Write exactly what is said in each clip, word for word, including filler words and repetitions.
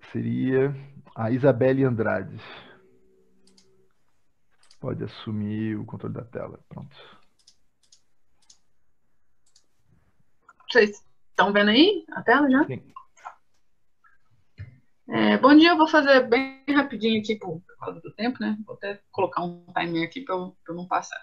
seria a Isabelle Andrade. Pode assumir o controle da tela. Pronto. Vocês estão vendo aí a tela já? Sim. É, bom dia, eu vou fazer bem rapidinho aqui por causa do tempo, né? Vou até colocar um timer aqui para eu, eu não passar.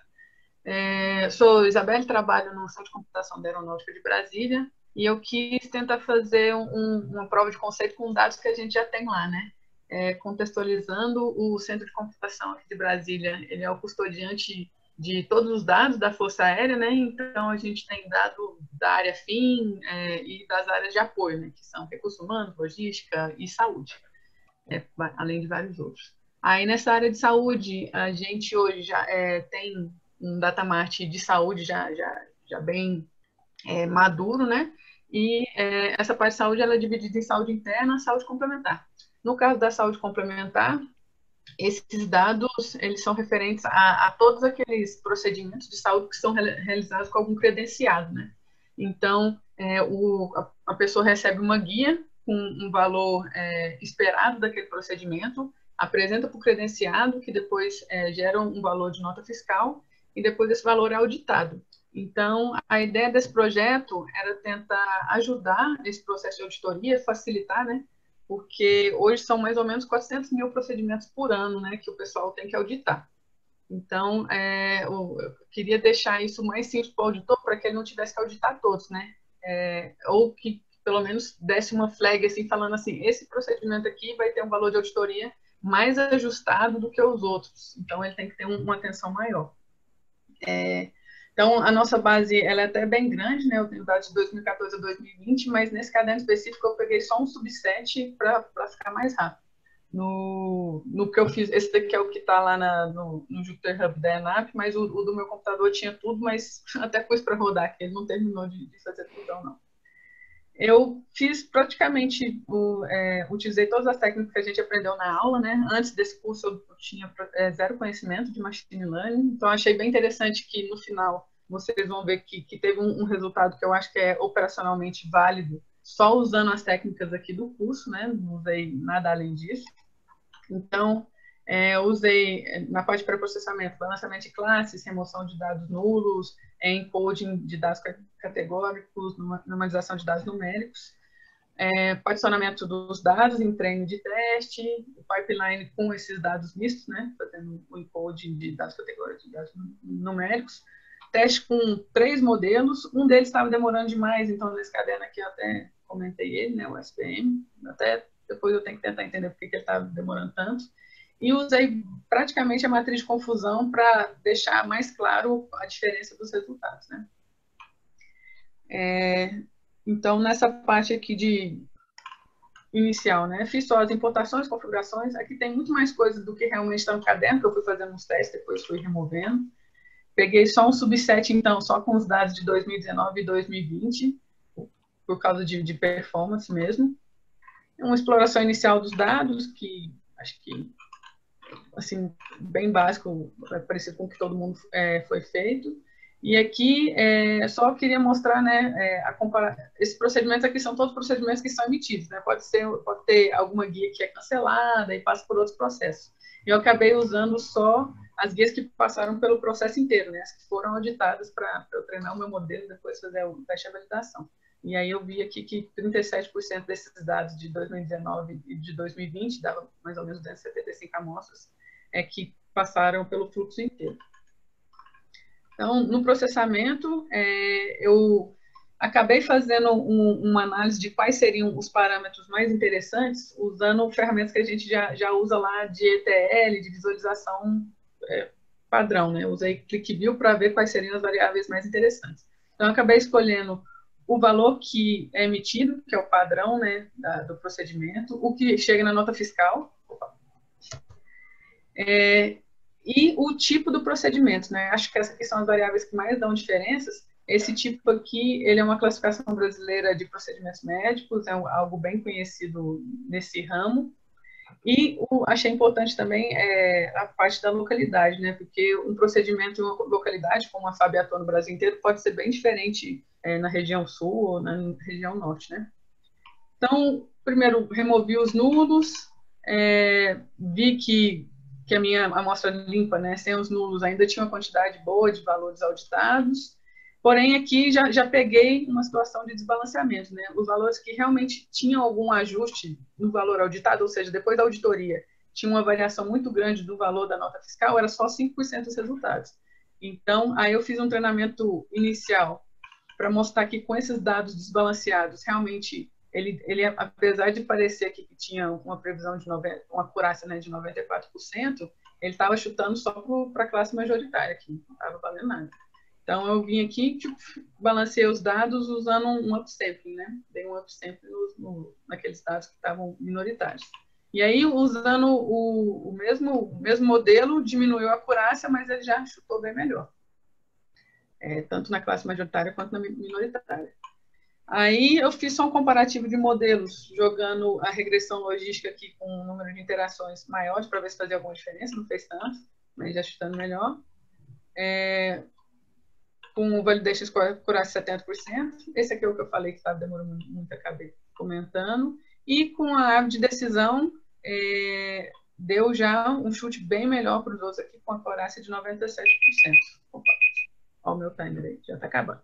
É, sou Isabelle, trabalho no Centro de Computação da Aeronáutica de Brasília e eu quis tentar fazer um, uma prova de conceito com dados que a gente já tem lá, né? É, contextualizando o Centro de Computação aqui de Brasília, ele é o custodiante de todos os dados da Força Aérea, né? Então a gente tem dado da área fim é, e das áreas de apoio, né? Que são recursos humanos, logística e saúde, é, além de vários outros. Aí nessa área de saúde, a gente hoje já é, tem um datamart de saúde já, já, já bem é, maduro, né? E é, essa parte de saúde ela é dividida em saúde interna e saúde complementar. No caso da saúde complementar, esses dados eles são referentes a, a todos aqueles procedimentos de saúde que são realizados com algum credenciado, né? Então, é, o, a, a pessoa recebe uma guia com um valor é, esperado daquele procedimento, apresenta para o credenciado, que depois é, gera um valor de nota fiscal, e depois esse valor é auditado. Então, a ideia desse projeto era tentar ajudar esse processo de auditoria, facilitar, né? Porque hoje são mais ou menos quatrocentos mil procedimentos por ano, né, que o pessoal tem que auditar. Então, é, eu queria deixar isso mais simples para o auditor, para que ele não tivesse que auditar todos, né? É, ou que, pelo menos, desse uma flag, assim, falando assim, esse procedimento aqui vai ter um valor de auditoria mais ajustado do que os outros. Então, ele tem que ter um, uma atenção maior. É, então, a nossa base ela é até bem grande, né? Eu tenho dados de dois mil e quatorze a dois mil e vinte, mas nesse caderno específico eu peguei só um subset para ficar mais rápido. No, no que eu fiz, esse daqui é o que está lá na, no, no Jupyter Hub da ENAP, mas o, o, do meu computador tinha tudo, mas até pus para rodar, que ele não terminou de, de fazer tudo, não. Eu fiz praticamente, o, é, utilizei todas as técnicas que a gente aprendeu na aula, né? Antes desse curso eu tinha é, zero conhecimento de machine learning, então achei bem interessante que no final vocês vão ver que, que teve um, um resultado que eu acho que é operacionalmente válido, só usando as técnicas aqui do curso, né? Não usei nada além disso. Então, é, eu usei na parte de pré-processamento, balanceamento de classes, remoção de dados nulos, encoding de dados categóricos, normalização de dados numéricos, é, particionamento dos dados em treino de teste, o pipeline com esses dados mistos, né, fazendo o encoding de dados categóricos, de dados numéricos, teste com três modelos, um deles estava demorando demais, então nesse caderno aqui eu até comentei ele, né, o S P M, até depois eu tenho que tentar entender por que ele estava demorando tanto, e usei praticamente a matriz de confusão para deixar mais claro a diferença dos resultados, né. É, então, nessa parte aqui de inicial, né, fiz só as importações, configurações, aqui tem muito mais coisa do que realmente está no caderno, que eu fui fazendo uns testes, depois fui removendo. Peguei só um subset, então, só com os dados de dois mil e dezenove e dois mil e vinte, por causa de, de performance mesmo. Uma exploração inicial dos dados, que acho que, assim, bem básico, parecido com o que todo mundo é, foi feito. E aqui, é, só queria mostrar, né, é, a compara... esses procedimentos aqui são todos procedimentos que são emitidos, né? Pode ser, pode ter alguma guia que é cancelada e passa por outros processos. Eu acabei usando só as guias que passaram pelo processo inteiro, né? As que foram auditadas para eu treinar o meu modelo e depois fazer o teste de validação. E aí eu vi aqui que trinta e sete por cento desses dados de dois mil e dezenove e de dois mil e vinte, dava mais ou menos duzentas e setenta e cinco amostras, é que passaram pelo fluxo inteiro. Então, no processamento, é, eu acabei fazendo um, uma análise de quais seriam os parâmetros mais interessantes, usando ferramentas que a gente já, já usa lá de E T L, de visualização é, padrão, né? Usei ClickView para ver quais seriam as variáveis mais interessantes. Então, eu acabei escolhendo o valor que é emitido, que é o padrão, né, da, do procedimento, o que chega na nota fiscal, é, e o tipo do procedimento, né? Acho que essas aqui são as variáveis que mais dão diferenças. Esse tipo aqui, ele é uma classificação brasileira de procedimentos médicos, é algo bem conhecido nesse ramo. E o, achei importante também é, a parte da localidade, né? Porque um procedimento em uma localidade, como a F A B atua no Brasil inteiro, pode ser bem diferente é, na região sul ou na região norte, né? Então, primeiro removi os nulos, é, vi que, que a minha amostra limpa, né, sem os nulos, ainda tinha uma quantidade boa de valores auditados, porém aqui já, já peguei uma situação de desbalanceamento, né, os valores que realmente tinham algum ajuste no valor auditado, ou seja, depois da auditoria, tinha uma variação muito grande do valor da nota fiscal, era só cinco por cento dos resultados. Então, aí eu fiz um treinamento inicial para mostrar que com esses dados desbalanceados, realmente, ele, ele apesar de parecer aqui que tinha uma previsão de noventa, uma acurácia, né, de noventa e quatro por cento, ele estava chutando só para a classe majoritária aqui, não estava valendo nada. Então, eu vim aqui, tipo, balanceei os dados usando um upsampling, né? Dei um upsampling no, no, naqueles dados que estavam minoritários. E aí, usando o, o, mesmo, o mesmo modelo, diminuiu a acurácia, mas ele já chutou bem melhor. É, tanto na classe majoritária quanto na minoritária. Aí eu fiz só um comparativo de modelos, jogando a regressão logística aqui com um número de interações maiores, para ver se fazia alguma diferença, não fez tanto, mas já chutando melhor. É, com o Validation Score acurácia setenta por cento, esse aqui é o que eu falei que estava demorando muito, acabei comentando, e com a árvore de decisão, é, deu já um chute bem melhor para os outros aqui, com a acurácia de noventa e sete por cento. Opa. Olha o meu timer aí, já está acabando.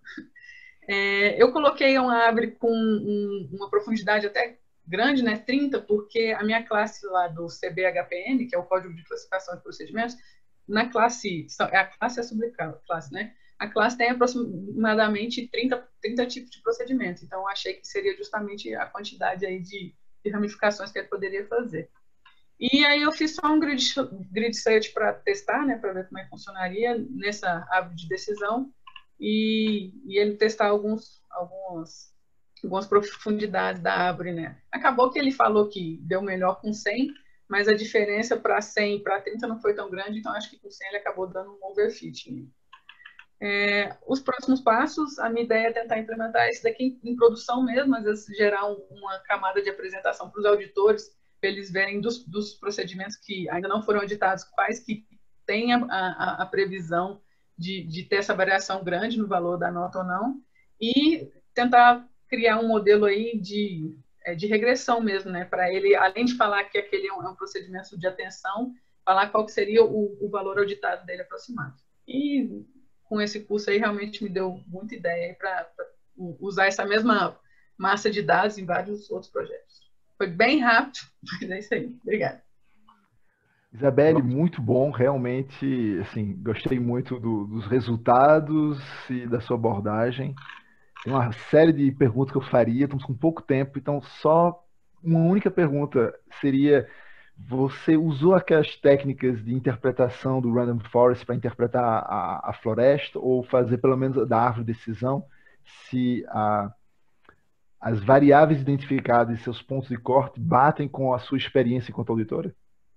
É, eu coloquei uma árvore com um, uma profundidade até grande, né, trinta, porque a minha classe lá do C B H P N, que é o Código de Classificação de Procedimentos, na classe, a classe é a subclasse, né? A classe tem aproximadamente trinta, trinta tipos de procedimento, então eu achei que seria justamente a quantidade aí de, de ramificações que ele poderia fazer. E aí eu fiz só um grid, grid search para testar, né, para ver como é que funcionaria nessa árvore de decisão e, e ele testar alguns, algumas, algumas profundidades da árvore, né. Acabou que ele falou que deu melhor com cem, mas a diferença para cem e para trinta não foi tão grande, então acho que com cem ele acabou dando um overfitting. É, os próximos passos, a minha ideia é tentar implementar isso daqui em, em produção mesmo, às vezes gerar um, uma camada de apresentação para os auditores, para eles verem dos, dos procedimentos que ainda não foram auditados, quais que têm a, a, a previsão de, de ter essa variação grande no valor da nota ou não, e tentar criar um modelo aí de, de regressão mesmo, né, para ele, além de falar que aquele é um, é um procedimento de atenção, falar qual que seria o, o valor auditado dele aproximado. E com esse curso aí, realmente me deu muita ideia para usar essa mesma massa de dados em vários outros projetos. Foi bem rápido, mas é isso aí. Obrigada. Isabelle, muito bom, realmente, assim, gostei muito do, dos resultados e da sua abordagem. Tem uma série de perguntas que eu faria, estamos com pouco tempo, então só uma única pergunta seria: você usou aquelas técnicas de interpretação do Random Forest para interpretar a, a floresta, ou fazer pelo menos da árvore de decisão, se a, as variáveis identificadas e seus pontos de corte batem com a sua experiência enquanto auditora?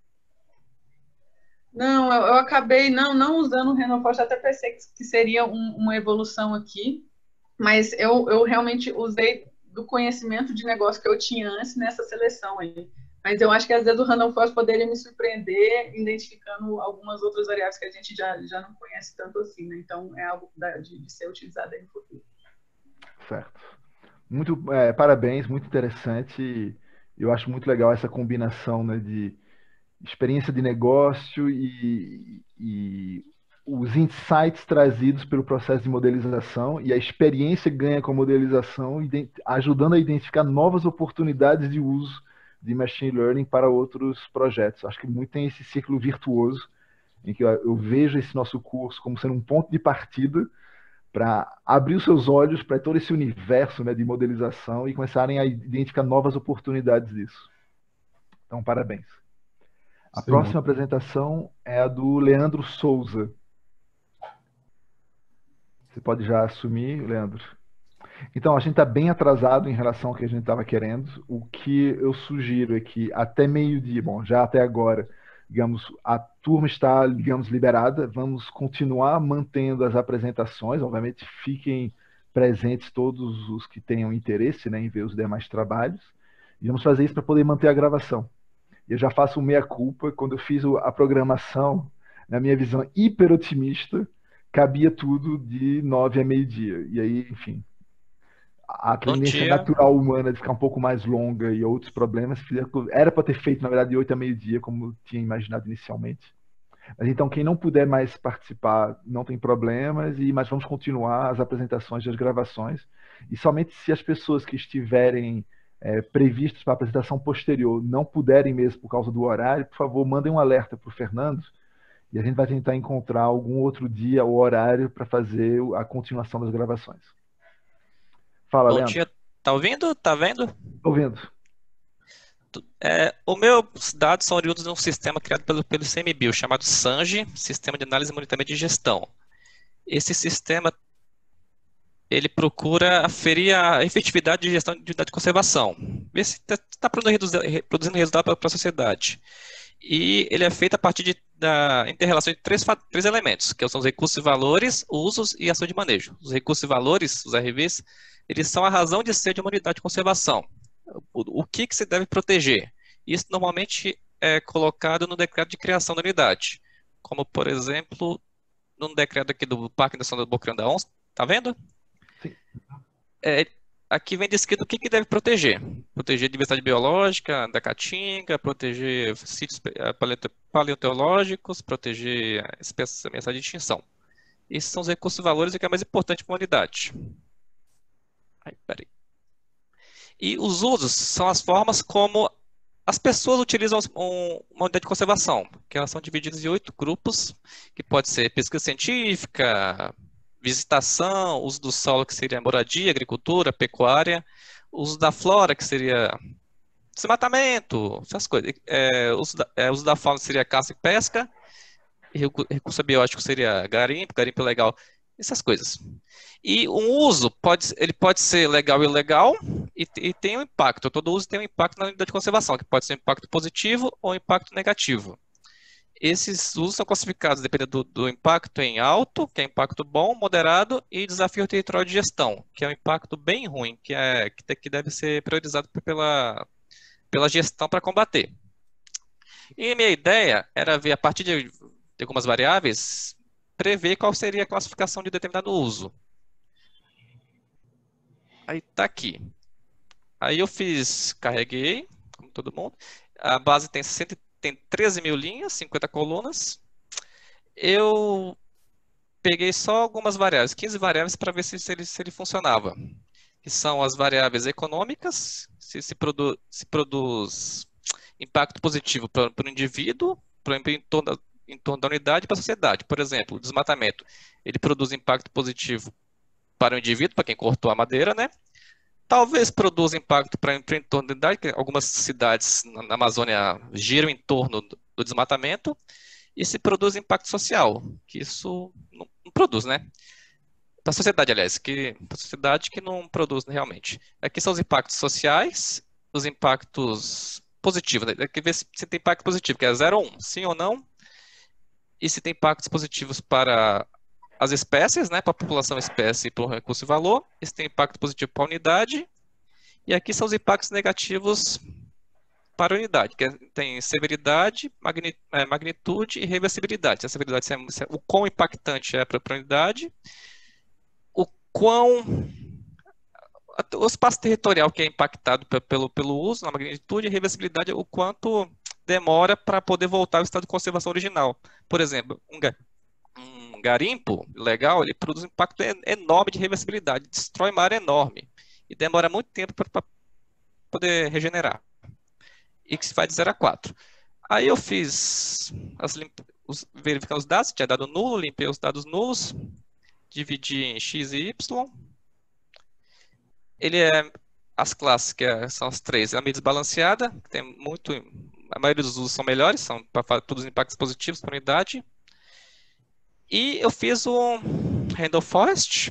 Não, eu, eu acabei não, não usando o Random Forest, até pensei que seria um, uma evolução aqui, mas eu, eu realmente usei do conhecimento de negócio que eu tinha antes nessa seleção aí. Mas eu acho que às vezes o Random Forest poderia me surpreender identificando algumas outras variáveis que a gente já, já não conhece tanto assim, né? Então é algo de, de ser utilizado aí no futuro. Certo. Muito, é, parabéns, muito interessante. Eu acho muito legal essa combinação, né, de experiência de negócio e, e os insights trazidos pelo processo de modelização e a experiência ganha com a modelização, ajudando a identificar novas oportunidades de uso de machine learning para outros projetos. Acho que muito tem esse ciclo virtuoso em que eu vejo esse nosso curso como sendo um ponto de partida para abrir os seus olhos para todo esse universo, né, de modelização e começarem a identificar novas oportunidades disso. Então, parabéns. A Sim, próxima muito. apresentação é a do Leandro Souza. Você pode já assumir, Leandro? Então, a gente está bem atrasado em relação ao que a gente estava querendo. O que eu sugiro é que até meio-dia, bom, já até agora, digamos, a turma está, digamos, liberada. Vamos continuar mantendo as apresentações. Obviamente, fiquem presentes todos os que tenham interesse, né, em ver os demais trabalhos. E vamos fazer isso para poder manter a gravação. Eu já faço um meia-culpa. Quando eu fiz a programação, na minha visão hiper otimista, cabia tudo de nove a meio-dia. E aí, enfim, a Bom tendência dia. natural humana de ficar um pouco mais longa e outros problemas, fizeram que- era para ter feito, na verdade, de oito a meio-dia, como eu tinha imaginado inicialmente. Mas então, quem não puder mais participar, não tem problemas, e mas vamos continuar as apresentações e as gravações. E somente se as pessoas que estiverem é, previstas para a apresentação posterior não puderem mesmo por causa do horário, por favor, mandem um alerta para o Fernando, e a gente vai tentar encontrar algum outro dia ou horário para fazer a continuação das gravações. Fala, Bom Leandro. dia. Tá ouvindo? Tá vendo? Estou vendo. É, os meus dados são oriundos de um sistema criado pelo, pelo I C M B I, chamado SANGE, Sistema de Análise e Monitoramento de Gestão. Esse sistema, ele procura aferir a efetividade de gestão de unidade de conservação, ver se está tá produzindo, produzindo resultado para a sociedade. E ele é feito a partir de, da inter-relação de três, três elementos, que são os recursos e valores, usos e ação de manejo. Os recursos e valores, os R Vs, eles são a razão de ser de uma unidade de conservação. O, o que, que se deve proteger? Isso normalmente é colocado no decreto de criação da unidade, como, por exemplo, no decreto aqui do Parque Nacional do Boqueirão da Onça, tá vendo? Sim. É, aqui vem descrito o que, que deve proteger. Proteger a diversidade biológica da caatinga, proteger sítios paleontológicos, proteger espécies ameaçadas de extinção. Esses são os recursos e valores, o que é mais importante para a unidade. Ai, peraí. E os usos são as formas como as pessoas utilizam um, uma unidade de conservação, que elas são divididas em oito grupos, que pode ser pesquisa científica, visitação, uso do solo, que seria moradia, agricultura, pecuária, uso da flora, que seria desmatamento, essas coisas. É, uso, da, é, uso da fauna seria caça e pesca, e recurso biológico seria garimpo, garimpo legal, essas coisas. E um uso, pode, ele pode ser legal e ilegal, e, e tem um impacto. Todo uso tem um impacto na unidade de conservação, que pode ser um impacto positivo ou um impacto negativo. Esses usos são classificados dependendo do, do impacto em alto, que é impacto bom, moderado, e desafio territorial de gestão, que é um impacto bem ruim, que, é, que deve ser priorizado pela, pela gestão para combater. E minha ideia era ver, a partir de, de algumas variáveis, prever qual seria a classificação de determinado uso. Aí tá aqui. Aí eu fiz, carreguei, como todo mundo. A base tem, cento, tem treze mil linhas, cinquenta colunas. Eu peguei só algumas variáveis, quinze variáveis, para ver se, se, ele, se ele funcionava. Que são as variáveis econômicas, se, se, produ, se produz impacto positivo para o indivíduo, para o entorno, entorno da unidade e para a sociedade. Por exemplo, o desmatamento, ele produz impacto positivo para o indivíduo, para quem cortou a madeira, né? Talvez produza impacto para o entorno da unidade, que algumas cidades na Amazônia giram em torno do desmatamento, e se produz impacto social, que isso não, não produz, né? Para a sociedade, aliás, que para a sociedade que não produz realmente. Aqui são os impactos sociais, os impactos positivos, né? Aqui vê se, se tem impacto positivo, que é zero ou um, sim ou não, e se tem impactos positivos para as espécies, né, para a população espécie e para o recurso e valor, e se tem impacto positivo para a unidade, e aqui são os impactos negativos para a unidade, que tem severidade, magnitude e reversibilidade. A severidade, o quão impactante é para a unidade, o quão o espaço territorial que é impactado pelo, pelo uso, na magnitude, e reversibilidade, o quanto demora para poder voltar ao estado de conservação original. Por exemplo, um, um garimpo legal, ele produz um impacto enorme de reversibilidade, destrói uma área enorme, e demora muito tempo para poder regenerar. E que se vai de zero a quatro. Aí eu fiz, as os, verificar os dados, tinha dado nulo, limpei os dados nulos, dividi em x e y. Ele é, as classes, que é, são as três, é a meio desbalanceada, que tem muito, a maioria dos usos são melhores, são para produzir impactos positivos para a unidade. E eu fiz um Randall Forest,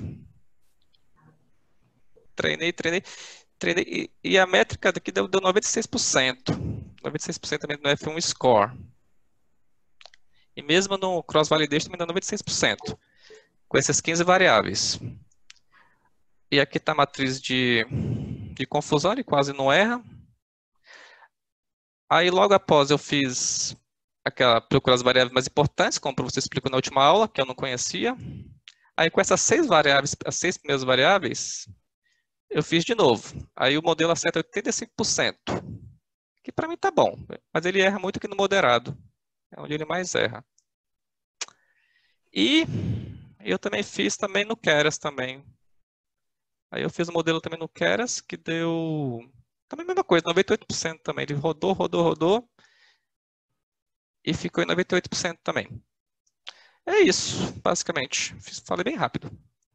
treinei, treinei, treinei, e, e a métrica daqui deu, deu noventa e seis por cento. noventa e seis por cento também no F um Score. E mesmo no Cross Validation também dá noventa e seis por cento. Com essas quinze variáveis. E aqui está a matriz de, de confusão, ele quase não erra. Aí logo após eu fiz aquela procurar as variáveis mais importantes, como você explicou na última aula, que eu não conhecia. Aí com essas seis variáveis, as seis primeiras variáveis, eu fiz de novo. Aí o modelo acerta oitenta e cinco por cento, que para mim tá bom, mas ele erra muito aqui no moderado, é onde ele mais erra. E eu também fiz também no Keras também. Aí eu fiz o modelo também no Keras, que deu também a mesma coisa, noventa e oito por cento também. Ele rodou, rodou, rodou e ficou em noventa e oito por cento também. É isso, basicamente. Fiz, falei bem rápido.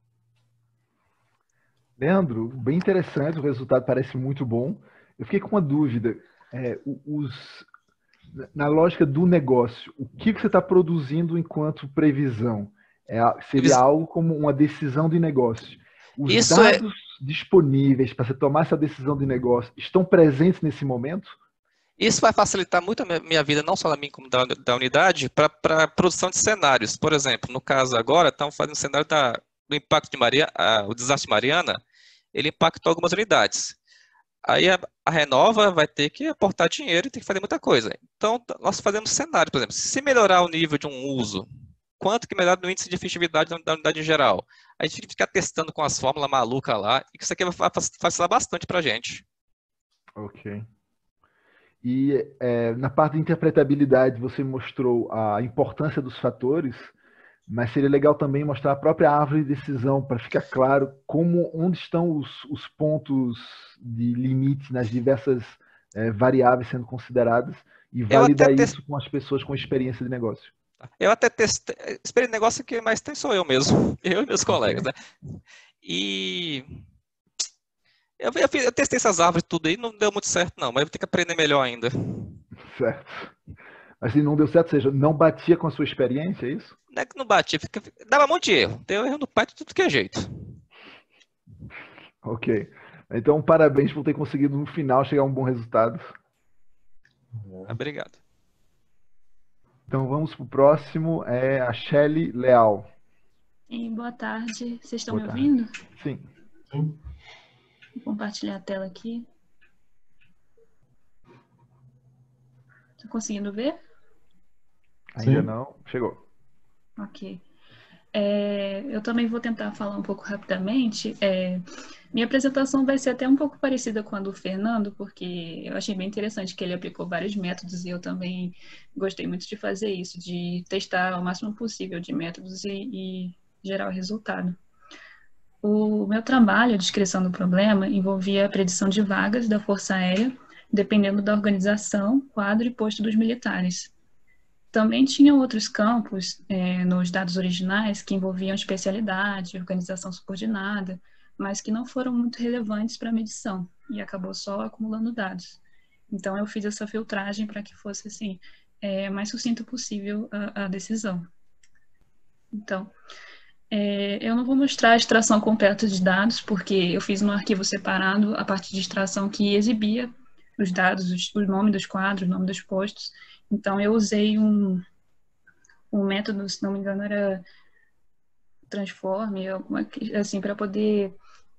Leandro, bem interessante, o resultado parece muito bom. Eu fiquei com uma dúvida. É, os, na lógica do negócio, o que você está produzindo enquanto previsão? É, seria algo como uma decisão de negócio. Os Isso é... dados disponíveis para você tomar essa decisão de negócio estão presentes nesse momento? Isso vai facilitar muito a minha vida, não só da minha como da, da unidade, para a produção de cenários. Por exemplo, no caso agora, estamos fazendo um cenário da, do impacto de Maria, a, o desastre de Mariana, ele impactou algumas unidades. Aí a, a Renova vai ter que aportar dinheiro e tem que fazer muita coisa. Então, nós fazemos cenário, por exemplo, se melhorar o nível de um uso, quanto que melhora no índice de efetividade da, da unidade em geral? A gente fica testando com as fórmulas malucas lá, e isso aqui vai facilitar bastante para a gente. Ok. E é, na parte de interpretabilidade você mostrou a importância dos fatores, mas seria legal também mostrar a própria árvore de decisão para ficar claro como, onde estão os, os pontos de limite nas diversas é, variáveis sendo consideradas e validar isso com as pessoas com experiência de negócio. Eu até testei, esperei negócio que mais tem sou eu mesmo, eu e meus colegas, né? E eu, eu, fiz, eu testei essas árvores tudo aí, não deu muito certo não, mas eu vou ter que aprender melhor ainda. Certo. Mas se não deu certo, ou seja, não batia com a sua experiência, é isso? Não é que não batia, fica, dava um monte de erro. Deu erro no Python de tudo que é jeito. Ok. Então, parabéns por ter conseguido no final chegar a um bom resultado. Obrigado. Então vamos para o próximo, é a Shelly Leal. E boa tarde, vocês estão boa me tarde. ouvindo? Sim. Sim. Vou compartilhar a tela aqui. Estão conseguindo ver? Ainda Sim. não, chegou. Ok. É, eu também vou tentar falar um pouco rapidamente. É, minha apresentação vai ser até um pouco parecida com a do Fernando, porque eu achei bem interessante que ele aplicou vários métodos e eu também gostei muito de fazer isso, de testar o máximo possível de métodos e, e gerar o resultado. O meu trabalho, a descrição do problema, envolvia a predição de vagas da Força Aérea, dependendo da organização, quadro e posto dos militares. Também tinha outros campos é, nos dados originais que envolviam especialidade, organização subordinada, mas que não foram muito relevantes para a medição e acabou só acumulando dados. Então eu fiz essa filtragem para que fosse assim é, mais sucinto possível a, a decisão. Então, é, eu não vou mostrar a extração completa de dados porque eu fiz um arquivo separado a partir de extração que exibia os dados, os, o nome dos quadros, o nome dos postos. Então, eu usei um, um método, se não me engano, era Transform, alguma, assim, para poder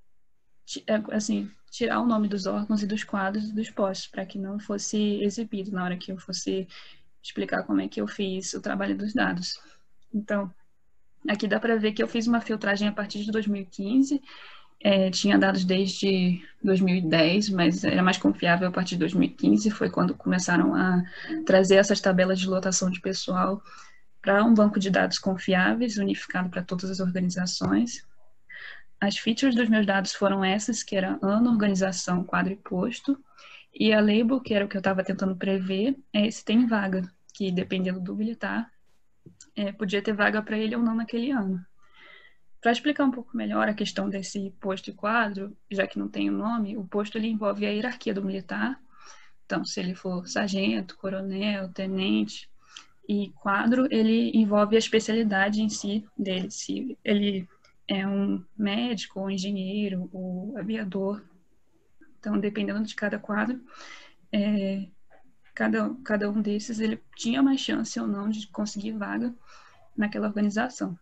assim, tirar o nome dos órgãos e dos quadros e dos postos, para que não fosse exibido na hora que eu fosse explicar como é que eu fiz o trabalho dos dados. Então, aqui dá para ver que eu fiz uma filtragem a partir de dois mil e quinze, É, tinha dados desde dois mil e dez, mas era mais confiável a partir de dois mil e quinze, foi quando começaram a trazer essas tabelas de lotação de pessoal para um banco de dados confiáveis, unificado para todas as organizações. As features dos meus dados foram essas, que era ano, organização, quadro e posto, e a label, que era o que eu estava tentando prever, é esse tem vaga, que dependendo do militar, é, podia ter vaga para ele ou não naquele ano. Para explicar um pouco melhor a questão desse posto e quadro, já que não tem o nome, o posto ele envolve a hierarquia do militar. Então, se ele for sargento, coronel, tenente, e quadro, ele envolve a especialidade em si dele, se ele é um médico, ou engenheiro, ou aviador. Então, dependendo de cada quadro, é, cada, cada um desses ele tinha mais chance ou não de conseguir vaga naquela organização.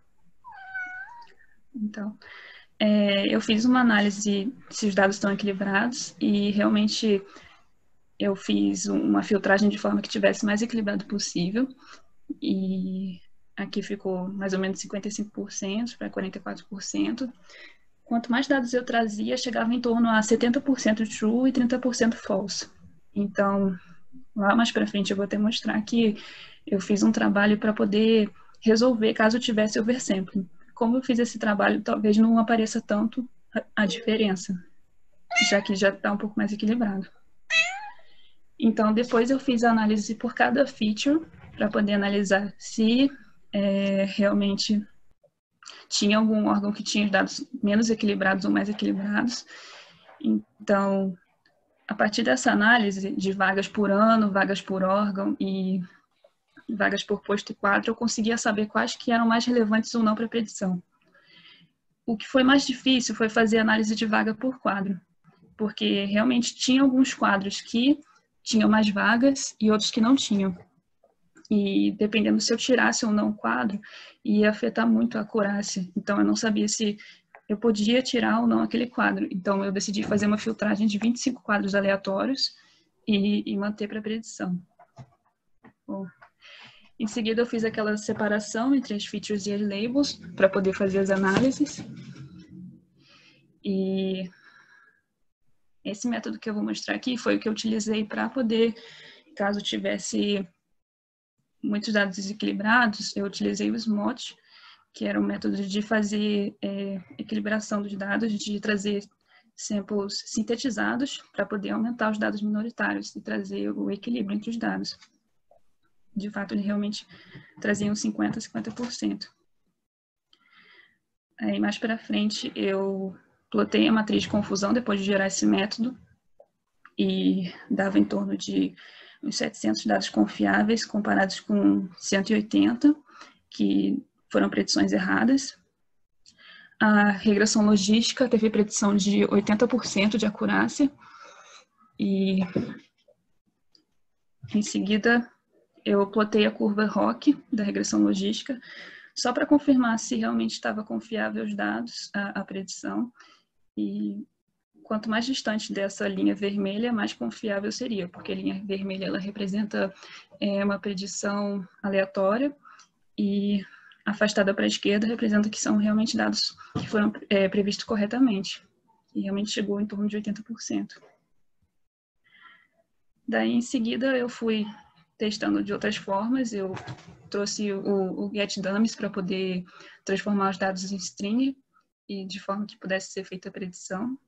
Então, é, eu fiz uma análise se os dados estão equilibrados e realmente eu fiz uma filtragem de forma que tivesse mais equilibrado possível e aqui ficou mais ou menos cinquenta e cinco por cento para quarenta e quatro por cento. quanto mais dados eu trazia, chegava em torno a setenta por cento true e trinta por cento false. Então, lá mais para frente eu vou até mostrar que eu fiz um trabalho para poder resolver caso tivesse oversampling. Como eu fiz esse trabalho, talvez não apareça tanto a, a diferença, já que já está um pouco mais equilibrado. Então, depois eu fiz a análise por cada feature, para poder analisar se é, realmente tinha algum órgão que tinha dados menos equilibrados ou mais equilibrados. Então, a partir dessa análise de vagas por ano, vagas por órgão e vagas por posto e quadro, eu conseguia saber quais que eram mais relevantes ou não para a predição. O que foi mais difícil foi fazer análise de vaga por quadro, porque realmente tinha alguns quadros que tinham mais vagas e outros que não tinham. E dependendo se eu tirasse ou não o quadro, ia afetar muito a acurácia. Então eu não sabia se eu podia tirar ou não aquele quadro. Então eu decidi fazer uma filtragem de vinte e cinco quadros aleatórios e, e manter para predição. Bom, em seguida eu fiz aquela separação entre as features e as labels para poder fazer as análises. E esse método que eu vou mostrar aqui foi o que eu utilizei para poder, caso tivesse muitos dados desequilibrados, eu utilizei o S M O T, que era um método de fazer é, equilibração dos dados, de trazer samples sintetizados para poder aumentar os dados minoritários e trazer o equilíbrio entre os dados. De fato, ele realmente trazia uns cinquenta por cento, cinquenta por cento. Aí, mais para frente, eu plotei a matriz de confusão depois de gerar esse método e dava em torno de uns setecentos dados confiáveis comparados com cento e oitenta, que foram predições erradas. A regressão logística teve predição de oitenta por cento de acurácia e, em seguida, eu plotei a curva R O C da regressão logística só para confirmar se realmente estava confiável os dados, a, a predição. E quanto mais distante dessa linha vermelha, mais confiável seria, porque a linha vermelha ela representa é, uma predição aleatória e afastada para a esquerda representa que são realmente dados que foram é, previstos corretamente. E realmente chegou em torno de oitenta por cento. Daí, em seguida, eu fui testando de outras formas. Eu trouxe o, o getDummies para poder transformar os dados em string e de forma que pudesse ser feita a predição.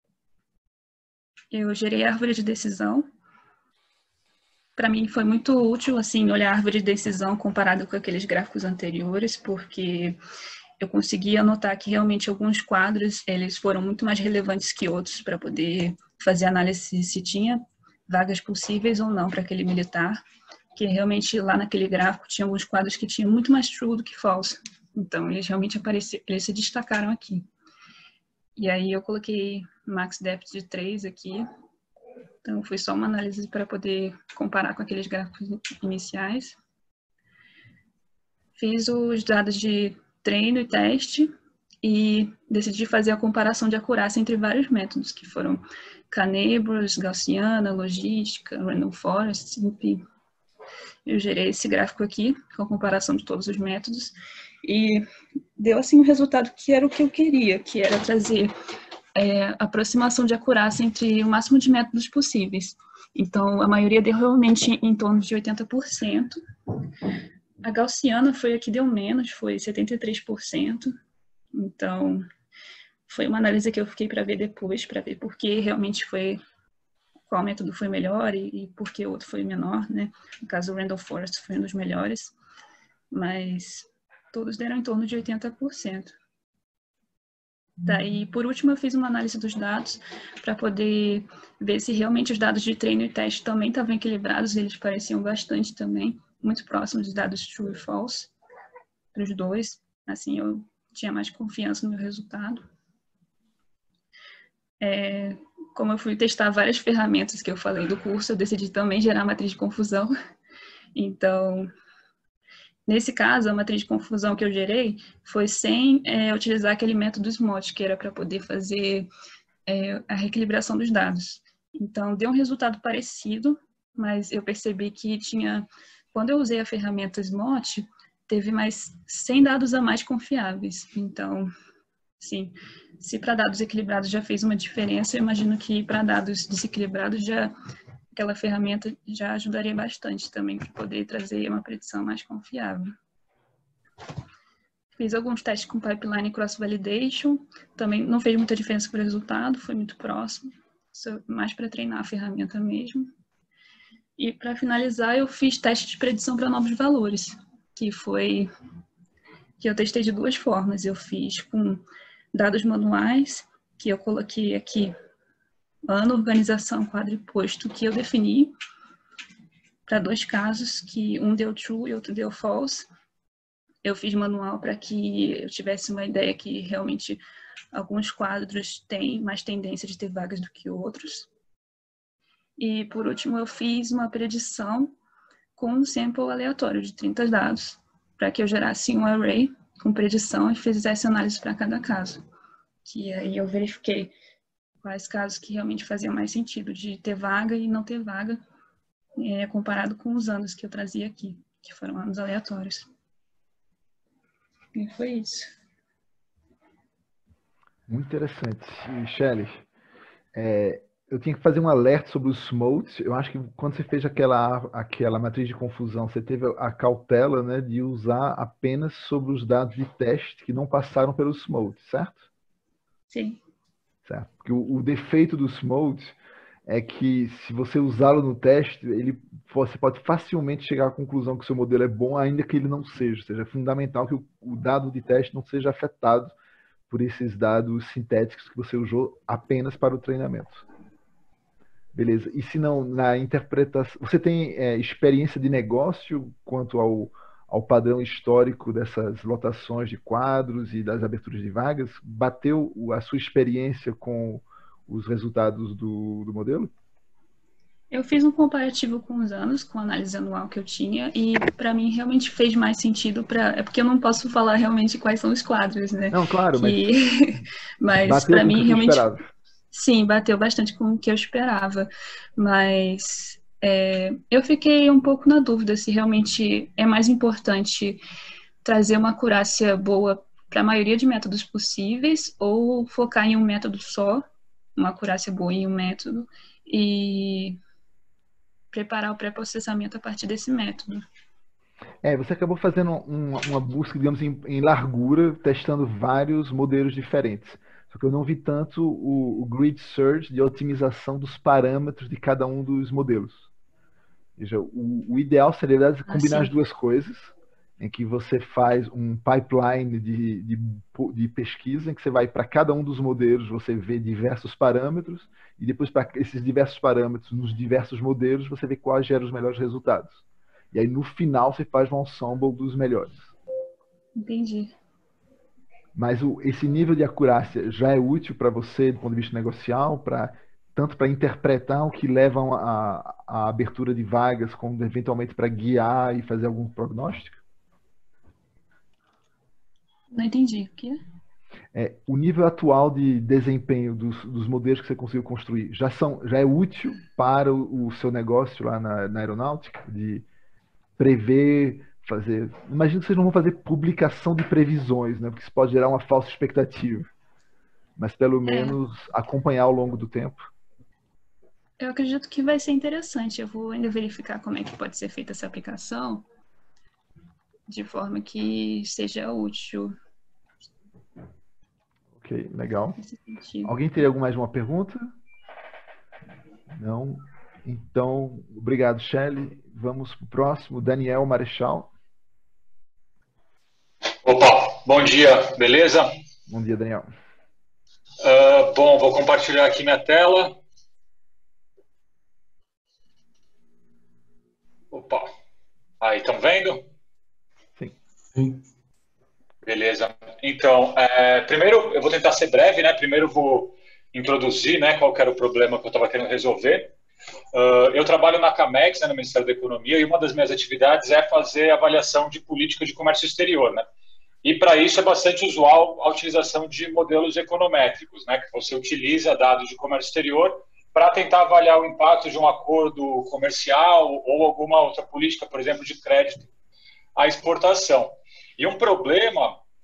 Eu gerei a árvore de decisão. Para mim foi muito útil assim olhar a árvore de decisão comparado com aqueles gráficos anteriores, porque eu conseguia notar que realmente alguns quadros eles foram muito mais relevantes que outros para poder fazer análise se tinha vagas possíveis ou não para aquele militar, que realmente lá naquele gráfico tinha alguns quadros que tinham muito mais true do que false. Então eles realmente apareceram, eles se destacaram aqui. E aí eu coloquei max depth de três aqui. Então foi só uma análise para poder comparar com aqueles gráficos iniciais. Fiz os dados de treino e teste e decidi fazer a comparação de acurácia entre vários métodos, que foram K-Neighbors, Gaussiana, Logística, Random Forest, enfim. Eu gerei esse gráfico aqui, com a comparação de todos os métodos, e deu assim um resultado que era o que eu queria, que era trazer é, aproximação de acurácia entre o máximo de métodos possíveis. Então, a maioria deu realmente em torno de oitenta por cento. A Gaussiana foi a que deu menos, foi setenta e três por cento. Então, foi uma análise que eu fiquei para ver depois, para ver por que realmente foi, qual método foi melhor e, e por que o outro foi menor, né? No caso, o Random Forest foi um dos melhores, mas todos deram em torno de oitenta por cento. Daí, por último, eu fiz uma análise dos dados para poder ver se realmente os dados de treino e teste também estavam equilibrados, eles pareciam bastante também, muito próximos dos dados true e false, para os dois. Assim, eu tinha mais confiança no meu resultado. É, como eu fui testar várias ferramentas que eu falei do curso, eu decidi também gerar a matriz de confusão. Então, nesse caso, a matriz de confusão que eu gerei foi sem é, utilizar aquele método S M O T, que era para poder fazer é, a reequilibração dos dados. Então, deu um resultado parecido, mas eu percebi que tinha, quando eu usei a ferramenta S M O T, teve mais cem dados a mais confiáveis. Então, sim, se para dados equilibrados já fez uma diferença, eu imagino que para dados desequilibrados já aquela ferramenta já ajudaria bastante também para poder trazer uma predição mais confiável. Fiz alguns testes com pipeline cross-validation, também não fez muita diferença para o resultado, foi muito próximo, mais para treinar a ferramenta mesmo. E para finalizar, eu fiz teste de predição para novos valores, que foi que eu testei de duas formas. Eu fiz com dados manuais, que eu coloquei aqui ano, organização, quadro e posto, que eu defini para dois casos, que um deu true e outro deu false. Eu fiz manual para que eu tivesse uma ideia que realmente alguns quadros têm mais tendência de ter vagas do que outros. E, por último, eu fiz uma predição com um sample aleatório de trinta dados, para que eu gerasse um array com predição e fizesse análise para cada caso. Que aí eu verifiquei quais casos que realmente faziam mais sentido de ter vaga e não ter vaga, é, comparado com os anos que eu trazia aqui, que foram anos aleatórios. E foi isso. Muito interessante. E, Shelley, é, eu tinha que fazer um alerta sobre o Smolt. Eu acho que quando você fez aquela, aquela matriz de confusão, você teve a cautela, né, de usar apenas sobre os dados de teste que não passaram pelo Smolt, certo? Sim. Certo. Porque o, o defeito do Smolt é que, se você usá-lo no teste, ele, você pode facilmente chegar à conclusão que o seu modelo é bom, ainda que ele não seja. Ou seja, é fundamental que o, o dado de teste não seja afetado por esses dados sintéticos que você usou apenas para o treinamento. Beleza. E se não, na interpretação... Você tem é, experiência de negócio quanto ao, ao padrão histórico dessas lotações de quadros e das aberturas de vagas? Bateu a sua experiência com os resultados do, do modelo? Eu fiz um comparativo com os anos, com a análise anual que eu tinha, e para mim realmente fez mais sentido para... É porque eu não posso falar realmente quais são os quadros, né? Não, claro, que... mas... mas para mim realmente... Esperava. Sim, bateu bastante com o que eu esperava, mas é, eu fiquei um pouco na dúvida se realmente é mais importante trazer uma acurácia boa para a maioria de métodos possíveis ou focar em um método só, uma acurácia boa em um método, e preparar o pré-processamento a partir desse método. É, você acabou fazendo uma, uma busca, digamos, em, em largura, testando vários modelos diferentes. Só que eu não vi tanto o, o grid search de otimização dos parâmetros de cada um dos modelos. Ou seja, o, o ideal seria combinar ah, as duas coisas, em que você faz um pipeline de, de, de pesquisa, em que você vai para cada um dos modelos, você vê diversos parâmetros, e depois para esses diversos parâmetros, nos diversos modelos, você vê quais geram os melhores resultados. E aí, no final, você faz um ensemble dos melhores. Entendi. Mas o, esse nível de acurácia já é útil para você, do ponto de vista negocial, pra, tanto para interpretar o que leva a, a abertura de vagas, como eventualmente para guiar e fazer algum prognóstico? Não entendi. O quê? É, o nível atual de desempenho dos, dos modelos que você conseguiu construir já, são, já é útil para o, o seu negócio lá na, na aeronáutica? De prever, fazer... Imagino que vocês não vão fazer publicação de previsões, né? Porque isso pode gerar uma falsa expectativa. Mas pelo menos é. acompanhar ao longo do tempo. Eu acredito que vai ser interessante. Eu vou ainda verificar como é que pode ser feita essa aplicação de forma que seja útil. Ok, legal. Alguém teria mais uma pergunta? Não? Então, obrigado, Shelley. Vamos para o próximo, Daniel Marechal. Opa, bom dia, beleza? Bom dia, Daniel. Uh, bom, vou compartilhar aqui minha tela. Opa, aí, estão vendo? Sim. Sim. Beleza. Então, é, primeiro eu vou tentar ser breve, né? Primeiro eu vou introduzir, né, qual que era o problema que eu estava querendo resolver. Uh, eu trabalho na Camex, né, no Ministério da Economia, e uma das minhas atividades é fazer avaliação de política de comércio exterior, né? E para isso é bastante usual a utilização de modelos econométricos, né, que você utiliza dados de comércio exterior para tentar avaliar o impacto de um acordo comercial ou alguma outra política, por exemplo, de crédito à exportação. E um problema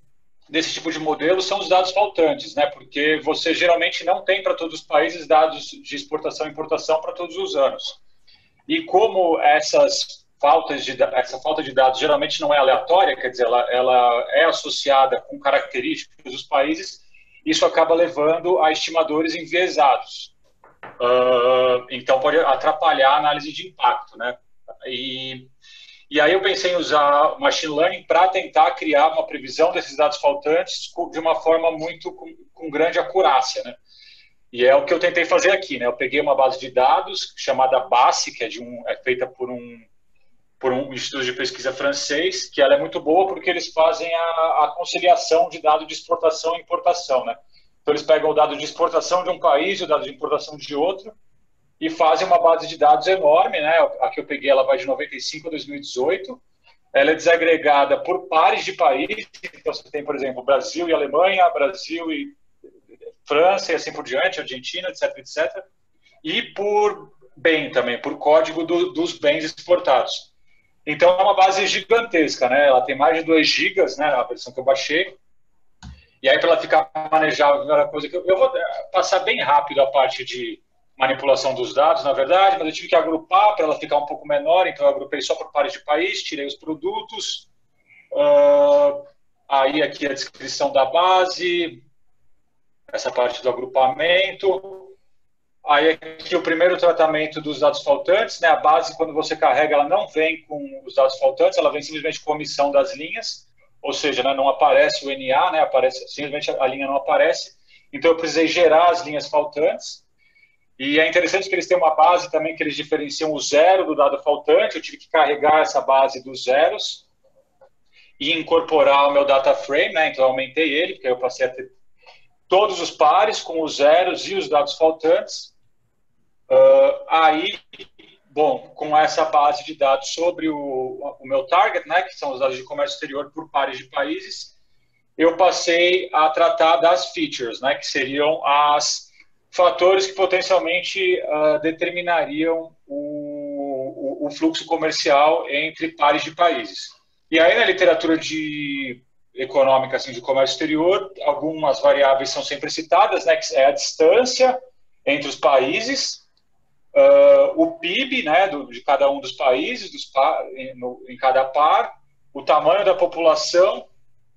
desse tipo de modelo são os dados faltantes, né? Porque você geralmente não tem para todos os países dados de exportação e importação para todos os anos. E como essas faltas de, essa falta de dados geralmente não é aleatória, quer dizer, ela, ela é associada com características dos países, isso acaba levando a estimadores enviesados. Uh, então, pode atrapalhar a análise de impacto, né? E, e aí eu pensei em usar machine learning para tentar criar uma previsão desses dados faltantes de uma forma muito com, com grande acurácia, né? E é o que eu tentei fazer aqui, né? Eu peguei uma base de dados chamada B A S, que é, de um, é feita por um, por um instituto de pesquisa francês, que ela é muito boa porque eles fazem a, a conciliação de dados de exportação e importação, né? Então, eles pegam o dado de exportação de um país e o dado de importação de outro e fazem uma base de dados enorme, né? A que eu peguei, ela vai de noventa e cinco a dois mil e dezoito. Ela é desagregada por pares de países. Então, você tem, por exemplo, Brasil e Alemanha, Brasil e França e assim por diante, Argentina, etc, etcétera. E por bem também, por código do, dos bens exportados. Então, é uma base gigantesca, né? Ela tem mais de dois gigas, né? A versão que eu baixei. E aí, para ela ficar manejável, a primeira coisa que eu, eu vou passar bem rápido a parte de manipulação dos dados, na verdade, mas eu tive que agrupar para ela ficar um pouco menor, então eu agrupei só por pares de país, tirei os produtos, uh, aí aqui a descrição da base, essa parte do agrupamento, aí aqui o primeiro tratamento dos dados faltantes, né? A base, quando você carrega, ela não vem com os dados faltantes, ela vem simplesmente com a omissão das linhas, ou seja, né, não aparece o N A, né, aparece, simplesmente a linha não aparece. Então, eu precisei gerar as linhas faltantes. E é interessante que eles têm uma base também que eles diferenciam o zero do dado faltante. Eu tive que carregar essa base dos zeros e incorporar o meu data frame, né, então eu aumentei ele, porque eu passei a ter todos os pares com os zeros e os dados faltantes. Uh, aí... Bom, com essa base de dados sobre o, o meu target, né, que são os dados de comércio exterior por pares de países, eu passei a tratar das features, né, que seriam as fatores que potencialmente uh, determinariam o, o, o fluxo comercial entre pares de países. E aí, na literatura de econômica assim, de comércio exterior, algumas variáveis são sempre citadas, né, que é a distância entre os países, Uh, o P I B, né, do, de cada um dos países, dos par, em, no, em cada par, o tamanho da população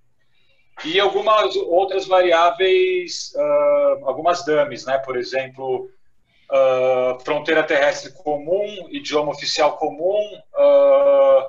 e algumas outras variáveis, uh, algumas dummies, né, por exemplo, uh, fronteira terrestre comum, idioma oficial comum, uh,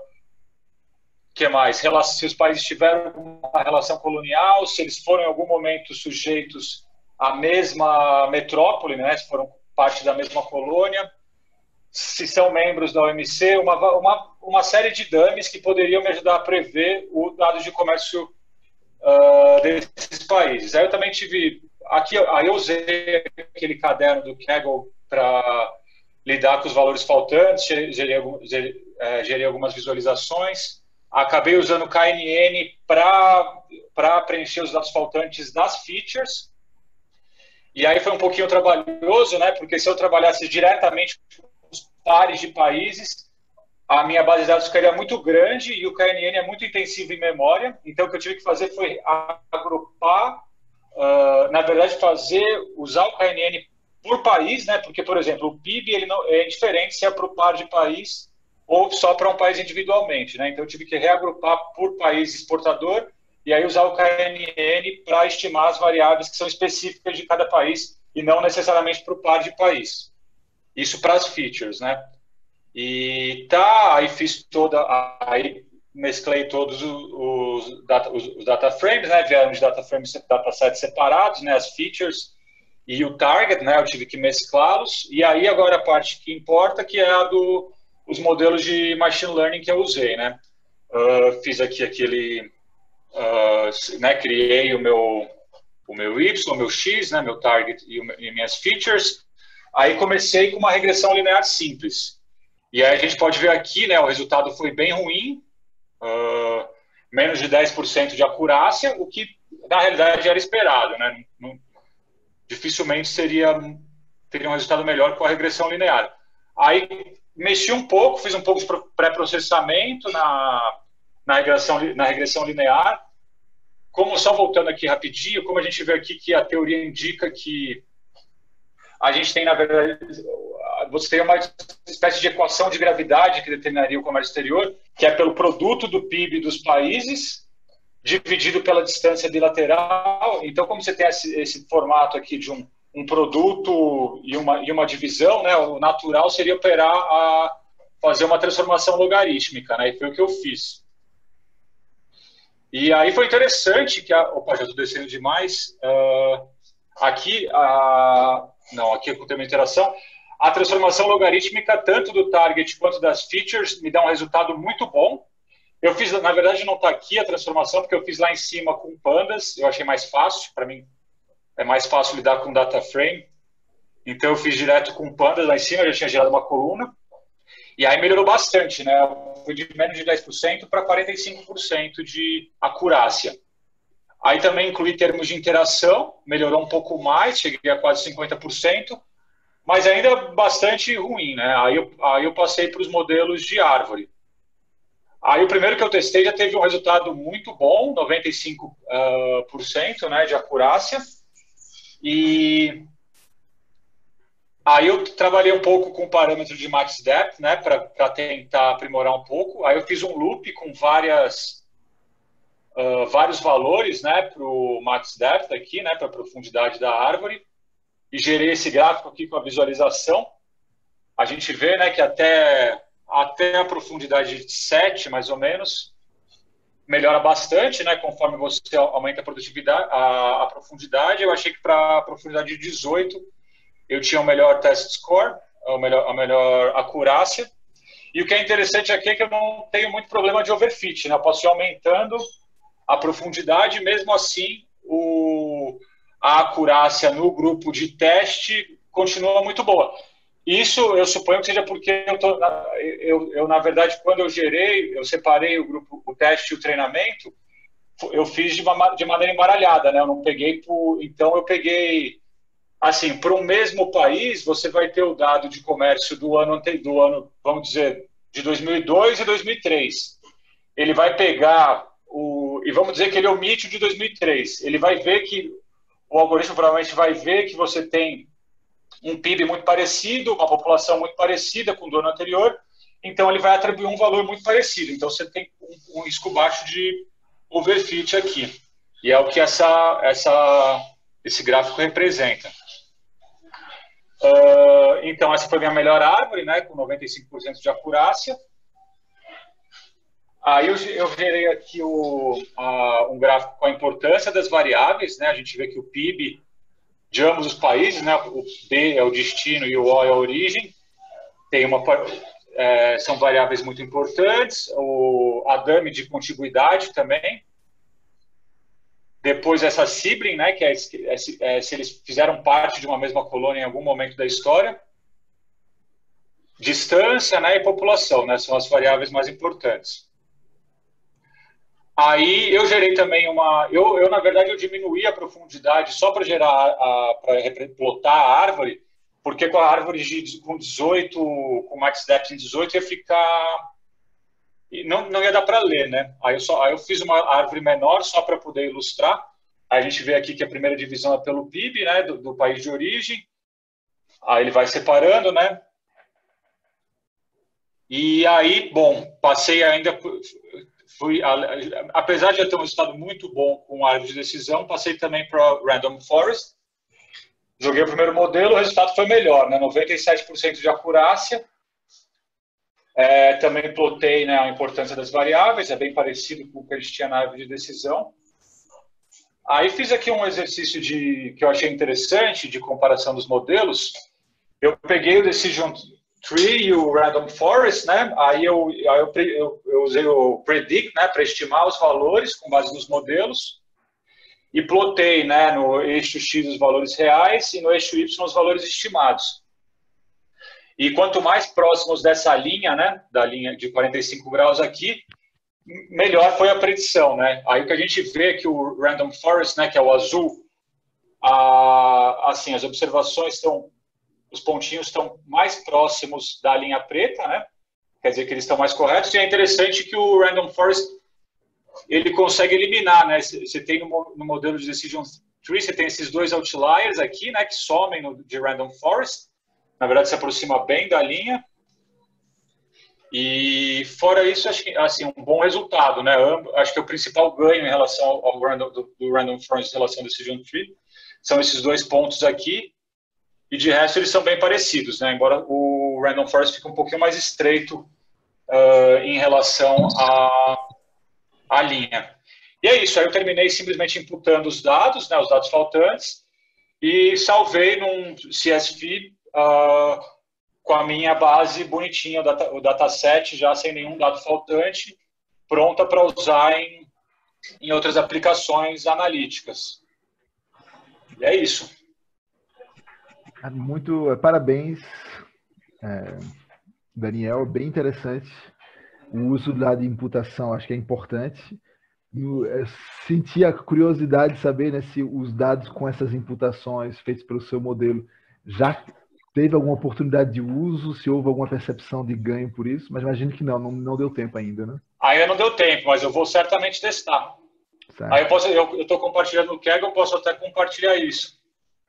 que mais? Se os países tiveram uma relação colonial, se eles foram em algum momento sujeitos à mesma metrópole, né, se foram parte da mesma colônia, se são membros da O M C, uma, uma, uma série de dummies que poderiam me ajudar a prever o dado de comércio uh, desses países. Aí eu também tive, aqui aí eu usei aquele caderno do Kaggle para lidar com os valores faltantes, gerei, gerei, gerei algumas visualizações, acabei usando o K N N para preencher os dados faltantes das features. E aí foi um pouquinho trabalhoso, né? Porque se eu trabalhasse diretamente com os pares de países, a minha base de dados ficaria muito grande e o K N N é muito intensivo em memória. Então, o que eu tive que fazer foi agrupar, uh, na verdade, fazer, usar o K N N por país, né? Porque, por exemplo, o P I B ele não, é diferente se é para o par de país ou só para um país individualmente, né? Então, eu tive que reagrupar por país exportador e aí usar o K N N para estimar as variáveis que são específicas de cada país e não necessariamente para o par de país. Isso para as features, né? E tá, aí fiz toda, aí mesclei todos os, os, data, os, os data frames, né? Vieram de data frames, datasets separados, né? As features e o target, né? Eu tive que mesclá-los. E aí agora a parte que importa, que é a do os modelos de machine learning que eu usei, né? Uh, fiz aqui aquele Uh, né, criei o meu, o meu Y, o meu X, né, meu target e, o, e minhas features. Aí comecei com uma regressão linear simples. E aí a gente pode ver aqui, né, o resultado foi bem ruim, uh, menos de dez por cento de acurácia, o que na realidade era esperado, né? Não, não, dificilmente seria, teria um resultado melhor com a regressão linear. Aí mexi um pouco, fiz um pouco de pré-processamento na, na, regressão, na regressão linear, como só voltando aqui rapidinho, como a gente vê aqui que a teoria indica que a gente tem, na verdade, você tem uma espécie de equação de gravidade que determinaria o comércio exterior, que é pelo produto do P I B dos países, dividido pela distância bilateral. Então, como você tem esse, esse formato aqui de um, um produto e uma, e uma divisão, né, o natural seria operar a fazer uma transformação logarítmica, né, e foi o que eu fiz. E aí foi interessante que... A, opa, já estou descendo demais. Uh, aqui, a, não, aqui eu tenho uma interação. A transformação logarítmica, tanto do target quanto das features, me dá um resultado muito bom. Eu fiz, na verdade, não está aqui a transformação, porque eu fiz lá em cima com pandas, eu achei mais fácil, para mim é mais fácil lidar com data frame. Então eu fiz direto com pandas lá em cima, eu já tinha gerado uma coluna. E aí melhorou bastante, né? Foi de menos de dez por cento para quarenta e cinco por cento de acurácia. Aí também incluí termos de interação, melhorou um pouco mais, cheguei a quase cinquenta por cento, mas ainda bastante ruim, né? Aí eu, aí eu passei para os modelos de árvore. Aí o primeiro que eu testei já teve um resultado muito bom, noventa e cinco por cento, uh, né, de acurácia. E aí eu trabalhei um pouco com o parâmetro de max depth, né, para tentar aprimorar um pouco. Aí eu fiz um loop com várias, uh, vários valores, né, para o max depth aqui, né, para a profundidade da árvore. E gerei esse gráfico aqui com a visualização. A gente vê, né, que até, até a profundidade de sete, mais ou menos, melhora bastante, né, conforme você aumenta a produtividade, a, a profundidade. Eu achei que para a profundidade de dezoito eu tinha o melhor test score, a melhor, a melhor acurácia. E o que é interessante aqui é que eu não tenho muito problema de overfit, né? Eu posso ir aumentando a profundidade, mesmo assim o, a acurácia no grupo de teste continua muito boa. Isso eu suponho que seja porque eu, tô, eu, eu na verdade, quando eu gerei, eu separei o grupo, o teste e o treinamento, eu fiz de, uma, de maneira embaralhada, né? Eu não peguei por, então eu peguei assim, para o mesmo país, você vai ter o dado de comércio do ano do ano, vamos dizer, de dois mil e dois e dois mil e três. Ele vai pegar o e vamos dizer que ele omite o de dois mil e três. Ele vai ver que o algoritmo provavelmente vai ver que você tem um P I B muito parecido, uma população muito parecida com o do ano anterior, então ele vai atribuir um valor muito parecido. Então você tem um, um risco baixo de overfit aqui. E é o que essa, essa, esse gráfico representa. Uh, então essa foi a minha melhor árvore, né, com noventa e cinco por cento de acurácia. Aí eu, eu gerei aqui o, uh, um gráfico com a importância das variáveis, né? A gente vê que o P I B de ambos os países, né, o B é o destino e o O é a origem, tem uma, é, são variáveis muito importantes, o, a D A M de contiguidade também. Depois essa sibling, né, que é, é, é se eles fizeram parte de uma mesma colônia em algum momento da história. Distância, né, e população, né, são as variáveis mais importantes. Aí eu gerei também uma... Eu, eu na verdade, eu diminuí a profundidade só para gerar, para plotar a árvore, porque com a árvore de, com dezoito, com max depth em dezoito, ia ficar... Não, não ia dar para ler, né? Aí eu, só, aí eu fiz uma árvore menor só para poder ilustrar. Aí a gente vê aqui que a primeira divisão é pelo P I B, né, do, do país de origem. Aí ele vai separando, né? E aí, bom, passei ainda... Fui, apesar de eu ter um resultado muito bom com a árvore de decisão, passei também para Random Forest. Joguei o primeiro modelo, o resultado foi melhor, né? noventa e sete por cento de acurácia. É, também plotei, né, a importância das variáveis, é bem parecido com o que a gente tinha na árvore de decisão. Aí fiz aqui um exercício de, que eu achei interessante, de comparação dos modelos. Eu peguei o Decision Tree e o Random Forest, né? Aí eu, aí eu, eu, eu usei o Predict, né, para estimar os valores com base nos modelos. E plotei, né, no eixo X os valores reais e no eixo Y os valores estimados. E quanto mais próximos dessa linha, né, da linha de quarenta e cinco graus aqui, melhor foi a predição, né? Aí o que a gente vê é que o Random Forest, né, que é o azul, a, assim, as observações estão, os pontinhos estão mais próximos da linha preta, né? Quer dizer que eles estão mais corretos. E é interessante que o Random Forest ele consegue eliminar, né? Você tem no, no modelo de Decision Tree, você tem esses dois outliers aqui, né, que somem no, de Random Forest. Na verdade, se aproxima bem da linha. E fora isso, acho que assim, um bom resultado, né? Acho que o principal ganho em relação ao random, do, do Random Forest em relação ao Decision Tree são esses dois pontos aqui. E de resto, eles são bem parecidos, né? Embora o Random Forest fique um pouquinho mais estreito uh, em relação à, à linha. E é isso, aí eu terminei simplesmente imputando os dados, né, os dados faltantes, e salvei num C S V uh, com a minha base bonitinha, o, data, o dataset já sem nenhum dado faltante, pronta para usar em, em outras aplicações analíticas. E é isso. Muito, parabéns, é, Daniel, bem interessante. O uso da imputação acho que é importante. Eu, eu senti a curiosidade de saber, né, se os dados com essas imputações feitos pelo seu modelo já teve alguma oportunidade de uso, se houve alguma percepção de ganho por isso, mas imagino que não, não, não deu tempo ainda, né? Ainda não deu tempo, mas eu vou certamente testar. Certo. Aí eu posso, eu estou compartilhando no Kaggle, eu posso até compartilhar isso.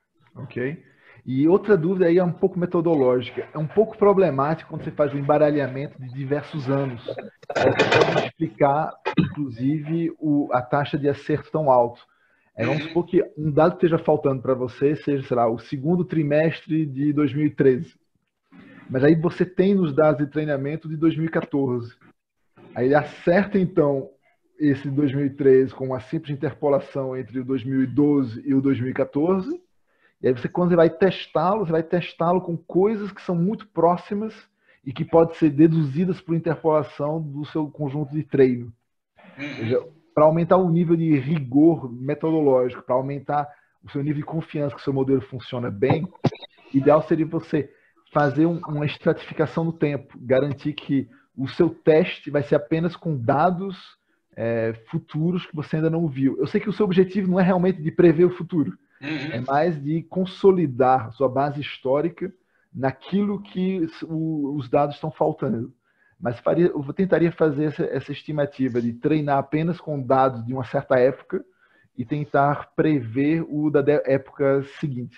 Ok. E outra dúvida aí é um pouco metodológica. É um pouco problemático quando você faz o embaralhamento de diversos anos. Você pode explicar, inclusive, o, a taxa de acerto tão alto. É, vamos supor que um dado que esteja faltando para você seja, sei lá, o segundo trimestre de dois mil e treze. Mas aí você tem nos dados de treinamento de dois mil e quatorze. Aí ele acerta, então, esse dois mil e treze com uma simples interpolação entre o dois mil e doze e o dois mil e quatorze. E aí você, quando você vai testá-lo, você vai testá-lo com coisas que são muito próximas e que podem ser deduzidas por interpolação do seu conjunto de treino. Uhum. Para aumentar o nível de rigor metodológico, para aumentar o seu nível de confiança que o seu modelo funciona bem, o ideal seria você fazer um, uma estratificação no tempo, garantir que o seu teste vai ser apenas com dados é, futuros que você ainda não viu. Eu sei que o seu objetivo não é realmente de prever o futuro, uhum. é mais de consolidar a sua base histórica naquilo que o, os dados estão faltando. Mas faria, eu tentaria fazer essa, essa estimativa de treinar apenas com dados de uma certa época e tentar prever o da época seguinte.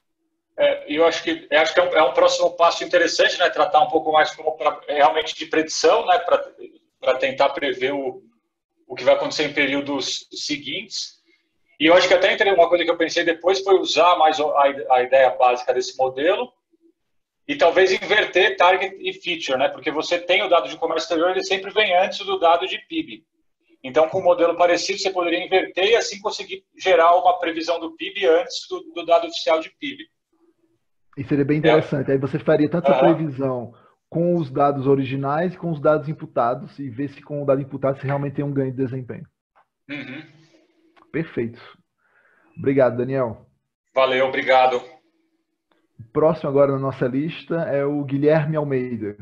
É, eu acho que, eu acho que é, um, é um próximo passo interessante, né? Tratar um pouco mais como pra, realmente de predição, né? Para tentar prever o, o que vai acontecer em períodos seguintes. E eu acho que até uma coisa que eu pensei depois foi usar mais a, a ideia básica desse modelo e talvez inverter target e feature, né? Porque você tem o dado de comércio exterior, ele sempre vem antes do dado de P I B. Então, com um modelo parecido, você poderia inverter e assim conseguir gerar uma previsão do P I B antes do, do dado oficial de P I B. E seria bem interessante. É. Aí você faria tanto a previsão com os dados originais e com os dados imputados e ver se com o dado imputado você realmente tem um ganho de desempenho. Uhum. Perfeito. Obrigado, Daniel. Valeu, obrigado. O próximo agora na nossa lista é o Guilherme Almeida.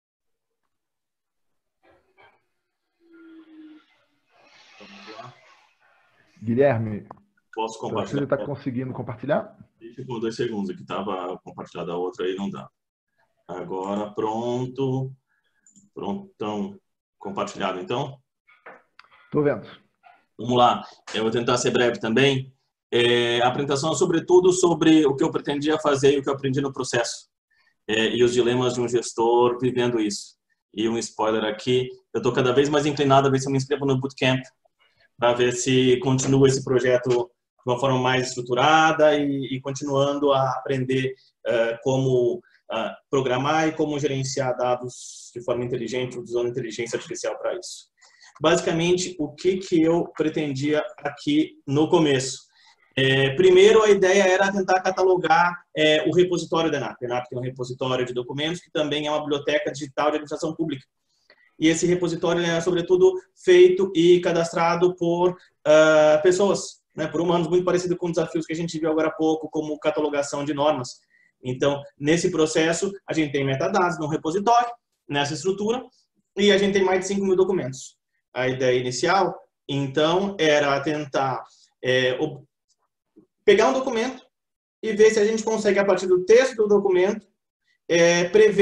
Guilherme, posso compartilhar? Você está conseguindo compartilhar? Deixa por dois segundos aqui, estava compartilhada a outra aí, não dá. Agora, pronto. Pronto, então, compartilhado então? Estou vendo. Vamos lá, eu vou tentar ser breve também. É, a apresentação é sobretudo sobre o que eu pretendia fazer e o que eu aprendi no processo. É, e os dilemas de um gestor vivendo isso. E um spoiler aqui, eu estou cada vez mais inclinado a ver se eu me inscrevo no Bootcamp, para ver se continua esse projeto de uma forma mais estruturada e, e continuando a aprender uh, como uh, programar e como gerenciar dados de forma inteligente, usando inteligência artificial para isso. Basicamente, o que, que eu pretendia aqui no começo? É, primeiro, a ideia era tentar catalogar é, o repositório da ENAP. A ENAP tem um repositório de documentos que também é uma biblioteca digital de administração pública. E esse repositório é, sobretudo, feito e cadastrado por uh, pessoas, né, por humanos, muito parecido com desafios que a gente viu agora há pouco, como catalogação de normas. Então, nesse processo, a gente tem metadados no repositório, nessa estrutura, e a gente tem mais de cinco mil documentos. A ideia inicial, então, era tentar é, pegar um documento e ver se a gente consegue, a partir do texto do documento, é, prever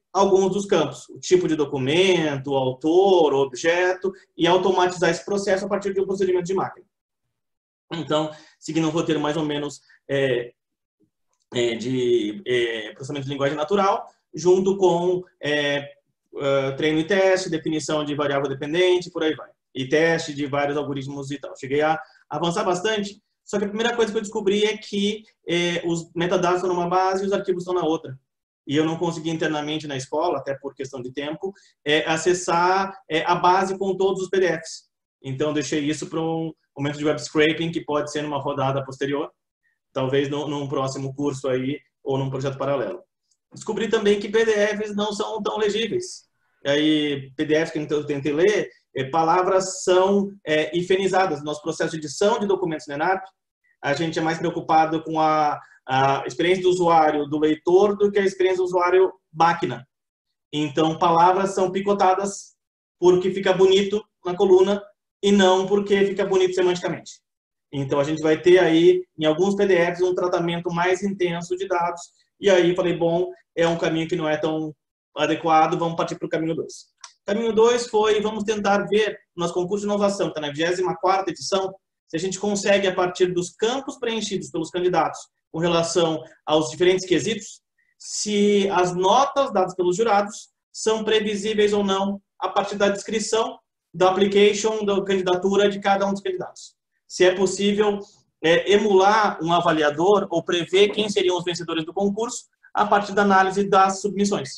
alguns dos campos, o tipo de documento, o autor, o objeto, e automatizar esse processo a partir de um procedimento de máquina. Então, seguindo um roteiro mais ou menos é, é, de é, processamento de linguagem natural, junto com é, uh, treino e teste, definição de variável dependente, por aí vai. E teste de vários algoritmos e tal. Cheguei a avançar bastante, só que a primeira coisa que eu descobri é que é, os metadados estão numa base e os arquivos estão na outra. E eu não consegui internamente na escola, até por questão de tempo, é, acessar é, a base com todos os P D Fs. Então, deixei isso para um momento de web scraping, que pode ser numa rodada posterior, talvez no, num próximo curso aí, ou num projeto paralelo. Descobri também que P D Fs não são tão legíveis. E aí, P D Fs que eu tentei ler, é, palavras são é, hifenizadas. Nosso processo de edição de documentos no ENAP, a gente é mais preocupado com a, a experiência do usuário, do leitor, do que a experiência do usuário máquina. Então, palavras são picotadas porque fica bonito na coluna e não porque fica bonito semanticamente. Então, a gente vai ter aí, em alguns P D Fs, um tratamento mais intenso de dados. E aí, falei, bom, é um caminho que não é tão adequado, vamos partir para o caminho dois. Caminho dois foi, vamos tentar ver, no nosso concurso de inovação, que está na vigésima quarta edição, se a gente consegue, a partir dos campos preenchidos pelos candidatos com relação aos diferentes quesitos, se as notas dadas pelos jurados são previsíveis ou não a partir da descrição da application, da candidatura de cada um dos candidatos. Se é possível é, emular um avaliador ou prever quem seriam os vencedores do concurso a partir da análise das submissões.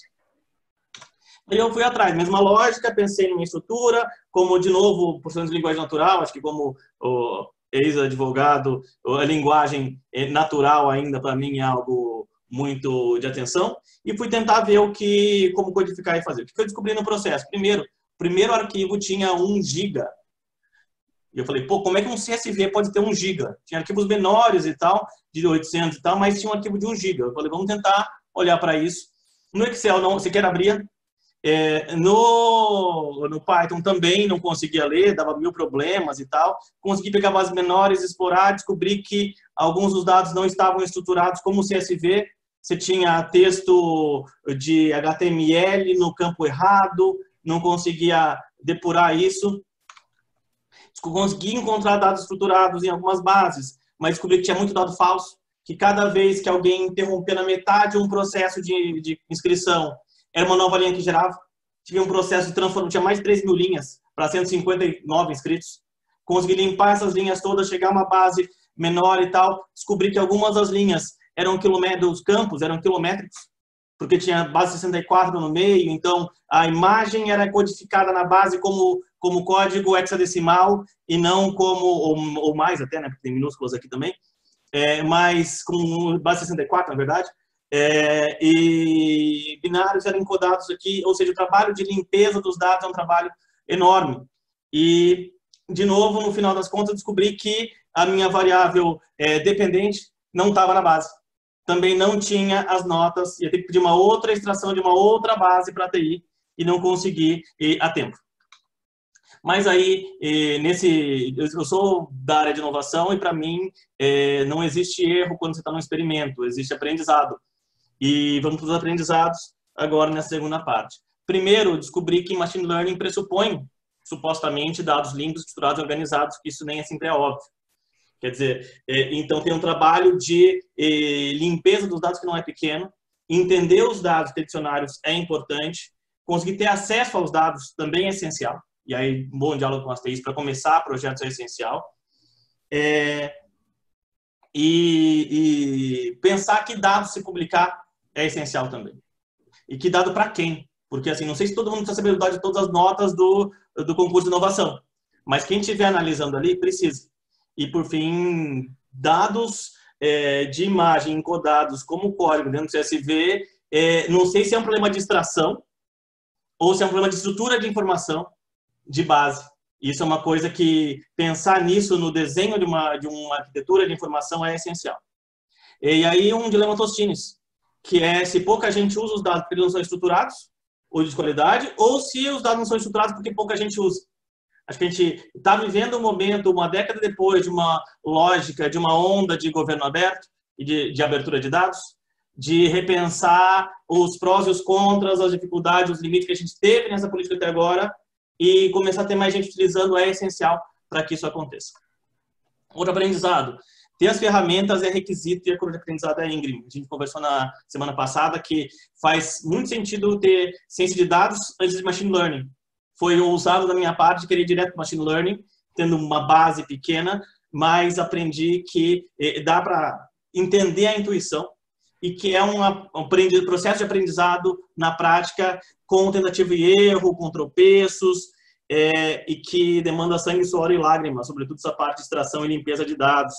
Aí eu fui atrás, mesma lógica, pensei numa estrutura, como, de novo, professor de linguagem natural, acho que como o ex-advogado, a linguagem natural ainda, para mim, é algo muito de atenção, e fui tentar ver o que, como codificar e fazer. O que eu descobri no processo? Primeiro, o primeiro arquivo tinha um giga. E eu falei, pô, como é que um C S V pode ter um giga? Tinha arquivos menores e tal, de oitocentos e tal, mas tinha um arquivo de um giga. Eu falei, vamos tentar olhar para isso. No Excel, não, sequer abria. É, no, no Python também não conseguia ler, dava mil problemas e tal. Consegui pegar bases menores, explorar, descobri que alguns dos dados não estavam estruturados como C S V. Você tinha texto de H T M L no campo errado, não conseguia depurar isso. Consegui encontrar dados estruturados em algumas bases, mas descobri que tinha muito dado falso, que cada vez que alguém interrompia na metade um processo de, de inscrição, era uma nova linha que gerava. Tive um processo de transformação, tinha mais de três mil linhas para cento e cinquenta e nove inscritos. Consegui limpar essas linhas todas, chegar a uma base menor e tal. Descobri que algumas das linhas eram quilômetros, os campos eram quilométricos, porque tinha base sessenta e quatro no meio, então a imagem era codificada na base como, como código hexadecimal e não como, ou, ou mais até, né, porque tem minúsculas aqui também, é, mas com base sessenta e quatro, na verdade. É, e binários eram encodados aqui, ou seja, o trabalho de limpeza dos dados é um trabalho enorme. E, de novo, no final das contas, descobri que a minha variável é, dependente não estava na base. Também não tinha as notas, ia ter que pedir uma outra extração de uma outra base para T I e não consegui ir a tempo. Mas aí, nesse, eu sou da área de inovação e, para mim, não existe erro quando você está no experimento, existe aprendizado. E vamos para os aprendizados agora nessa segunda parte. Primeiro, descobri que Machine Learning pressupõe, supostamente, dados limpos, estruturados e organizados, que isso nem sempre é óbvio. Quer dizer, então tem um trabalho de limpeza dos dados que não é pequeno, entender os dados de dicionários é importante, conseguir ter acesso aos dados também é essencial, e aí um bom diálogo com as T Is para começar projetos é essencial. É, e, e pensar que dados se publicar é essencial também. E que dado para quem? Porque, assim, não sei se todo mundo precisa saber o dado de todas as notas do, do concurso de inovação, mas quem estiver analisando ali, precisa. E, por fim, dados é, de imagem encodados como código dentro do C S V, é, não sei se é um problema de extração ou se é um problema de estrutura de informação de base. Isso é uma coisa que pensar nisso no desenho de uma, de uma arquitetura de informação é essencial. E aí um dilema Tostines, que é se pouca gente usa os dados porque eles não são estruturados, ou de qualidade, ou se os dados não são estruturados porque pouca gente usa. Acho que a gente está vivendo um momento, uma década depois, de uma lógica, de uma onda de governo aberto e de, de abertura de dados, de repensar os prós e os contras, as dificuldades, os limites que a gente teve nessa política até agora e começar a ter mais gente utilizando é essencial para que isso aconteça. Outro aprendizado. Ter as ferramentas é requisito e a curva de aprendizado é íngreme. A gente conversou na semana passada que faz muito sentido ter ciência de dados antes de machine learning. Foi ousado da minha parte querer ir direto para machine learning, tendo uma base pequena, mas aprendi que dá para entender a intuição e que é um processo de aprendizado na prática com tentativa e erro, com tropeços, é, e que demanda sangue, suor e lágrimas, sobretudo essa parte de extração e limpeza de dados.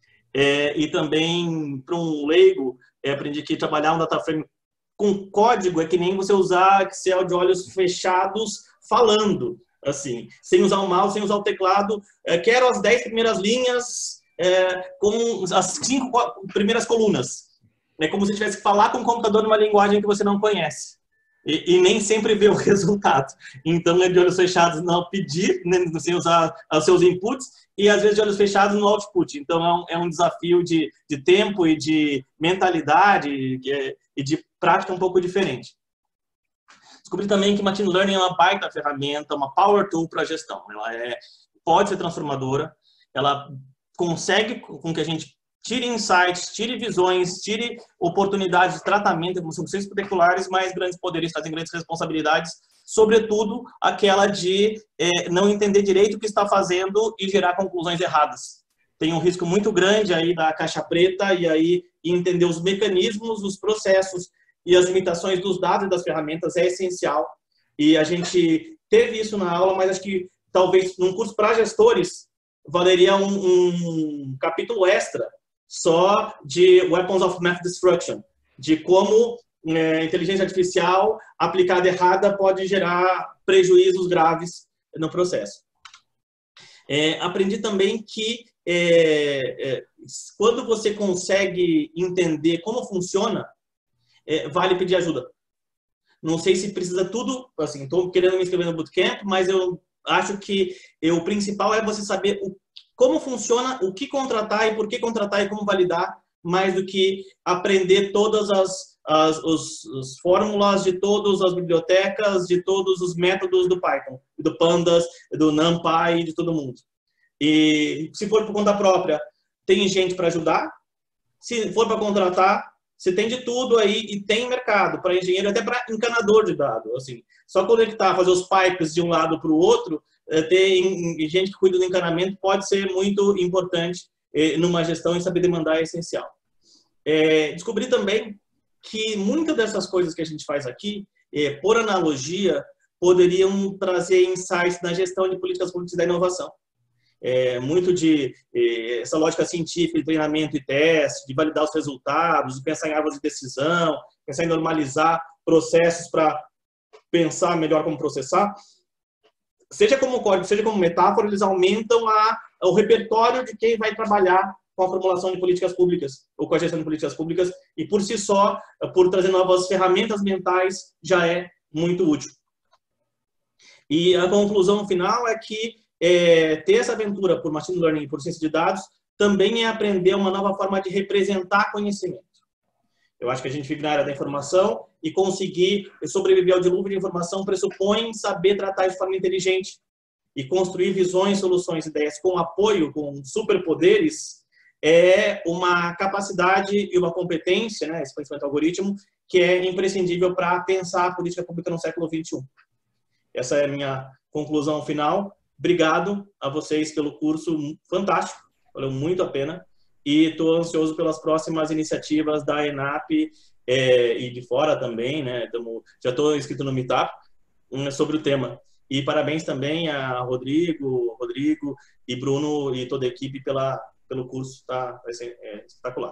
É, e também, para um leigo, é, aprendi que trabalhar um data frame com código é que nem você usar Excel de olhos fechados falando, assim, sem usar o mouse, sem usar o teclado. É, quero as dez primeiras linhas é, com as cinco primeiras colunas. É como se tivesse que falar com o computador numa linguagem que você não conhece. E, e nem sempre vê o resultado. Então, é de olhos fechados no pedir, né, sem usar os seus inputs, e às vezes de olhos fechados no output. Então, é um, é um desafio de, de tempo e de mentalidade e, e de prática um pouco diferente. Descobri também que Machine Learning é uma baita ferramenta, uma power tool para gestão. Ela é, pode ser transformadora, ela consegue com que a gente tire insights, tire visões, tire oportunidades de tratamento, como são conceitos particulares, mas grandes poderes trazem grandes responsabilidades, sobretudo aquela de é, não entender direito o que está fazendo e gerar conclusões erradas. Tem um risco muito grande aí da caixa preta e aí entender os mecanismos, os processos e as limitações dos dados e das ferramentas é essencial. E a gente teve isso na aula, mas acho que talvez num curso para gestores valeria um, um capítulo extra só de Weapons of Math Destruction, de como é, inteligência artificial aplicada errada pode gerar prejuízos graves no processo. É, aprendi também que é, é, quando você consegue entender como funciona, é, vale pedir ajuda. Não sei se precisa tudo, assim, estou querendo me inscrever no bootcamp, mas eu acho que é, o principal é você saber o como funciona, o que contratar e por que contratar e como validar, mais do que aprender todas as, as os, os fórmulas de todas as bibliotecas, de todos os métodos do Python, do Pandas, do NumPy, de todo mundo. E se for por conta própria, tem gente para ajudar. Se for para contratar, você tem de tudo aí e tem mercado para engenheiro, até para encanador de dados. Assim, só conectar, fazer os pipes de um lado para o outro, ter gente que cuida do encanamento pode ser muito importante numa gestão e saber demandar é essencial. É, descobri também que muitas dessas coisas que a gente faz aqui, é, por analogia, poderiam trazer insights na gestão de políticas públicas da inovação. É, muito de é, essa lógica científica de treinamento e teste, de validar os resultados, de pensar em árvores de decisão, pensar em normalizar processos para pensar melhor como processar. Seja como código, seja como metáfora, eles aumentam a, o repertório de quem vai trabalhar com a formulação de políticas públicas ou com a gestão de políticas públicas e por si só, por trazer novas ferramentas mentais, já é muito útil. E a conclusão final é que é, ter essa aventura por machine learning e por ciência de dados também é aprender uma nova forma de representar conhecimento. Eu acho que a gente vive na área da informação e conseguir sobreviver ao dilúvio de informação pressupõe saber tratar de forma inteligente e construir visões, soluções, ideias com apoio, com superpoderes, é uma capacidade e uma competência, né, esse conhecimento algoritmo, que é imprescindível para pensar a política pública no século vinte e um. Essa é a minha conclusão final. Obrigado a vocês pelo curso fantástico, valeu muito a pena. E estou ansioso pelas próximas iniciativas da ENAP é, e de fora também, né? Tamo, já estou inscrito no Meetup um, sobre o tema. E parabéns também a Rodrigo, Rodrigo e Bruno e toda a equipe pela, pelo curso, tá? Vai ser é, espetacular.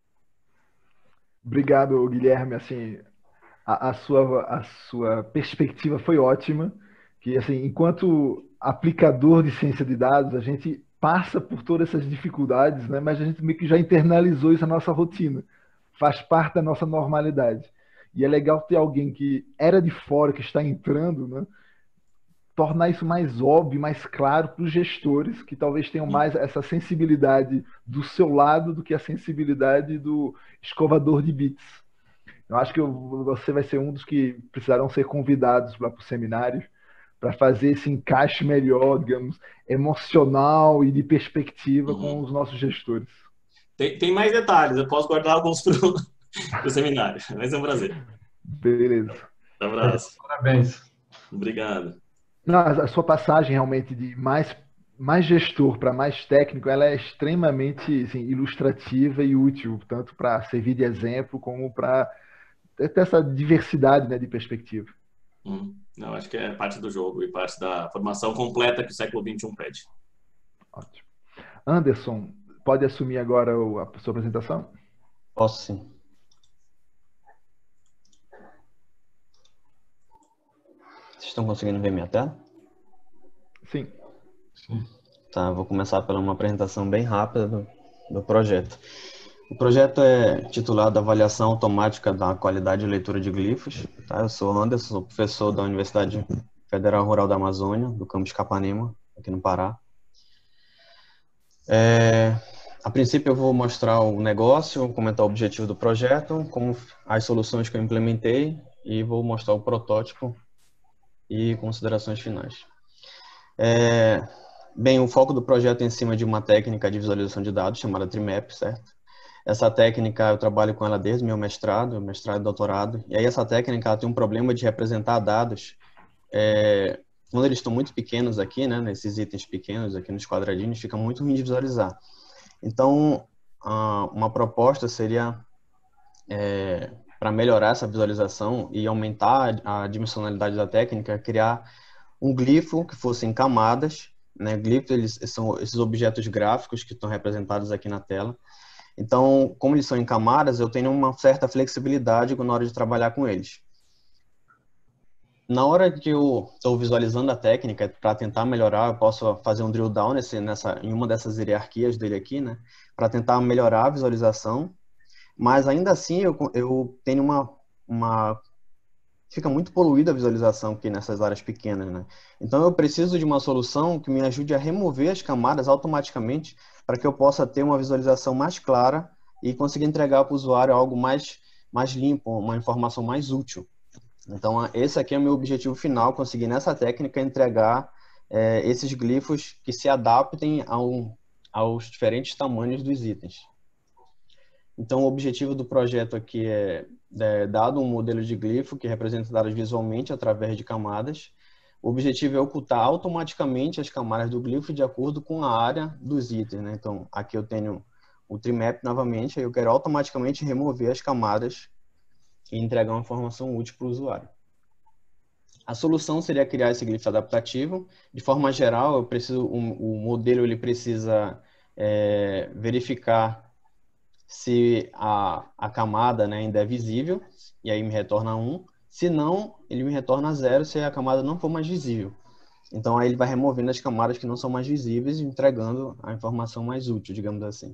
Obrigado, Guilherme. Assim, a, a, sua, a sua perspectiva foi ótima. Que, assim, enquanto aplicador de ciência de dados, a gente passa por todas essas dificuldades, né? Mas a gente meio que já internalizou isso na nossa rotina. Faz parte da nossa normalidade. E é legal ter alguém que era de fora, que está entrando, né? Tornar isso mais óbvio, mais claro para os gestores, que talvez tenham mais essa sensibilidade do seu lado do que a sensibilidade do escovador de bits. Eu acho que eu- você vai ser um dos que precisarão ser convidados lá para o seminário para fazer esse encaixe melhor, digamos, emocional e de perspectiva com Uhum. os nossos gestores. Tem, tem mais detalhes, eu posso guardar alguns para o seminário. Mas é um prazer. Beleza. Um abraço. Parabéns. Obrigado. Não, a a sua passagem realmente de mais, mais gestor para mais técnico, ela é extremamente assim, ilustrativa e útil, tanto para servir de exemplo como para ter essa diversidade, né, de perspectiva. Hum. Não, acho que é parte do jogo e parte da formação completa que o século vinte e um pede. Ótimo. Anderson, pode assumir agora o- a sua apresentação? Posso sim. Vocês estão conseguindo ver minha tela? Sim. Tá, vou começar pela uma apresentação bem rápida do, do projeto. O projeto é titulado Avaliação Automática da Qualidade de Leitura de Glifos. Tá? Eu sou Anderson, sou professor da Universidade Federal Rural da Amazônia, do campus Capanema, aqui no Pará. É, a princípio eu vou mostrar o negócio, comentar o objetivo do projeto, como as soluções que eu implementei e vou mostrar o protótipo e considerações finais. É, bem, o foco do projeto é em cima de uma técnica de visualização de dados chamada Trimap, certo? Essa técnica eu trabalho com ela desde meu mestrado, mestrado e doutorado, e aí essa técnica ela tem um problema de representar dados é, quando eles estão muito pequenos aqui, né, nesses itens pequenos aqui nos quadradinhos, fica muito ruim de visualizar. Então, uma proposta seria, é, para melhorar essa visualização e aumentar a dimensionalidade da técnica, criar um glifo que fosse em camadas, né? Glifos eles são esses objetos gráficos que estão representados aqui na tela. Então, como eles são em camadas, eu tenho uma certa flexibilidade na hora de trabalhar com eles. Na hora que eu estou visualizando a técnica para tentar melhorar, eu posso fazer um drill down nesse, nessa, em uma dessas hierarquias dele aqui, né? Para tentar melhorar a visualização, mas ainda assim eu, eu tenho uma, uma... Fica muito poluída a visualização aqui nessas áreas pequenas, né? Então eu preciso de uma solução que me ajude a remover as camadas automaticamente para que eu possa ter uma visualização mais clara e conseguir entregar para o usuário algo mais, mais limpo, uma informação mais útil. Então, esse aqui é o meu objetivo final, conseguir nessa técnica entregar é, esses glifos que se adaptem ao, aos diferentes tamanhos dos itens. Então, o objetivo do projeto aqui é, é dado um modelo de glifo que representa dados visualmente através de camadas. O objetivo é ocultar automaticamente as camadas do glifo de acordo com a área dos itens, né? Então, aqui eu tenho o Trimap novamente, aí eu quero automaticamente remover as camadas e entregar uma informação útil para o usuário. A solução seria criar esse glifo adaptativo. De forma geral, eu preciso, um, o modelo ele precisa é, verificar se a, a camada, né, ainda é visível, e aí me retorna um. Se não, ele me retorna zero se a camada não for mais visível. Então, aí ele vai removendo as camadas que não são mais visíveis e entregando a informação mais útil, digamos assim.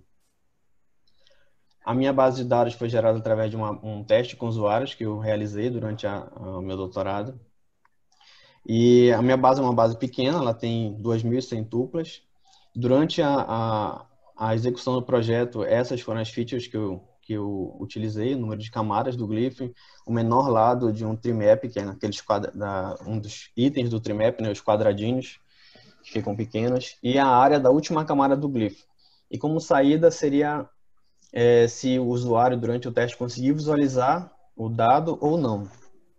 A minha base de dados foi gerada através de uma, um teste com usuários que eu realizei durante o meu doutorado. E a minha base é uma base pequena, ela tem duas mil e cem tuplas. Durante a, a, a execução do projeto, essas foram as features que eu, que eu utilizei, o número de camadas do glifo, o menor lado de um trimap, que é naqueles quadra, da, um dos itens do trimap, né, os quadradinhos, que ficam pequenos, e a área da última camada do glifo. E como saída seria... É, se o usuário, durante o teste, conseguir visualizar o dado ou não.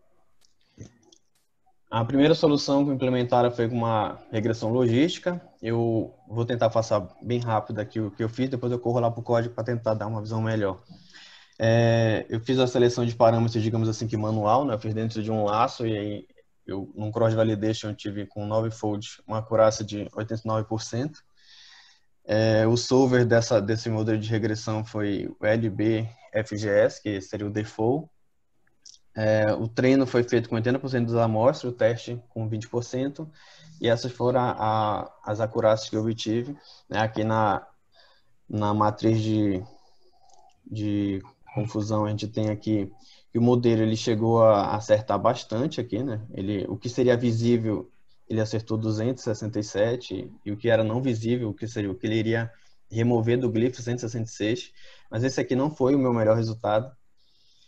A primeira solução que implementaram foi uma regressão logística. Eu vou tentar passar bem rápido aqui o que eu fiz, depois eu corro lá para o código para tentar dar uma visão melhor. É, eu fiz a seleção de parâmetros, digamos assim, que manual, né? Eu fiz dentro de um laço e aí, eu, num cross-validation, eu tive com nove folds uma acurácia de oitenta e nove por cento. É, o solver dessa, desse modelo de regressão foi o L B F G S, que seria o default. É, o treino foi feito com oitenta por cento das amostras, o teste com vinte por cento. E essas foram a, a, as acurácias que eu obtive. Né, aqui na, na matriz de, de confusão, a gente tem aqui que o modelo ele chegou a acertar bastante aqui, né? Ele, o que seria visível, ele acertou duzentos e sessenta e sete, e o que era não visível, o que seria o que ele iria remover do glifo, cento e sessenta e seis, mas esse aqui não foi o meu melhor resultado.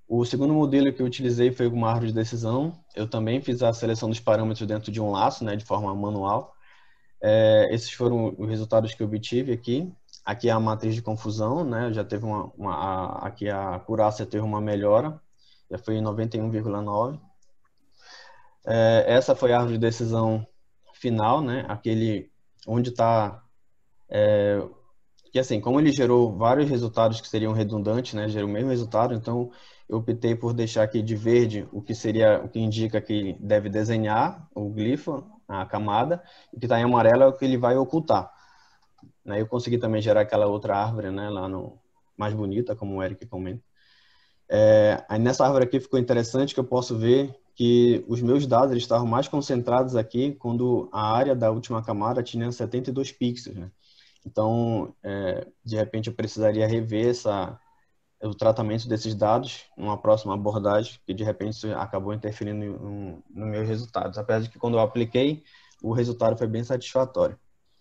O segundo modelo que eu utilizei foi uma árvore de decisão. Eu também fiz a seleção dos parâmetros dentro de um laço, né, de forma manual. É, esses foram os resultados que eu obtive aqui. Aqui é a matriz de confusão, né, já teve uma, uma a, aqui a acurácia teve uma melhora, já foi em noventa e um vírgula nove. É, essa foi a árvore de decisão final, né, aquele onde está, é, que assim, como ele gerou vários resultados que seriam redundantes, né, gerou o mesmo resultado, então eu optei por deixar aqui de verde o que seria, o que indica que deve desenhar o glifo, a camada, e que está em amarelo é o que ele vai ocultar. Né, eu consegui também gerar aquela outra árvore, né, lá no mais bonita, como o Eric comenta. É, aí nessa árvore aqui ficou interessante que eu posso ver que os meus dados eles estavam mais concentrados aqui quando a área da última camada tinha setenta e dois pixels, né? Então, é, de repente eu precisaria rever essa, o tratamento desses dados numa próxima abordagem, que de repente isso acabou interferindo nos no meus resultados, apesar de que quando eu apliquei, o resultado foi bem satisfatório.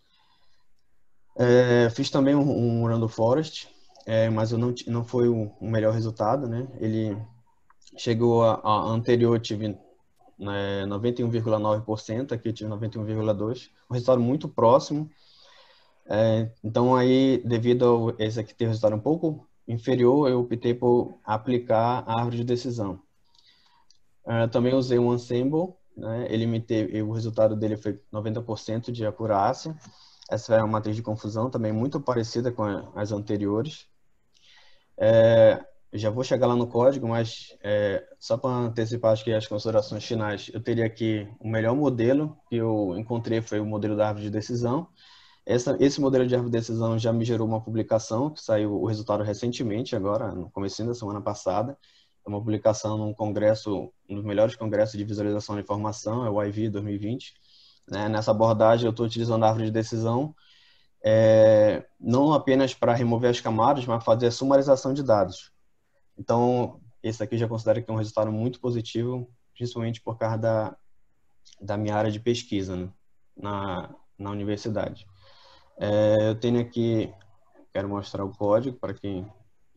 É, fiz também um, um Random Forest, é, mas eu não, não foi o, o melhor resultado, né? Ele chegou a, a anterior, eu tive né, noventa e um vírgula nove por cento, aqui eu tive noventa e um vírgula dois por cento, um resultado muito próximo. É, então aí, devido a esse aqui ter resultado um pouco inferior, eu optei por aplicar a árvore de decisão. É, também usei um ensemble, né? Ele me teve, o resultado dele foi noventa por cento de acurácia. Essa é uma matriz de confusão também muito parecida com as anteriores. É, já vou chegar lá no código, mas é, só para antecipar acho que as considerações finais, eu teria aqui o melhor modelo que eu encontrei foi o modelo da árvore de decisão. Essa, esse modelo de árvore de decisão já me gerou uma publicação, que saiu o resultado recentemente, agora, no comecinho da semana passada. É uma publicação num congresso, um dos melhores congressos de visualização da informação, é o I V dois mil e vinte. Né? Nessa abordagem, eu estou utilizando a árvore de decisão, é, não apenas para remover as camadas, mas fazer a sumarização de dados. Então, esse aqui eu já considero que é um resultado muito positivo, principalmente por causa da, da minha área de pesquisa, né? na, na universidade. É, eu tenho aqui, quero mostrar o código para que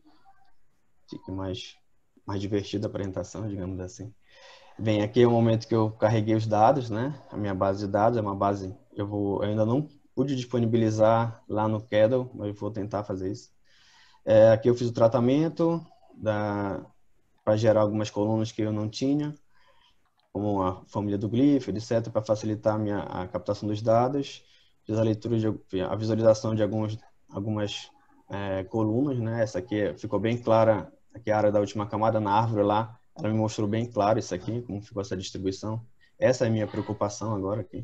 fique mais, mais divertida a apresentação, digamos assim. Bem, aqui é o momento que eu carreguei os dados, né? A minha base de dados é uma base, eu, vou, eu ainda não pude disponibilizar lá no Kedle, mas eu vou tentar fazer isso. É, aqui eu fiz o tratamento para gerar algumas colunas que eu não tinha, como a família do glifo, etcétera, para facilitar a, minha, a captação dos dados. Fiz a leitura, de, a visualização de alguns, algumas é, colunas, né? Essa aqui ficou bem clara, aqui a área da última camada na árvore lá, ela me mostrou bem claro isso aqui, como ficou essa distribuição. Essa é a minha preocupação agora aqui.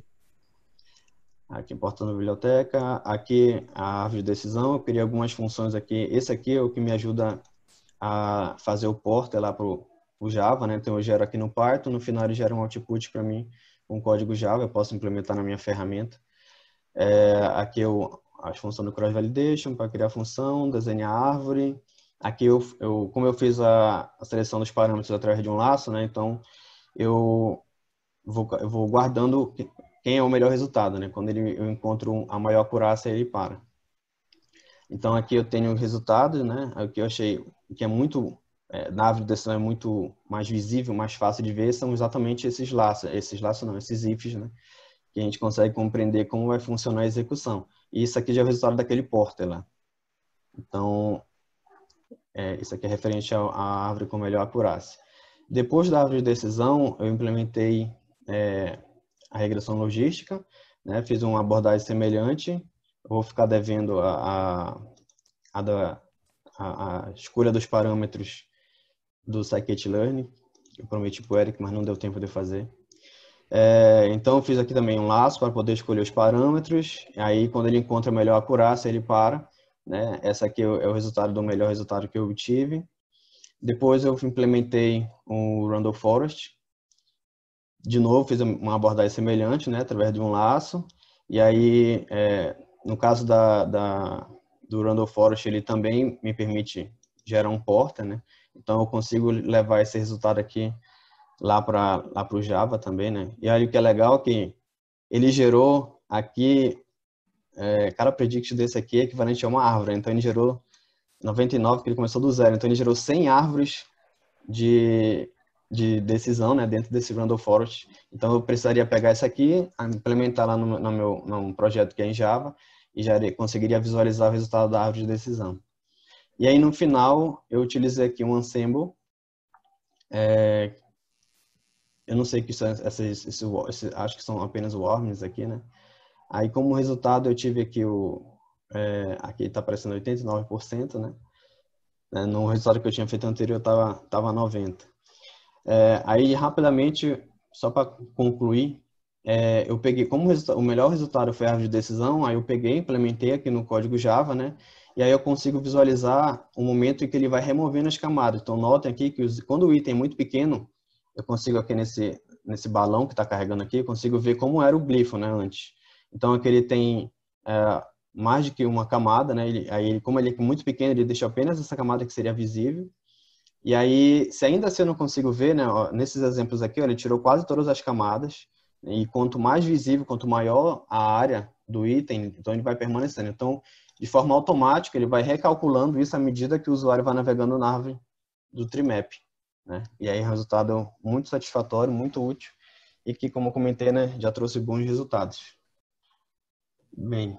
Aqui, portando a biblioteca, aqui a árvore de decisão, eu criei algumas funções aqui. Esse aqui é o que me ajuda a fazer o porter lá para o Java, né? Então eu gero aqui no Python, no final ele gera um output para mim com código Java, eu posso implementar na minha ferramenta. É, aqui eu, as funções do cross validation para criar a função, desenhar a árvore. Aqui eu, eu como eu fiz a, a seleção dos parâmetros através de um laço, né? Então eu vou, eu vou guardando quem é o melhor resultado, né? Quando ele, eu encontro a maior acurácia, ele para. Então aqui eu tenho os resultados, né? O que eu achei que é muito é, na árvore de decisão é muito mais visível, mais fácil de ver, são exatamente esses laços, esses laços não, esses ifs, né? Que a gente consegue compreender como vai funcionar a execução. E isso aqui já é o resultado daquele porter lá. Então, é, isso aqui é referente à árvore com melhor acurácia. Depois da árvore de decisão, eu implementei é, a regressão logística, né? Fiz uma abordagem semelhante. Eu vou ficar devendo a, a, a, da, a, a escolha dos parâmetros do scikit-learn. Eu prometi para o Eric, mas não deu tempo de fazer. É, então, eu fiz aqui também um laço para poder escolher os parâmetros. Aí, quando ele encontra a melhor acurácia, ele para. Né? Essa aqui é o resultado do melhor resultado que eu obtive. Depois, eu implementei o Random Forest. De novo, fiz uma abordagem semelhante, né? Através de um laço. E aí, é, no caso da, da, do Random Forest, ele também me permite gerar um porter, né? Então, eu consigo levar esse resultado aqui lá para lá para o Java também, né? E aí o que é legal é que ele gerou aqui, é, cada predict desse aqui é equivalente a uma árvore, então ele gerou noventa e nove, que ele começou do zero, então ele gerou cem árvores de, de decisão, né, dentro desse Random Forest. Então, eu precisaria pegar isso aqui, implementar lá no, no meu no projeto que é em Java, e já conseguiria visualizar o resultado da árvore de decisão. E aí, no final, eu utilizei aqui um ensemble. É, eu não sei que são esses, esses, esses, acho que são apenas worms aqui, né? Aí, como resultado, eu tive aqui o, é, aqui está aparecendo oitenta e nove por cento, né? No resultado que eu tinha feito anterior, estava tava noventa por cento. É, aí, rapidamente, só para concluir, é, eu peguei, como o, o melhor resultado foi a árvore de decisão, aí eu peguei, implementei aqui no código Java, né? E aí eu consigo visualizar o momento em que ele vai removendo as camadas. Então, notem aqui que os, quando o item é muito pequeno, eu consigo aqui nesse, nesse balão que está carregando aqui, eu consigo ver como era o glifo, né, antes. Então, aqui ele tem é, mais do que uma camada, né? Ele, aí, como ele é muito pequeno, ele deixa apenas essa camada que seria visível. E aí, se ainda assim eu não consigo ver, né, ó, nesses exemplos aqui, ó, ele tirou quase todas as camadas. E quanto mais visível, quanto maior a área do item, então ele vai permanecendo. Então, de forma automática, ele vai recalculando isso à medida que o usuário vai navegando na árvore do Trimap, né? E aí, resultado muito satisfatório, muito útil, e que, como eu comentei, né, já trouxe bons resultados. Bem,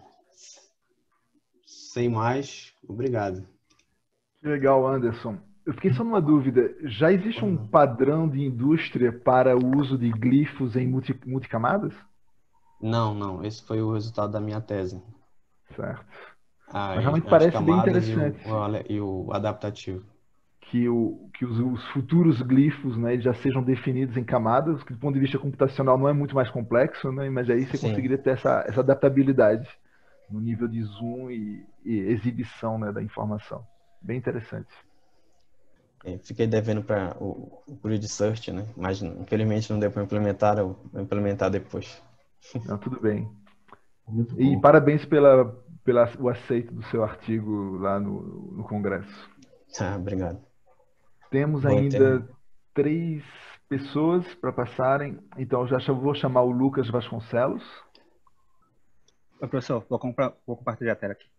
sem mais, obrigado. Que legal, Anderson. Eu fiquei só numa dúvida. Já existe um padrão de indústria para o uso de glifos em multi, multicamadas? Não, não. Esse foi o resultado da minha tese. Certo. Ah, Mas realmente as parece bem camadas e o, interessante e o adaptativo. que, o, que os, os futuros glifos, né, já sejam definidos em camadas, que do ponto de vista computacional não é muito mais complexo, né, mas aí você Sim. conseguiria ter essa, essa adaptabilidade no nível de zoom e, e exibição, né, da informação. Bem interessante. É, fiquei devendo para o, o grid search, né? Mas infelizmente não deu para implementar, eu vou implementar depois. Não, tudo bem. Muito E bom. parabéns pela, pela o aceito do seu artigo lá no, no Congresso. Ah, obrigado. Temos Vou ainda ter... três pessoas para passarem, então já vou chamar o Lucas Vasconcelos. Oi, professor, vou, comprar, vou compartilhar a tela aqui.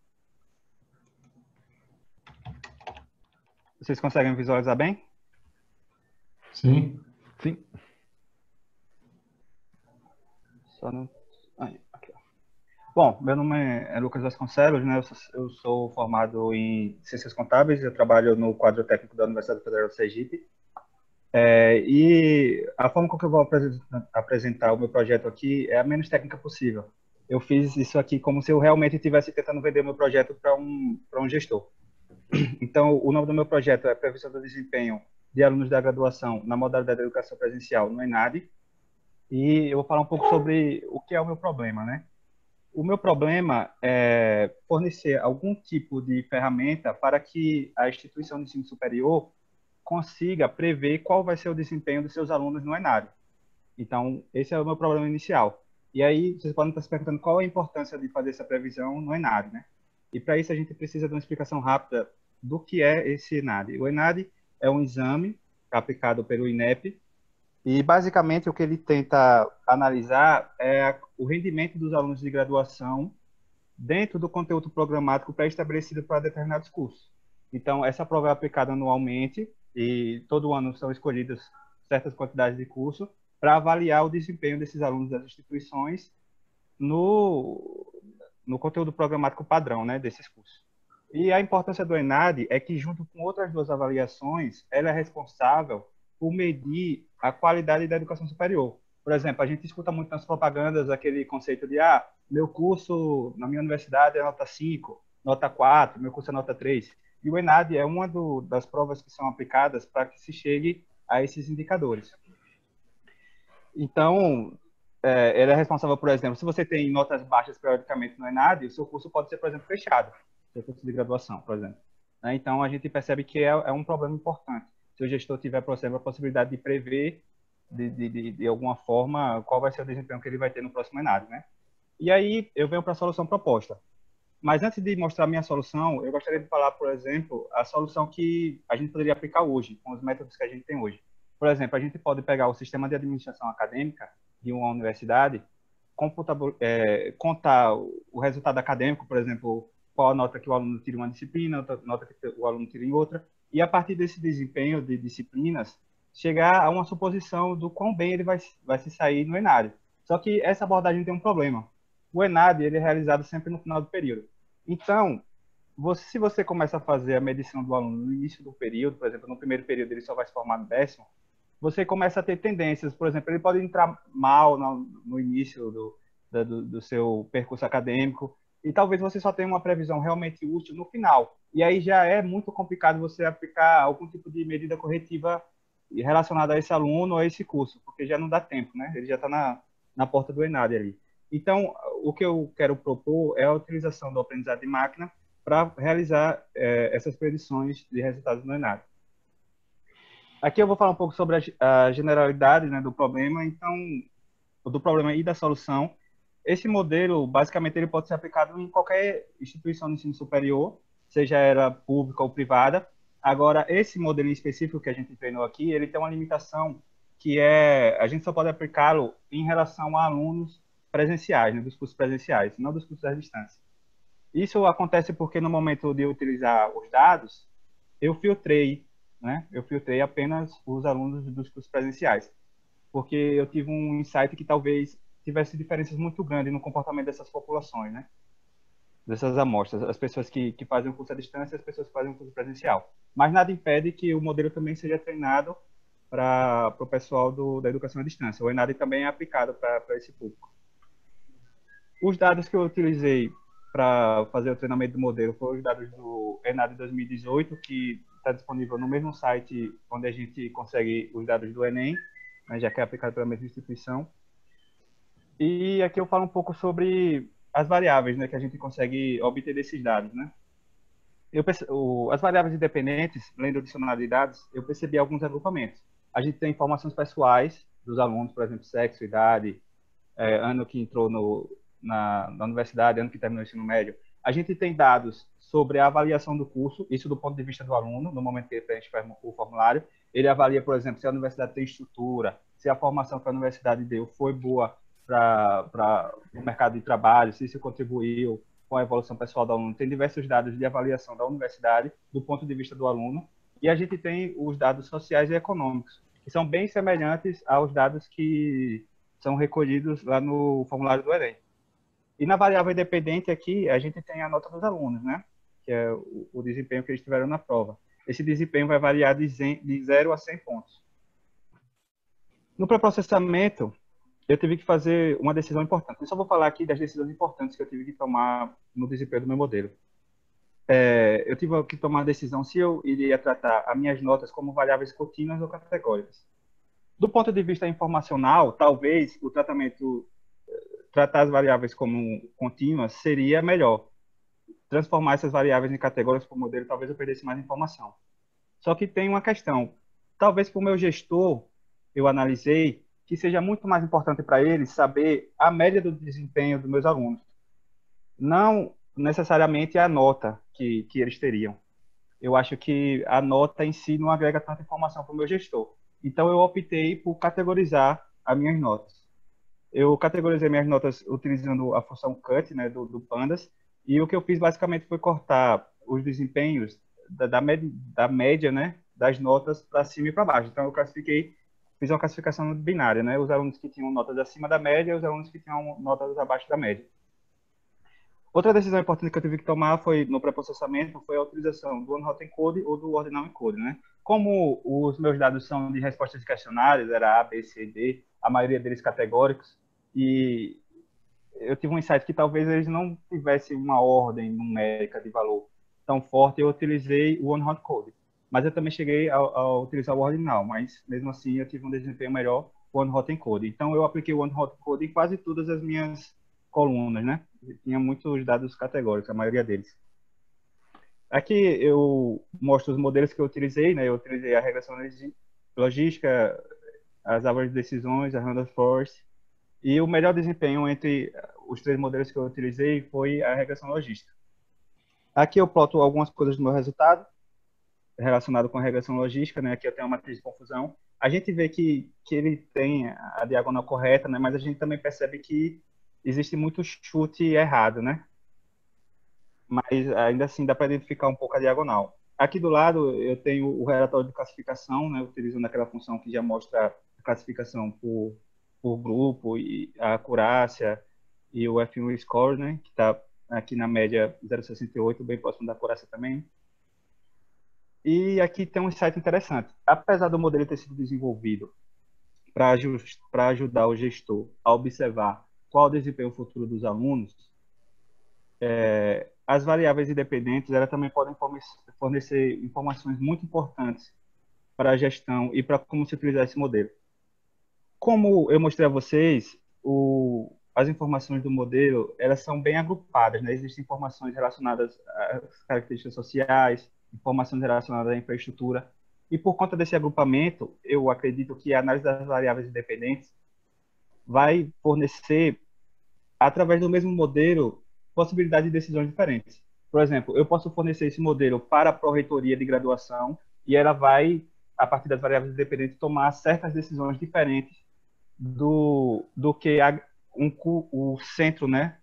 Vocês conseguem visualizar bem? Sim. Sim. Só não... Aí, aqui, ó. Bom, meu nome é Lucas Vasconcelos, né? Eu sou, eu sou formado em Ciências Contábeis, eu trabalho no quadro técnico da Universidade Federal do Sergipe. É, e a forma com que eu vou apresentar, apresentar o meu projeto aqui é a menos técnica possível. Eu fiz isso aqui como se eu realmente estivesse tentando vender o meu projeto para um, para um gestor. Então, o nome do meu projeto é Previsão do Desempenho de Alunos da Graduação na Modalidade de Educação Presencial no ENAD. E eu vou falar um pouco sobre o que é o meu problema, né? O meu problema é fornecer algum tipo de ferramenta para que a instituição de ensino superior consiga prever qual vai ser o desempenho dos seus alunos no ENAD. Então, esse é o meu problema inicial. E aí, vocês podem estar se perguntando qual é a importância de fazer essa previsão no ENAD, né? E para isso, a gente precisa de uma explicação rápida do que é esse ENAD. O ENAD é um exame aplicado pelo INEP, e, basicamente, o que ele tenta analisar é o rendimento dos alunos de graduação dentro do conteúdo programático pré-estabelecido para determinados cursos. Então, essa prova é aplicada anualmente e todo ano são escolhidas certas quantidades de curso para avaliar o desempenho desses alunos das instituições no, no conteúdo programático padrão, né, desses cursos. E a importância do ENAD é que, junto com outras duas avaliações, ela é responsável por medir a qualidade da educação superior. Por exemplo, a gente escuta muito nas propagandas aquele conceito de ah, meu curso na minha universidade é nota cinco, nota quatro, meu curso é nota três. E o ENAD é uma do, das provas que são aplicadas para que se chegue a esses indicadores. Então, é, ele é responsável, por exemplo, se você tem notas baixas periodicamente no ENAD, o seu curso pode ser, por exemplo, fechado, seu curso de graduação, por exemplo. Então, a gente percebe que é, é um problema importante. Se o gestor tiver, por exemplo, a possibilidade de prever, de, de, de, de alguma forma, qual vai ser o desempenho que ele vai ter no próximo ENAD, né? E aí, eu venho para a solução proposta. Mas antes de mostrar a minha solução, eu gostaria de falar, por exemplo, a solução que a gente poderia aplicar hoje, com os métodos que a gente tem hoje. Por exemplo, a gente pode pegar o sistema de administração acadêmica de uma universidade, é, contar o resultado acadêmico, por exemplo, qual a nota que o aluno tira em uma disciplina, outra nota que o aluno tira em outra, e a partir desse desempenho de disciplinas, chegar a uma suposição do quão bem ele vai, vai se sair no ENADE. Só que essa abordagem tem um problema. O ENADE ele é realizado sempre no final do período. Então, você, se você começa a fazer a medição do aluno no início do período, por exemplo, no primeiro período ele só vai se formar no décimo, você começa a ter tendências. Por exemplo, ele pode entrar mal no, no início do, do, do seu percurso acadêmico, e talvez você só tenha uma previsão realmente útil no final. E aí já é muito complicado você aplicar algum tipo de medida corretiva relacionada a esse aluno ou a esse curso, porque já não dá tempo, né? Ele já está na, na porta do ENADE ali. Então, o que eu quero propor é a utilização do aprendizado de máquina para realizar é, essas predições de resultados no ENADE. Aqui eu vou falar um pouco sobre a, a generalidade, né, do problema, então, do problema e da solução. Esse modelo, basicamente, ele pode ser aplicado em qualquer instituição de ensino superior, seja ela pública ou privada. Agora, esse modelo em específico que a gente treinou aqui, ele tem uma limitação que é, a gente só pode aplicá-lo em relação a alunos presenciais, né, dos cursos presenciais, não dos cursos à distância. Isso acontece porque no momento de utilizar os dados, eu filtrei, né, eu filtrei apenas os alunos dos cursos presenciais, porque eu tive um insight que talvez tivesse diferenças muito grandes no comportamento dessas populações, né? Dessas amostras, as pessoas que, que fazem o curso à distância e as pessoas que fazem o curso presencial. Mas nada impede que o modelo também seja treinado para o pessoal do, da educação à distância. O ENADE também é aplicado para esse público. Os dados que eu utilizei para fazer o treinamento do modelo foram os dados do ENADE dois mil e dezoito, que está disponível no mesmo site onde a gente consegue os dados do Enem, né, já que é aplicado pela mesma instituição. E aqui eu falo um pouco sobre as variáveis, né, que a gente consegue obter desses dados, né? Eu, o, as variáveis independentes, além do dicionário de dados, eu percebi alguns agrupamentos. A gente tem informações pessoais dos alunos, por exemplo, sexo, idade, é, ano que entrou no, na, na universidade, ano que terminou o ensino médio. A gente tem dados sobre a avaliação do curso, isso do ponto de vista do aluno, no momento que ele preenche o formulário. Ele avalia, por exemplo, se a universidade tem estrutura, se a formação que a universidade deu foi boa para o mercado de trabalho, se isso contribuiu com a evolução pessoal do aluno. Tem diversos dados de avaliação da universidade do ponto de vista do aluno. E a gente tem os dados sociais e econômicos, que são bem semelhantes aos dados que são recolhidos lá no formulário do Enem. E na variável independente aqui, a gente tem a nota dos alunos, né? Que é o, o desempenho que eles tiveram na prova. Esse desempenho vai variar de zero a cem pontos. No pré-processamento, eu tive que fazer uma decisão importante. Eu só vou falar aqui das decisões importantes que eu tive que tomar no desempenho do meu modelo. É, eu tive que tomar a decisão se eu iria tratar as minhas notas como variáveis contínuas ou categóricas. Do ponto de vista informacional, talvez o tratamento, tratar as variáveis como contínuas seria melhor. Transformar essas variáveis em categóricas para o modelo, talvez eu perdesse mais informação. Só que tem uma questão. Talvez para o meu gestor, eu analisei que seja muito mais importante para ele saber a média do desempenho dos meus alunos. Não necessariamente a nota que, que eles teriam. Eu acho que a nota em si não agrega tanta informação para o meu gestor. Então, eu optei por categorizar as minhas notas. Eu categorizei minhas notas utilizando a função cut, né, do, do Pandas, e o que eu fiz basicamente foi cortar os desempenhos da, da, média, da média, né, das notas para cima e para baixo. Então, eu classifiquei Fiz uma classificação binária, né? Os alunos que tinham notas acima da média e os alunos que tinham notas abaixo da média. Outra decisão importante que eu tive que tomar foi, no pré-processamento, foi a utilização do One-Hot Encode ou do Ordinal Encode, né? Como os meus dados são de respostas de questionários, era A, B, C, D, a maioria deles categóricos, e eu tive um insight que talvez eles não tivessem uma ordem numérica de valor tão forte, eu utilizei o One-Hot Code. Mas eu também cheguei a, a utilizar o Ordinal, mas mesmo assim eu tive um desempenho melhor com o One-Hot Encode. Então eu apliquei o One-Hot Code em quase todas as minhas colunas, né? Tinha muitos dados categóricos, a maioria deles. Aqui eu mostro os modelos que eu utilizei, né? Eu utilizei a regressão logística, as árvores de decisões, a Random Forest, e o melhor desempenho entre os três modelos que eu utilizei foi a regressão logística. Aqui eu ploto algumas coisas do meu resultado, relacionado com a regressão logística, né? Aqui eu tenho uma matriz de confusão. A gente vê que, que ele tem a diagonal correta, né? Mas a gente também percebe que existe muito chute errado, né? Mas ainda assim dá para identificar um pouco a diagonal. aqui do lado eu tenho o relatório de classificação, né, utilizando aquela função que já mostra a classificação por, por grupo e a acurácia e o F um score, né, que está aqui na média zero vírgula sessenta e oito, bem próximo da acurácia também. E aqui tem um insight interessante. Apesar do modelo ter sido desenvolvido para ajudar o gestor a observar qual o desempenho futuro dos alunos, é, as variáveis independentes elas também podem fornecer informações muito importantes para a gestão e para como se utilizar esse modelo. Como eu mostrei a vocês, o, as informações do modelo elas são bem agrupadas, né? Existem informações relacionadas às características sociais, informações relacionadas à infraestrutura, e por conta desse agrupamento, eu acredito que a análise das variáveis independentes vai fornecer, através do mesmo modelo, possibilidade de decisões diferentes. Por exemplo, eu posso fornecer esse modelo para a pró-reitoria de graduação e ela vai, a partir das variáveis independentes, tomar certas decisões diferentes do, do que a, um, o centro, né?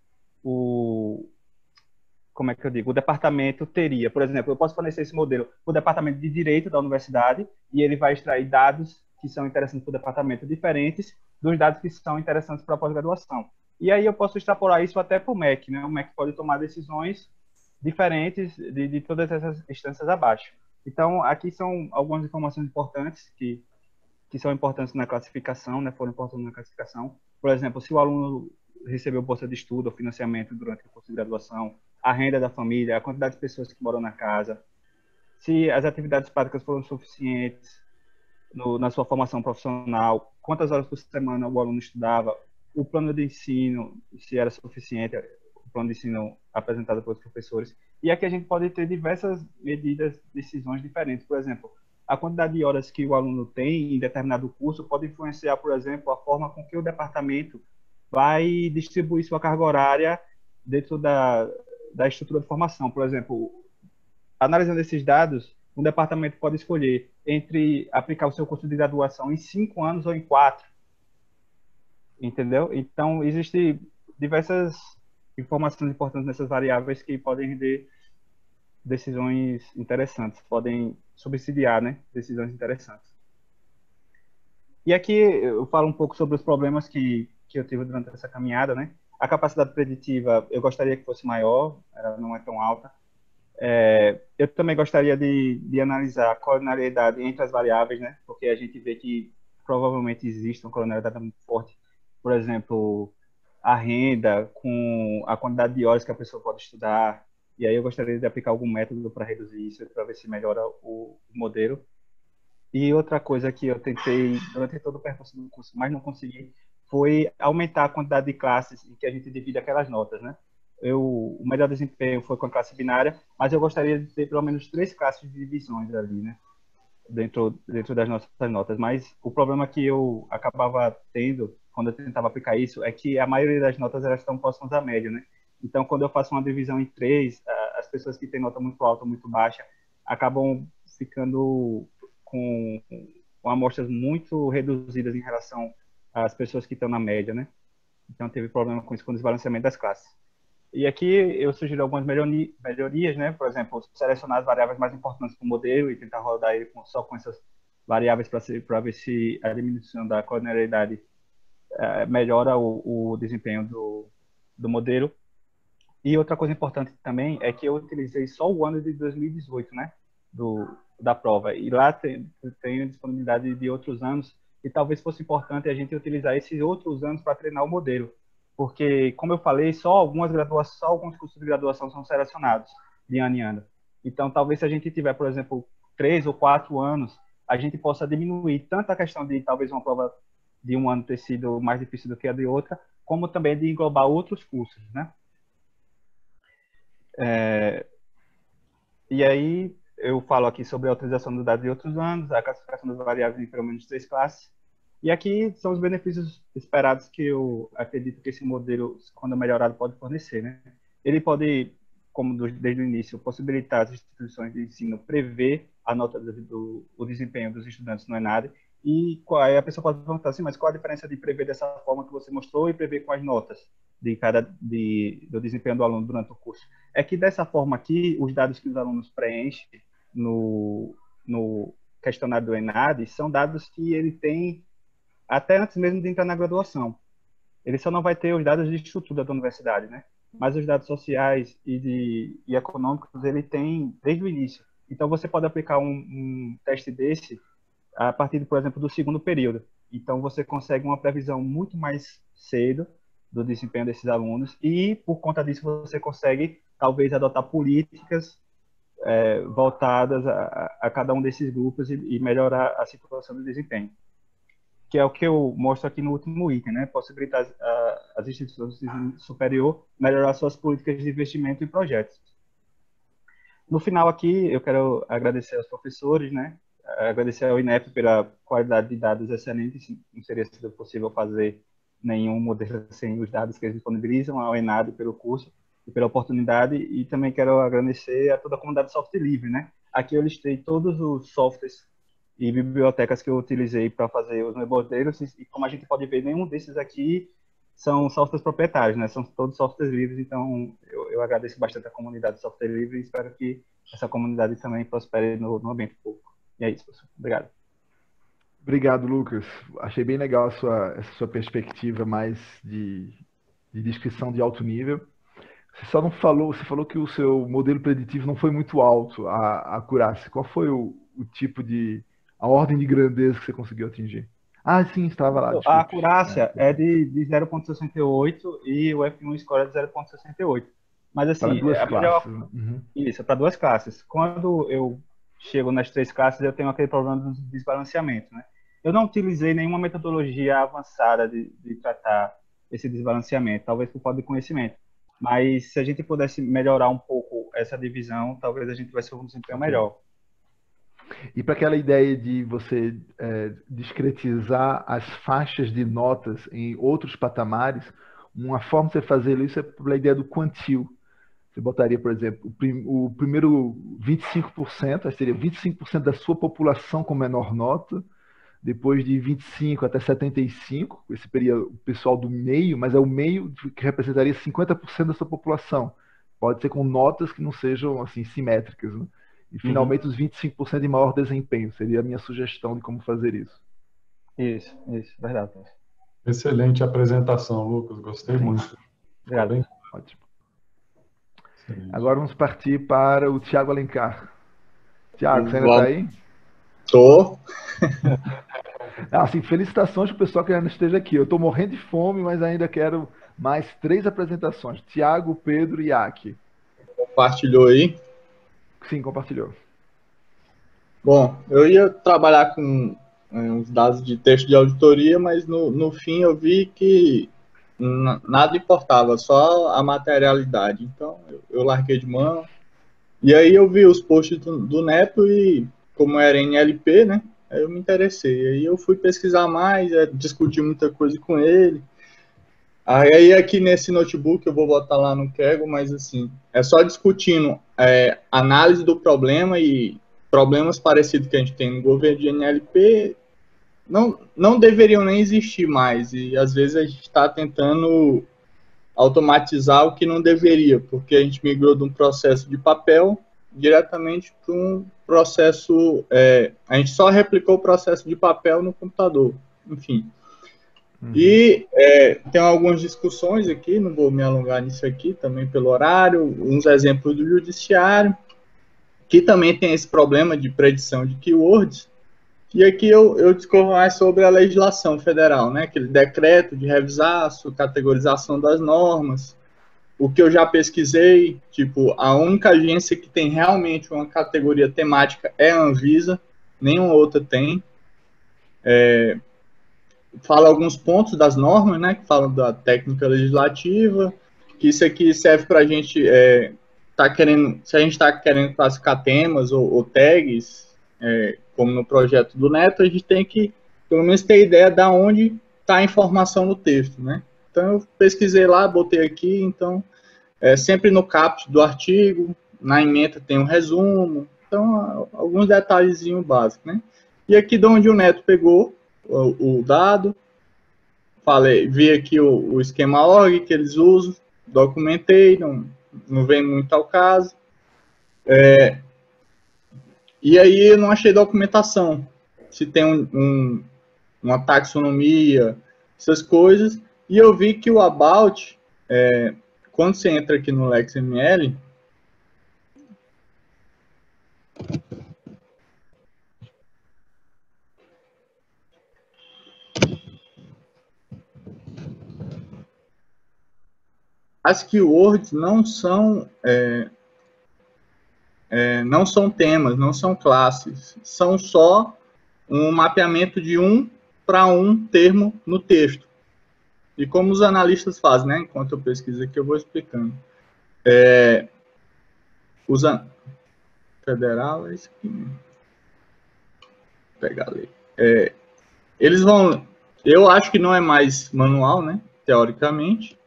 O, como é que eu digo, o departamento teria. Por exemplo, eu posso fornecer esse modelo para o departamento de Direito da universidade e ele vai extrair dados que são interessantes para o departamento diferentes dos dados que são interessantes para a pós-graduação. E aí eu posso extrapolar isso até para o M E C, né? O M E C pode tomar decisões diferentes de, de todas essas instâncias abaixo. Então, aqui são algumas informações importantes que, que são importantes na classificação, né? Foram importantes na classificação. Por exemplo, se o aluno recebeu bolsa de estudo ou financiamento durante o curso de graduação, a renda da família, a quantidade de pessoas que moram na casa, se as atividades práticas foram suficientes no, na sua formação profissional, quantas horas por semana o aluno estudava, o plano de ensino, se era suficiente, o plano de ensino apresentado pelos professores. E aqui a gente pode ter diversas medidas, decisões diferentes. Por exemplo, a quantidade de horas que o aluno tem em determinado curso pode influenciar, por exemplo, a forma com que o departamento vai distribuir sua carga horária dentro da, da estrutura de formação. Por exemplo, analisando esses dados, um departamento pode escolher entre aplicar o seu curso de graduação em cinco anos ou em quatro. Entendeu? Então, existem diversas informações importantes nessas variáveis que podem render decisões interessantes, podem subsidiar, né, decisões interessantes. E aqui eu falo um pouco sobre os problemas que, que eu tive durante essa caminhada, né? A capacidade preditiva, eu gostaria que fosse maior, ela não é tão alta. É, eu também gostaria de, de analisar a coronariedade entre as variáveis, né? Porque a gente vê que provavelmente existe uma coronariedade muito forte. Por exemplo, a renda com a quantidade de horas que a pessoa pode estudar. E aí eu gostaria de aplicar algum método para reduzir isso, para ver se melhora o modelo. E outra coisa que eu tentei durante todo o percurso do curso, mas não consegui, foi aumentar a quantidade de classes em que a gente divide aquelas notas, né? Eu, o melhor desempenho foi com a classe binária, mas eu gostaria de ter pelo menos três classes de divisões ali, né? Dentro, dentro das nossas notas. Mas o problema que eu acabava tendo quando eu tentava aplicar isso é que a maioria das notas elas estão próximas à média, né? Então, quando eu faço uma divisão em três, as pessoas que têm nota muito alta ou muito baixa acabam ficando com, com amostras muito reduzidas em relação às pessoas que estão na média, né? Então, teve problema com isso, com o desbalanceamento das classes. E aqui eu sugiro algumas melhorias, né? Por exemplo, selecionar as variáveis mais importantes para o modelo e tentar rodar ele com, só com essas variáveis para ver se a diminuição da coronariedade uh, melhora o, o desempenho do, do modelo. E outra coisa importante também é que eu utilizei só o ano de dois mil e dezoito, né? Do, da prova. E lá tem, tem disponibilidade de outros anos e talvez fosse importante a gente utilizar esses outros anos para treinar o modelo. Porque, como eu falei, só algumas graduações, só alguns cursos de graduação são selecionados de ano em ano. Então, talvez se a gente tiver, por exemplo, três ou quatro anos, a gente possa diminuir tanto a questão de talvez uma prova de um ano ter sido mais difícil do que a de outra, como também de englobar outros cursos, né? É, e aí, eu falo aqui sobre a utilização dos dados de outros anos, a classificação das variáveis em pelo menos três classes. E aqui são os benefícios esperados que eu acredito que esse modelo, quando melhorado, pode fornecer, né? Ele pode, como desde o início, possibilitar as instituições de ensino prever a nota do, do o desempenho dos estudantes no ENADE. E aí a pessoa pode perguntar assim, mas qual a diferença de prever dessa forma que você mostrou e prever com as notas de cada, de, do desempenho do aluno durante o curso? É que dessa forma aqui, os dados que os alunos preenchem no, no questionário do ENAD são dados que ele tem até antes mesmo de entrar na graduação. Ele só não vai ter os dados de estrutura da universidade, né? Mas os dados sociais e, de, e econômicos ele tem desde o início. Então, você pode aplicar um, um teste desse a partir, por exemplo, do segundo período. Então, você consegue uma previsão muito mais cedo do desempenho desses alunos e, por conta disso, você consegue, talvez, adotar políticas é, voltadas a, a cada um desses grupos e, e melhorar a situação do desempenho. Que é o que eu mostro aqui no último item, né? Possibilitar as, a, as instituições de ensino superior melhorar suas políticas de investimento em projetos. No final aqui, eu quero agradecer aos professores, né? Agradecer ao INEP pela qualidade de dados excelente, não seria sido possível fazer nenhum modelo sem os dados que eles disponibilizam, ao ENAD pelo curso e pela oportunidade, e também quero agradecer a toda a comunidade de software livre, né? Aqui eu listei todos os softwares e bibliotecas que eu utilizei para fazer os meus modelos, e como a gente pode ver, nenhum desses aqui são softwares proprietários, né? São todos softwares livres, então eu, eu agradeço bastante a comunidade de software livre e espero que essa comunidade também prospere no, no ambiente público. E é isso, professor. Obrigado. Obrigado, Lucas. Achei bem legal a sua, essa sua perspectiva mais de, de descrição de alto nível. Você só não falou, você falou que o seu modelo preditivo não foi muito alto, a, a acurácia. Qual foi o, o tipo de, a ordem de grandeza que você conseguiu atingir? Ah, sim, estava lá. Desculpe. A acurácia é, é de, de zero vírgula sessenta e oito e o F um score é de zero vírgula sessenta e oito. Mas assim, para duas a classes. melhor... Uhum. Isso, é para duas classes. Quando eu chego nas três classes, eu tenho aquele problema do desbalanceamento, né? Eu não utilizei nenhuma metodologia avançada de, de tratar esse desbalanceamento, talvez por falta de conhecimento. Mas se a gente pudesse melhorar um pouco essa divisão, talvez a gente tivesse um desempenho melhor. E para aquela ideia de você é, discretizar as faixas de notas em outros patamares, uma forma de você fazer isso é pela ideia do quantil. Você botaria, por exemplo, o, prim, o primeiro vinte e cinco por cento, seria vinte e cinco por cento da sua população com menor nota, depois de vinte e cinco até setenta e cinco, esse seria o pessoal do meio, mas é o meio que representaria cinquenta por cento da sua população. Pode ser com notas que não sejam assim simétricas, né? E finalmente uhum. os vinte e cinco por cento de maior desempenho, seria a minha sugestão de como fazer isso. Isso, isso, verdade. Excelente apresentação, Lucas, gostei Sim. muito. Obrigado. Bem... Ótimo. Excelente. Agora vamos partir para o Tiago Alencar. Tiago, você ainda está aí? Tô. Ah, assim, felicitações para o pessoal que ainda esteja aqui. Eu estou morrendo de fome, mas ainda quero mais três apresentações. Tiago, Pedro e Aki. Compartilhou aí? Sim, compartilhou. Bom, eu ia trabalhar com uns dados de texto de auditoria, mas no, no fim eu vi que nada importava, só a materialidade. Então eu, eu larguei de mão. E aí eu vi os posts do, do Neto e, como era N L P, né? Aí eu me interessei. Aí eu fui pesquisar mais, discutir muita coisa com ele. Aí aqui nesse notebook eu vou botar lá no Kaggle, mas assim, é só discutindo é, análise do problema e problemas parecidos que a gente tem no governo de N L P não, não deveriam nem existir mais. E às vezes a gente está tentando automatizar o que não deveria, porque a gente migrou de um processo de papel diretamente para um processo, é, a gente só replicou o processo de papel no computador, enfim. Uhum. E é, tem algumas discussões aqui, não vou me alongar nisso aqui, também pelo horário, uns exemplos do judiciário, que também tem esse problema de predição de keywords, e aqui eu, eu discorro mais sobre a legislação federal, né, aquele decreto de revisar a categorização das normas, o que eu já pesquisei, tipo, a única agência que tem realmente uma categoria temática é a Anvisa, nenhuma outra tem. É, fala alguns pontos das normas, né, que falam da técnica legislativa, que isso aqui serve para a gente, é, tá querendo, se a gente está querendo classificar temas ou, ou tags, é, como no projeto do Neto, a gente tem que, pelo menos, ter ideia de onde está a informação no texto, né? Então, eu pesquisei lá, botei aqui, então, é, sempre no caput do artigo, na ementa tem um resumo, então, alguns detalhezinhos básicos, né? E aqui de onde o Neto pegou o, o dado, falei, vi aqui o, o esquema org que eles usam, documentei, não, não vem muito ao caso. É, e aí eu não achei documentação, se tem um, um, uma taxonomia, essas coisas, e eu vi que o about, é, quando você entra aqui no LexML, as keywords não são, é, é, não são temas, não são classes, são só um mapeamento de um para um termo no texto. E como os analistas fazem, né? Enquanto eu pesquiso aqui, eu vou explicando. É, os an... Federal, é isso aqui. Vou pegar ali. É, eles vão... Eu acho que não é mais manual, né? Teoricamente.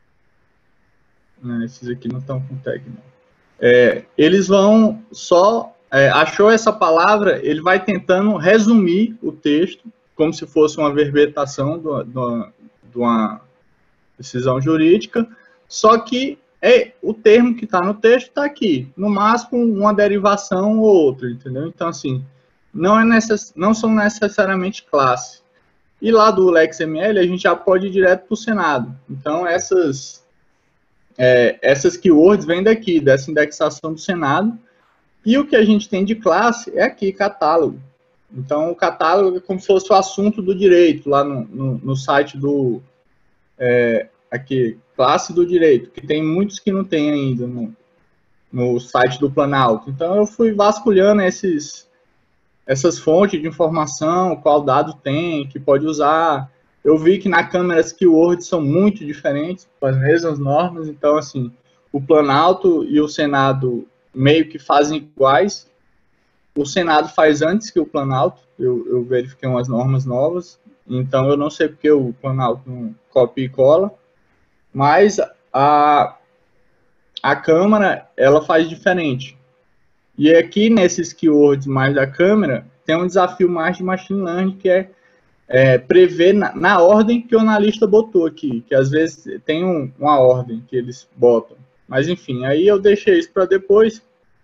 Esses aqui não estão com tag, não. É, eles vão só... É, achou essa palavra, ele vai tentando resumir o texto, como se fosse uma verbetação do, do, de uma decisão jurídica, só que é, o termo que está no texto está aqui. No máximo, uma derivação ou outra, entendeu? Então, assim, não, é necess, não são necessariamente classes. E lá do LexML, a gente já pode ir direto para o Senado. Então, essas... É, essas keywords vêm daqui, dessa indexação do Senado, e o que a gente tem de classe é aqui, catálogo. Então, o catálogo é como se fosse o assunto do direito, lá no, no, no site do, é, aqui, classe do direito, que tem muitos que não tem ainda no, no site do Planalto. Então, eu fui vasculhando esses, essas fontes de informação, qual dado tem, que pode usar. Eu vi que na Câmara as keywords são muito diferentes, com as mesmas normas, então, assim, o Planalto e o Senado meio que fazem iguais. O Senado faz antes que o Planalto, eu, eu verifiquei umas normas novas, então eu não sei porque o Planalto não copia e cola, mas a, a Câmara, ela faz diferente. E aqui, nesses keywords mais da Câmara, tem um desafio mais de Machine Learning, que é É, prever na, na ordem que o analista botou aqui, que às vezes tem um, uma ordem que eles botam. Mas, enfim, aí eu deixei isso para depois.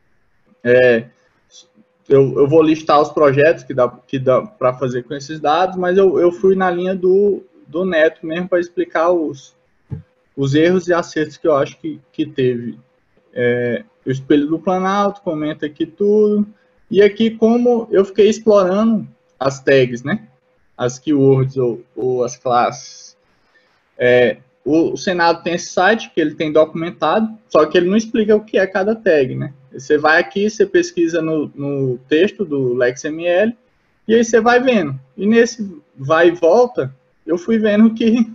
É, eu, eu vou listar os projetos que dá, que dá para fazer com esses dados, mas eu, eu fui na linha do, do Neto mesmo para explicar os, os erros e acertos que eu acho que, que teve. É, o espelho do Planalto, comenta aqui tudo. E aqui como eu fiquei explorando as tags, né? As keywords ou, ou as classes. É, o, o Senado tem esse site que ele tem documentado, só que ele não explica o que é cada tag, né? Você vai aqui, você pesquisa no, no texto do LexML, e aí você vai vendo. E nesse vai e volta, eu fui vendo que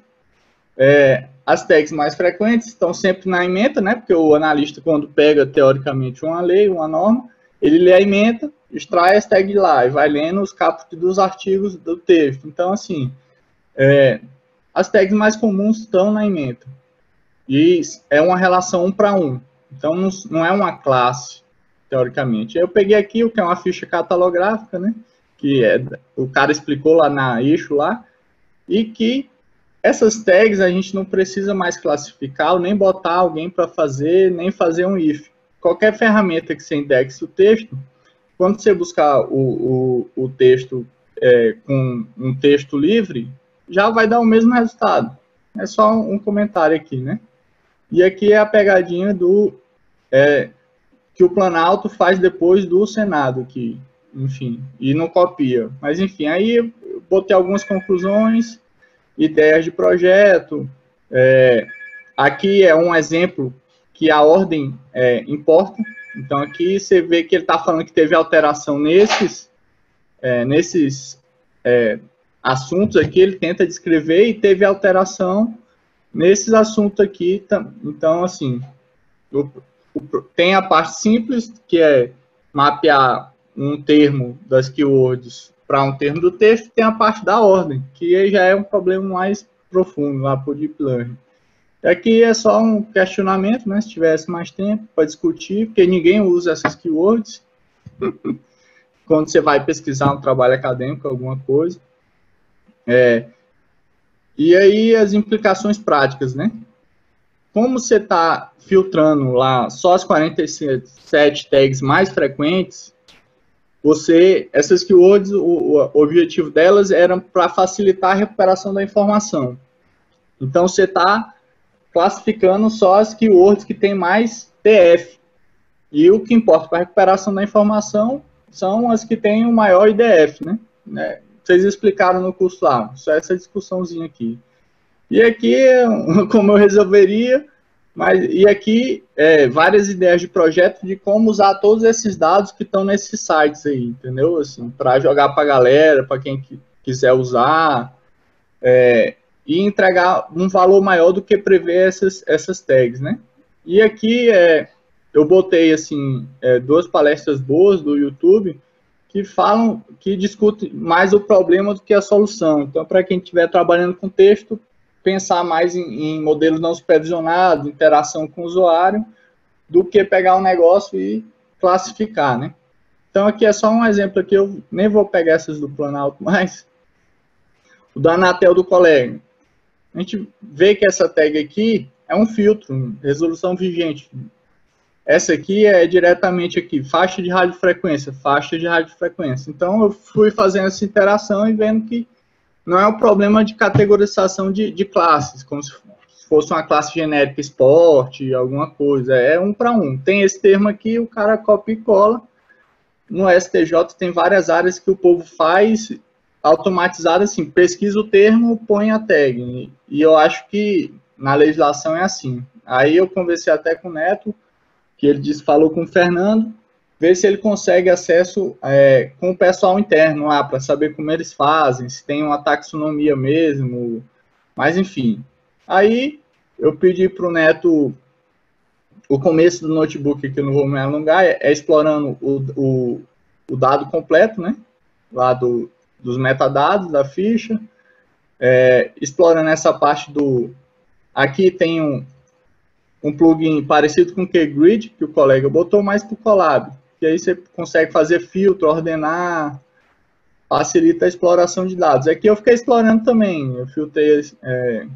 é, as tags mais frequentes estão sempre na ementa, né? Porque o analista, quando pega, teoricamente, uma lei, uma norma, ele lê a ementa, extrai as tags lá e vai lendo os caput dos artigos do texto. Então, assim, é, as tags mais comuns estão na ementa. E é uma relação um para um. Então, não, não é uma classe, teoricamente. Eu peguei aqui o que é uma ficha catalográfica, né? Que é, o cara explicou lá na issue lá, e que essas tags a gente não precisa mais classificar, ou nem botar alguém para fazer, nem fazer um if. Qualquer ferramenta que você indexe o texto, quando você buscar o, o, o texto é, com um texto livre, já vai dar o mesmo resultado. É só um comentário aqui, né? E aqui é a pegadinha do é, que o Planalto faz depois do Senado aqui, enfim, e não copia. Mas, enfim, aí eu botei algumas conclusões, ideias de projeto. É, aqui é um exemplo que a ordem é, importa. Então, aqui você vê que ele está falando que teve alteração nesses, é, nesses é, assuntos aqui, ele tenta descrever, e teve alteração nesses assuntos aqui. Então, assim, o, o, tem a parte simples, que é mapear um termo das keywords para um termo do texto, tem a parte da ordem, que já é um problema mais profundo lá para o Deep Learning. Aqui é só um questionamento, né? Se tivesse mais tempo para discutir, porque ninguém usa essas keywords quando você vai pesquisar um trabalho acadêmico, alguma coisa. É, e aí as implicações práticas, né? Como você está filtrando lá só as quarenta e sete tags mais frequentes, você, essas keywords, o, o objetivo delas era para facilitar a recuperação da informação. Então, você está classificando só as keywords que tem mais T F. E o que importa para a recuperação da informação são as que têm o maior I D F, né? né? Vocês explicaram no curso lá, só essa discussãozinha aqui. E aqui, como eu resolveria, mas, e aqui, é, várias ideias de projeto de como usar todos esses dados que estão nesses sites aí, entendeu? Assim, para jogar para a galera, para quem que, quiser usar, é, e entregar um valor maior do que prevê essas, essas tags, né? E aqui, é, eu botei, assim, é, duas palestras boas do YouTube que falam, que discutem mais o problema do que a solução. Então, para quem estiver trabalhando com texto, pensar mais em, em modelos não supervisionados, interação com o usuário, do que pegar um negócio e classificar, né? Então, aqui é só um exemplo aqui, eu nem vou pegar essas do Planalto mais. O da Anatel do colega. A gente vê que essa tag aqui é um filtro, resolução vigente. Essa aqui é diretamente aqui, faixa de radiofrequência, faixa de radiofrequência. Então, eu fui fazendo essa interação e vendo que não é um problema de categorização de, de classes, como se fosse uma classe genérica esporte, alguma coisa. É um para um. Tem esse termo aqui, o cara copia e cola. No S T J tem várias áreas que o povo faz automatizado, assim, pesquisa o termo, põe a tag. E eu acho que na legislação é assim. Aí eu conversei até com o Neto, que ele disse, falou com o Fernando, ver se ele consegue acesso é, com o pessoal interno lá, para saber como eles fazem, se tem uma taxonomia mesmo, mas enfim. Aí eu pedi para o Neto o começo do notebook, que eu não vou me alongar, é, é explorando o, o, o dado completo, né, lá do, dos metadados da ficha, é, explorando essa parte do... Aqui tem um, um plugin parecido com o Kgrid, que o colega botou mais para o Colab. E aí você consegue fazer filtro, ordenar, facilita a exploração de dados. Aqui eu fiquei explorando também, eu filtrei... É...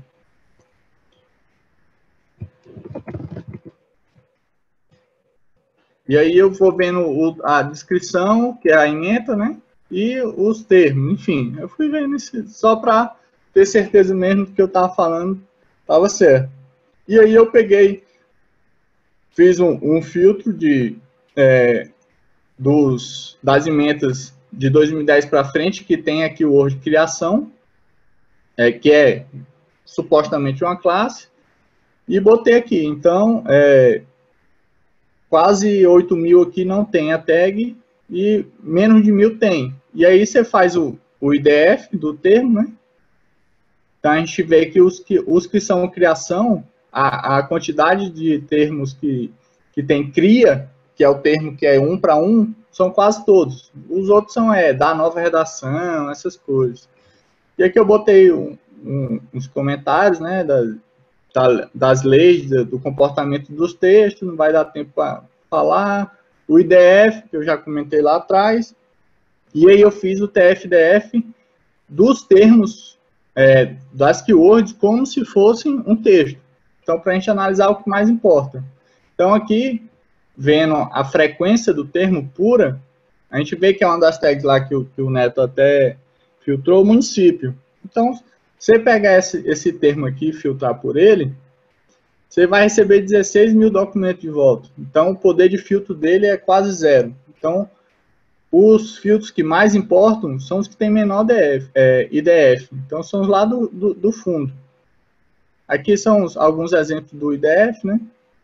E aí eu vou vendo o, a descrição, que é a ementa, né? E os termos, enfim. Eu fui vendo isso só para ter certeza mesmo que eu estava falando estava certo. E aí eu peguei, fiz um, um filtro de... É, Dos, das ementas de dois mil e dez para frente, que tem aqui o Word Criação, é, que é supostamente uma classe, e botei aqui. Então, é, quase oito mil aqui não tem a tag, e menos de mil tem. E aí você faz o, o I D F do termo, né? Então, a gente vê que os que, os que são criação, a, a quantidade de termos que, que tem cria, que é o termo que é um para um, são quase todos. Os outros são é, da nova redação, essas coisas. E aqui eu botei um, um, uns comentários, né, das, das leis, do comportamento dos textos, não vai dar tempo para falar. O I D F, que eu já comentei lá atrás. E aí eu fiz o T F D F dos termos, é, das keywords, como se fossem um texto. Então, para a gente analisar o que mais importa. Então, aqui... vendo a frequência do termo pura, a gente vê que é uma das tags lá que o, que o Neto até filtrou, o município. Então, você pegar esse, esse termo aqui e filtrar por ele, você vai receber dezesseis mil documentos de volta. Então, o poder de filtro dele é quase zero. Então, os filtros que mais importam são os que têm menor D F, é, I D F. Então, são os lá do, do, do fundo. Aqui são os, alguns exemplos do I D F, né?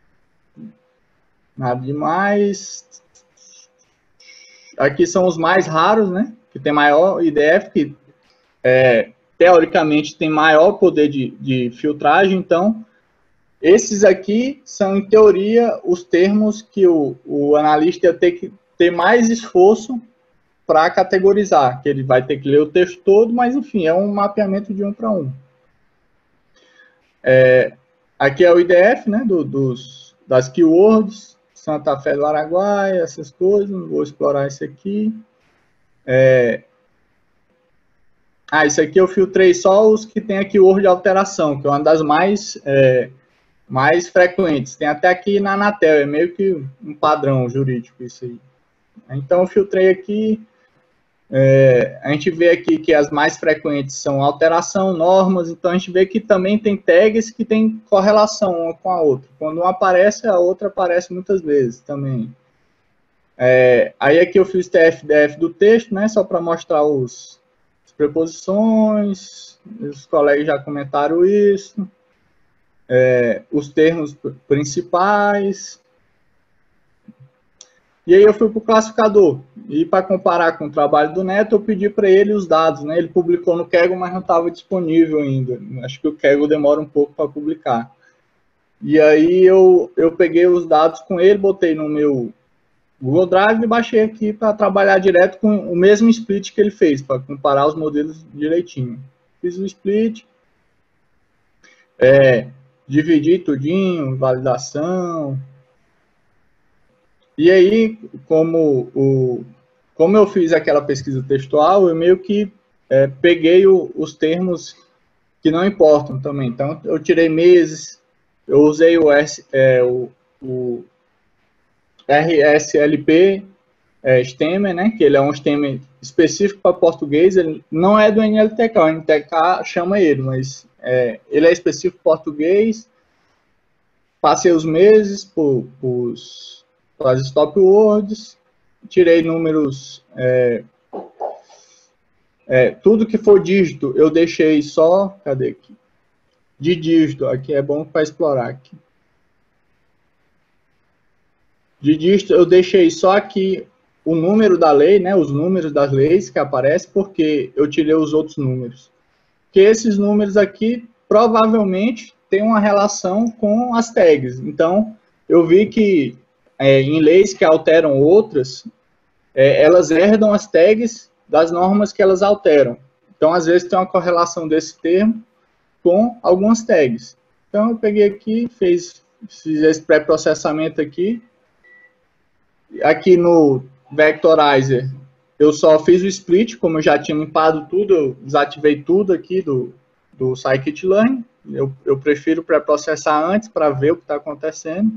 Nada demais. Aqui são os mais raros, né? Que tem maior I D F, que é, teoricamente tem maior poder de, de filtragem. Então, esses aqui são, em teoria, os termos que o, o analista ia ter que ter mais esforço para categorizar, que ele vai ter que ler o texto todo, mas, enfim, é um mapeamento de um para um. É, aqui é o I D F, né? Do, dos, das keywords. Santa Fé do Araguaia, essas coisas, não vou explorar isso aqui. É... Ah, isso aqui eu filtrei só os que tem aqui o keyword de alteração, que é uma das mais, é, mais frequentes. Tem até aqui na Anatel, é meio que um padrão jurídico isso aí. Então, eu filtrei aqui, é, a gente vê aqui que as mais frequentes são alteração, normas, então a gente vê que também tem tags que tem correlação uma com a outra. Quando uma aparece, a outra aparece muitas vezes também. É, aí aqui eu fiz T F D F do texto, né, só para mostrar os, as preposições, os colegas já comentaram isso, é, os termos principais. E aí eu fui para o classificador, e para comparar com o trabalho do Neto, eu pedi para ele os dados, né? Ele publicou no Kaggle, mas não estava disponível ainda. Acho que o Kaggle demora um pouco para publicar. E aí eu, eu peguei os dados com ele, botei no meu Google Drive e baixei aqui para trabalhar direto com o mesmo split que ele fez, para comparar os modelos direitinho. Fiz o split, é, dividi tudinho, validação. E aí, como, o, como eu fiz aquela pesquisa textual, eu meio que é, peguei o, os termos que não importam também. Então, eu tirei meses, eu usei o, S, é, o, o R S L P é, Stemmer, né, que ele é um Stemmer específico para português, ele não é do N L T K, o N L T K chama ele, mas é, ele é específico para português. Passei os meses por, por as stop words, tirei números, é, é, tudo que for dígito eu deixei só, cadê aqui? De dígito, aqui é bom para explorar aqui. De dígito eu deixei só aqui o número da lei, né, os números das leis que aparecem, porque eu tirei os outros números. Porque esses números aqui provavelmente têm uma relação com as tags. Então, eu vi que É, em leis que alteram outras, é, elas herdam as tags das normas que elas alteram. Então, às vezes, tem uma correlação desse termo com algumas tags. Então, eu peguei aqui, fez, fiz esse pré-processamento aqui. Aqui no Vectorizer, eu só fiz o split, como eu já tinha limpado tudo, eu desativei tudo aqui do, do Scikit-learn. Eu, eu prefiro pré-processar antes para ver o que está acontecendo.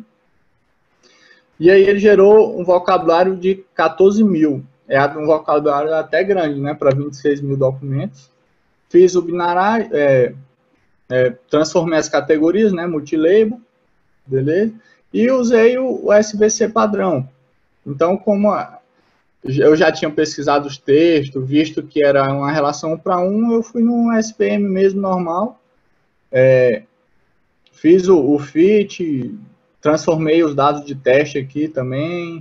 E aí ele gerou um vocabulário de quatorze mil. É um vocabulário até grande, né, para vinte e seis mil documentos. Fiz o binário, é, é, transformei as categorias, né, multilabel, beleza? E usei o, o S V C padrão. Então, como a, eu já tinha pesquisado os textos, visto que era uma relação um para um, eu fui no S V M mesmo normal. É, fiz o, o fit, transformei os dados de teste aqui também.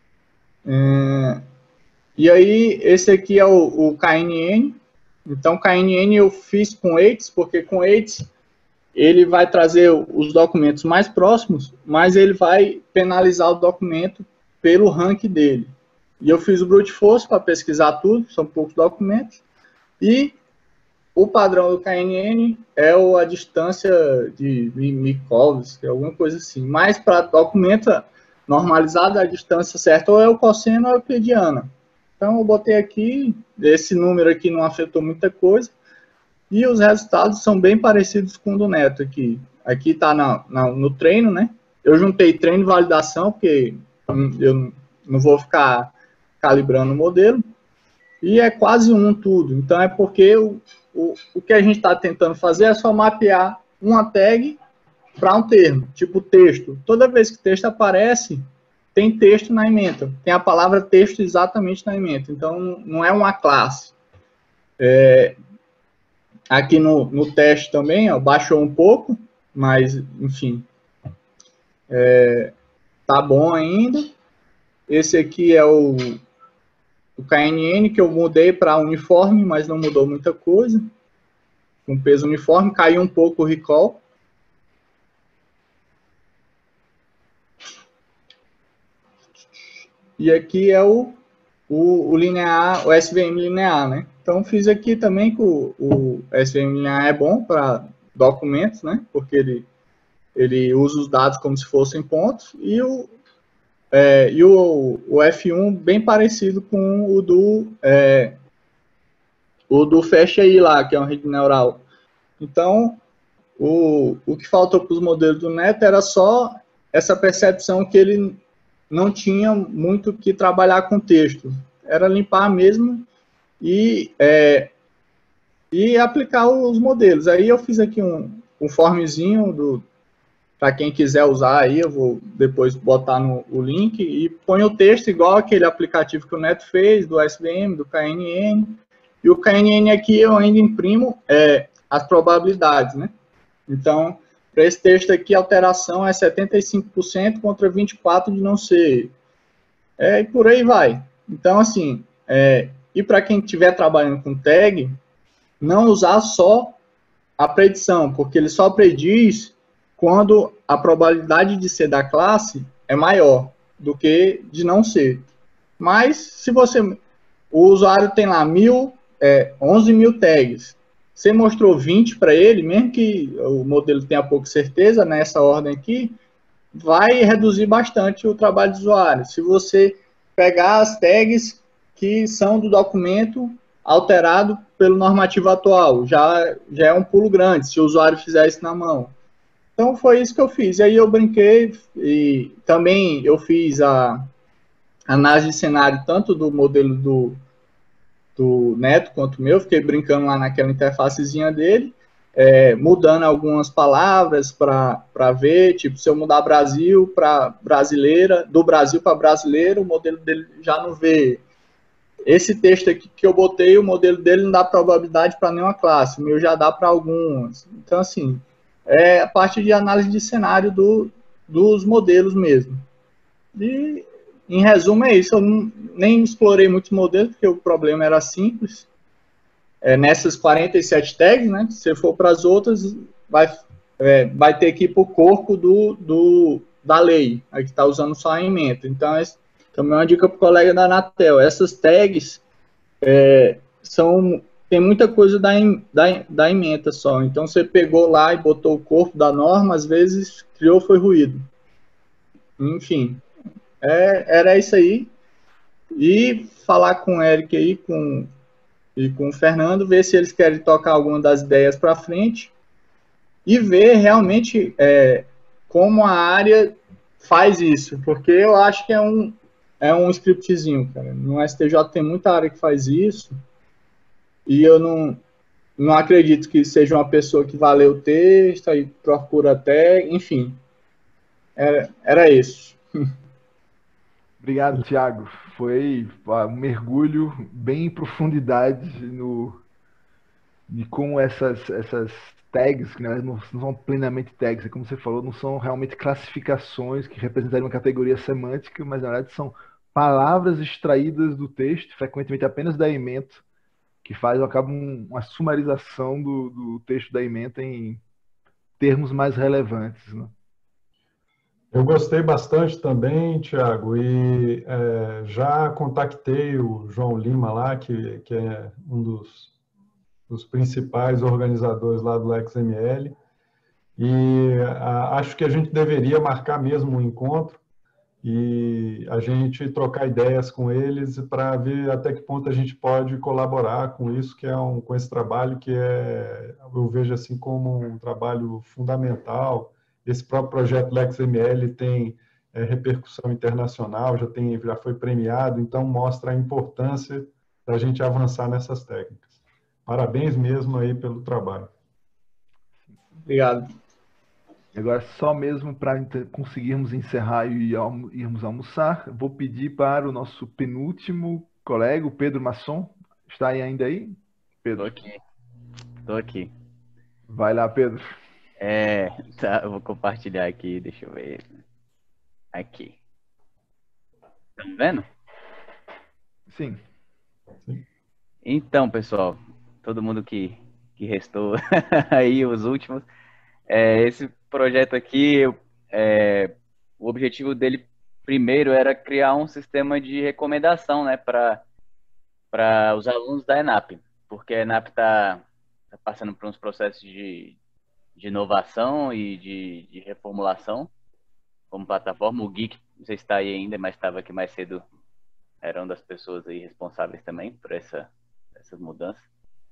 É, e aí, esse aqui é o, o K N N. Então, K N N eu fiz com eights, porque com eights ele vai trazer os documentos mais próximos, mas ele vai penalizar o documento pelo rank dele. E eu fiz o brute force para pesquisar tudo, são poucos documentos. E o padrão do K N N é a distância de Minkowski, alguma coisa assim. Mas para documento normalizado, a distância certa ou é o cosseno ou é o euclidiana. Então, eu botei aqui, esse número aqui não afetou muita coisa. E os resultados são bem parecidos com o do Neto aqui. Aqui está no treino, né? Eu juntei treino e validação, porque eu não vou ficar calibrando o modelo. E é quase um tudo. Então, é porque o, o, o que a gente está tentando fazer é só mapear uma tag para um termo, tipo texto. Toda vez que texto aparece, tem texto na ementa. Tem a palavra texto exatamente na ementa. Então, não é uma classe. É, aqui no, no teste também, ó, baixou um pouco, mas, enfim, é, tá bom ainda. Esse aqui é o, o K N N, que eu mudei para uniforme, mas não mudou muita coisa. Com peso uniforme, caiu um pouco o recall. E aqui é o, o, o linear, o S V M linear, né? Então, fiz aqui também que o, o S V M linear é bom para documentos, né? Porque ele, ele usa os dados como se fossem pontos. E o, é, e o, o F um bem parecido com o do, é, o do FastAI lá, que é uma rede neural. Então, o, o que faltou para os modelos do Neto era só essa percepção que ele não tinha muito o que trabalhar com texto. Era limpar mesmo e, é, e aplicar os modelos. Aí eu fiz aqui um, um formezinho do para quem quiser usar aí, eu vou depois botar no o link e põe o texto igual aquele aplicativo que o Neto fez, do S V M, do K N N. E o K N N aqui eu ainda imprimo é, as probabilidades, né? Então, para esse texto aqui, a alteração é setenta e cinco por cento contra vinte e quatro por cento de não ser. É, e por aí vai. Então, assim, é, e para quem estiver trabalhando com tag, não usar só a predição, porque ele só prediz quando a probabilidade de ser da classe é maior do que de não ser. Mas, se você... O usuário tem lá mil, é, onze mil tags. Você mostrou vinte para ele, mesmo que o modelo tenha pouca certeza, nessa ordem aqui, vai reduzir bastante o trabalho do usuário. Se você pegar as tags que são do documento alterado pelo normativo atual, já, já é um pulo grande, se o usuário fizer isso na mão. Então, foi isso que eu fiz. E aí eu brinquei e também eu fiz a análise de cenário tanto do modelo do, do Neto quanto o meu. Fiquei brincando lá naquela interfacezinha dele, é, mudando algumas palavras para ver, tipo, se eu mudar Brasil para brasileira, do Brasil para brasileiro, o modelo dele já não vê. Esse texto aqui que eu botei, o modelo dele não dá probabilidade para nenhuma classe, o meu já dá para algumas. Então, assim... é a parte de análise de cenário do, dos modelos mesmo. E, em resumo, é isso. Eu não, nem explorei muitos modelos, porque o problema era simples. É, nessas quarenta e sete tags, né, se você for para as outras, vai, é, vai ter que ir para o corpo do, do, da lei, aí que está usando só a ementa. Então, esse, também é uma dica para o colega da Anatel. Essas tags é, são... tem muita coisa da, da, da ementa só. Então, você pegou lá e botou o corpo da norma, às vezes criou, foi ruído. Enfim, é, era isso aí. E falar com o Eric aí com, e com o Fernando, ver se eles querem tocar alguma das ideias para frente e ver realmente é, como a área faz isso. Porque eu acho que é um, é um scriptzinho, cara. No S T J tem muita área que faz isso. E eu não, não acredito que seja uma pessoa que vai ler o texto, aí procura até, enfim. Era, era isso. Obrigado, Thiago. Foi um mergulho bem em profundidade no, de como essas, essas tags, que na verdade não, não são plenamente tags, como você falou, não são realmente classificações que representariam uma categoria semântica, mas na verdade são palavras extraídas do texto, frequentemente apenas da ementa, que faz, acaba um, uma sumarização do, do texto da ementa em termos mais relevantes, né? Eu gostei bastante também, Thiago, e é, já contactei o João Lima lá, que, que é um dos, dos principais organizadores lá do X M L, e a, acho que a gente deveria marcar mesmo um encontro e a gente trocar ideias com eles para ver até que ponto a gente pode colaborar com isso, que é um, com esse trabalho que é, eu vejo assim como um trabalho fundamental. Esse próprio projeto Lex M L tem é, repercussão internacional, já, tem, já foi premiado, então mostra a importância da gente avançar nessas técnicas. Parabéns mesmo aí pelo trabalho. Obrigado. Agora, só mesmo para conseguirmos encerrar e irmos almoçar, vou pedir para o nosso penúltimo colega, o Pedro Masson. Está aí ainda aí? Pedro. Estou aqui. Estou aqui. Vai lá, Pedro. É, tá, eu vou compartilhar aqui, deixa eu ver. Aqui. Estão vendo? Sim. Então, pessoal, todo mundo que, que restou aí, os últimos, é, esse projeto aqui, é, o objetivo dele primeiro era criar um sistema de recomendação, né, para para os alunos da ENAP, porque a ENAP está tá passando por uns processos de de inovação e de, de reformulação como plataforma. O Geek, não sei se está aí ainda, mas estava aqui mais cedo, era uma das pessoas aí responsáveis também por essa, essas mudanças.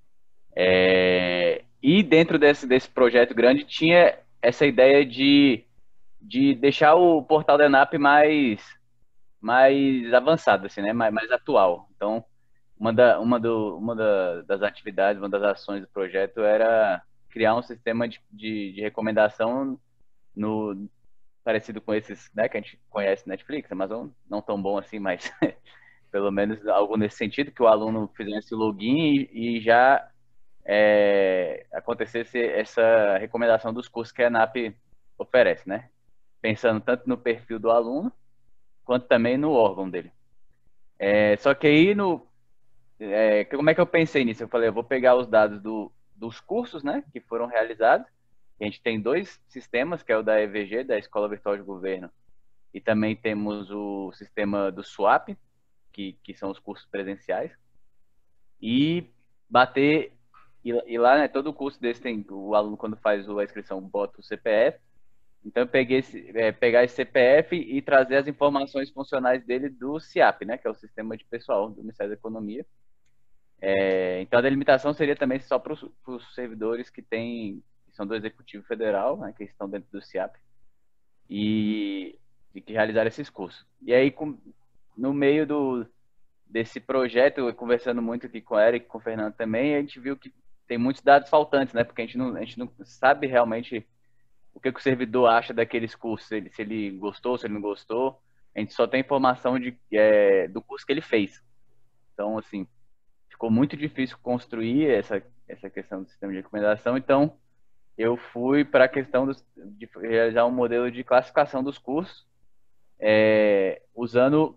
É, e dentro desse, desse projeto grande tinha essa ideia de, de deixar o portal da ENAP mais, mais avançado, assim, né? Mais, mais atual. Então, uma, da, uma, do, uma da, das atividades, uma das ações do projeto era criar um sistema de, de, de recomendação no, parecido com esses, né, que a gente conhece Netflix, Amazon, não tão bom assim, mas pelo menos algo nesse sentido, que o aluno fizesse o login e, e já é, acontecesse essa recomendação dos cursos que a ANAP oferece, né? Pensando tanto no perfil do aluno, quanto também no órgão dele. É, só que aí, no, é, como é que eu pensei nisso? Eu falei, eu vou pegar os dados do, dos cursos, né, que foram realizados. A gente tem dois sistemas, que é o da E V G, da Escola Virtual de Governo, e também temos o sistema do SWAP, que, que são os cursos presenciais. E bater, e, e lá, né, todo curso desse tem, o aluno quando faz a inscrição bota o C P F. Então eu peguei esse, é, pegar esse C P F e trazer as informações funcionais dele do SIAP, né, que é o Sistema de Pessoal do Ministério da Economia. É, então a delimitação seria também só para os servidores que têm, que são do Executivo Federal, né, que estão dentro do SIAP, e, e que realizaram esses cursos. E aí, com, no meio do, desse projeto, conversando muito aqui com o Eric, com o Fernando também, a gente viu que tem muitos dados faltantes, né, porque a gente não, a gente não sabe realmente o que, que o servidor acha daqueles cursos, se ele, se ele gostou, se ele não gostou. A gente só tem informação de, é, do curso que ele fez. Então, assim, ficou muito difícil construir essa, essa questão do sistema de recomendação. Então, eu fui para a questão do, de realizar um modelo de classificação dos cursos, é, usando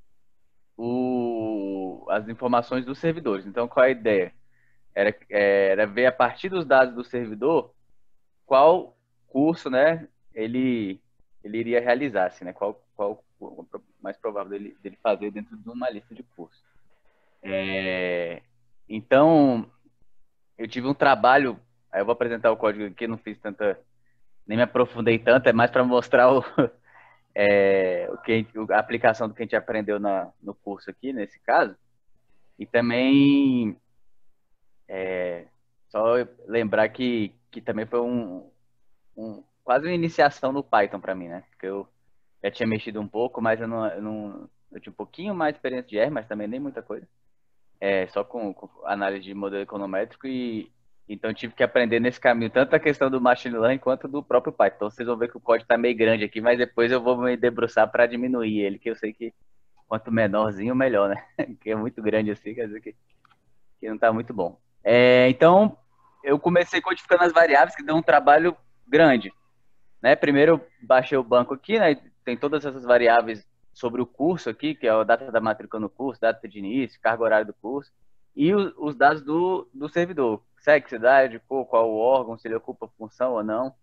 o, as informações dos servidores. Então, qual é a ideia? Era, era ver a partir dos dados do servidor qual curso, né, ele, ele iria realizar, assim, né, qual, qual o mais provável dele, dele fazer dentro de uma lista de cursos. É, então, eu tive um trabalho, aí eu vou apresentar o código aqui, não fiz tanta, nem me aprofundei tanto, é mais para mostrar o, é, o que, a aplicação do que a gente aprendeu na, no curso aqui, nesse caso, e também é, só lembrar que, que também foi um Um, quase uma iniciação no Python para mim, né? Porque eu já tinha mexido um pouco, mas eu não, eu não eu tinha um pouquinho mais de experiência de R, mas também nem muita coisa. É, só com, com análise de modelo econométrico e então tive que aprender nesse caminho tanto a questão do machine learning quanto do próprio Python. Então vocês vão ver que o código está meio grande aqui, mas depois eu vou me debruçar para diminuir ele, que eu sei que quanto menorzinho, melhor, né? Que é muito grande assim, quer dizer que, que não está muito bom. É, então eu comecei codificando as variáveis, que deu um trabalho grande, né? Primeiro eu baixei o banco aqui, né? Tem todas essas variáveis sobre o curso aqui, que é a data da matrícula no curso, data de início, carga horária do curso, e os, os dados do, do servidor, sexo, cidade, cor, qual o órgão, se ele ocupa função ou não,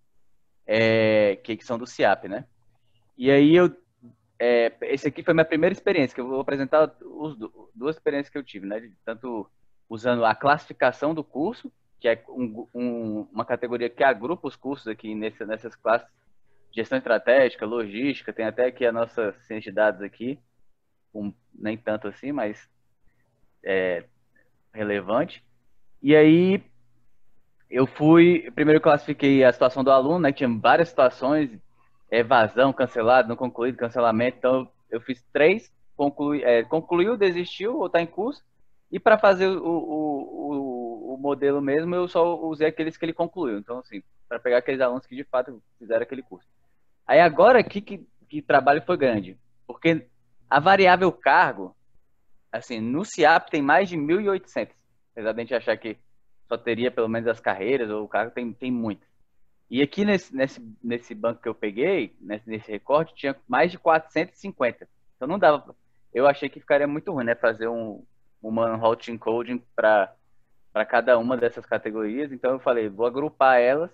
é, que, que são do SIAP, né? E aí eu, é, esse aqui foi a minha primeira experiência, que eu vou apresentar os, duas experiências que eu tive, né? Tanto usando a classificação do curso, que é um, um, uma categoria que agrupa os cursos aqui nesse, nessas classes, gestão estratégica, logística, tem até aqui a nossa ciência de dados aqui, um, nem tanto assim, mas é relevante. E aí eu fui, primeiro eu classifiquei a situação do aluno, né, que tinha várias situações, evasão, cancelado, não concluído, cancelamento, então eu fiz três, conclui, é, concluiu, desistiu ou está em curso, e para fazer o, o, o, o modelo mesmo, eu só usei aqueles que ele concluiu. Então, assim, para pegar aqueles alunos que de fato fizeram aquele curso. Aí agora aqui que, que trabalho foi grande. Porque a variável cargo, assim, no SIAP tem mais de mil e oitocentos. Apesar de a gente achar que só teria pelo menos as carreiras, ou o cargo tem, tem muitas. E aqui nesse, nesse, nesse banco que eu peguei, nesse, nesse recorte, tinha mais de quatrocentos e cinquenta. Então não dava. Eu achei que ficaria muito ruim, né? Fazer um uma routing coding para cada uma dessas categorias, então eu falei, vou agrupar elas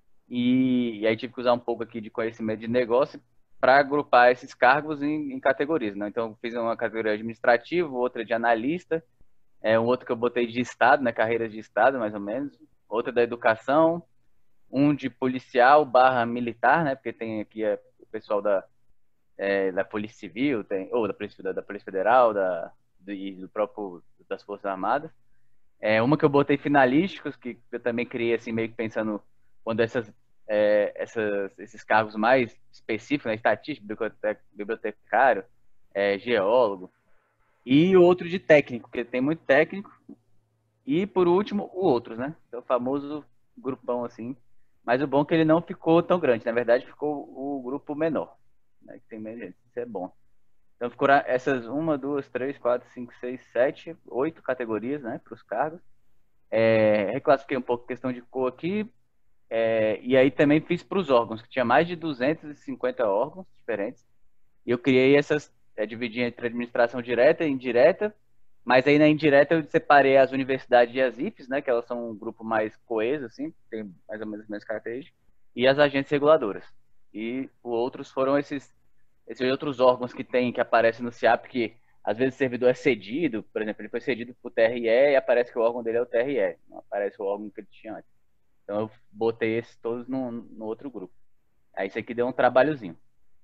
e, e aí tive que usar um pouco aqui de conhecimento de negócio para agrupar esses cargos em, em categorias, né? Então eu fiz uma categoria administrativo, outra de analista, é, um outro que eu botei de estado, né? Carreiras de estado, mais ou menos, outra da educação, um de policial barra militar, né? Porque tem aqui é, o pessoal da, é, da Polícia Civil, tem, ou da Polícia, da, da Polícia Federal, da e do próprio das Forças Armadas. É, uma que eu botei finalísticos, que eu também criei assim, meio que pensando quando essas, é, essas, esses cargos mais específicos, né, estatístico, bibliotecário, é, geólogo, e o outro de técnico, porque tem muito técnico, e por último, o outros, né? É o famoso grupão assim. Mas o bom é que ele não ficou tão grande, na verdade ficou o grupo menor, né? Que tem menos gente, isso é bom. Então ficou essas uma, duas, três, quatro, cinco, seis, sete, oito categorias, né, para os cargos. É, reclassifiquei um pouco a questão de cor aqui, é, e aí também fiz para os órgãos, que tinha mais de duzentos e cinquenta órgãos diferentes. E eu criei essas, é, dividi entre administração direta e indireta, mas aí na indireta eu separei as universidades e as I Fes, né, que elas são um grupo mais coeso, assim, tem mais ou menos as mesmas características, e as agências reguladoras. E os outros foram esses, esses outros órgãos que tem, que aparecem no SEAP, que às vezes o servidor é cedido, por exemplo, ele foi cedido para o T R E e aparece que o órgão dele é o T R E, não aparece o órgão que ele tinha antes. Então eu botei esses todos no, no outro grupo. Aí isso aqui deu um trabalhozinho.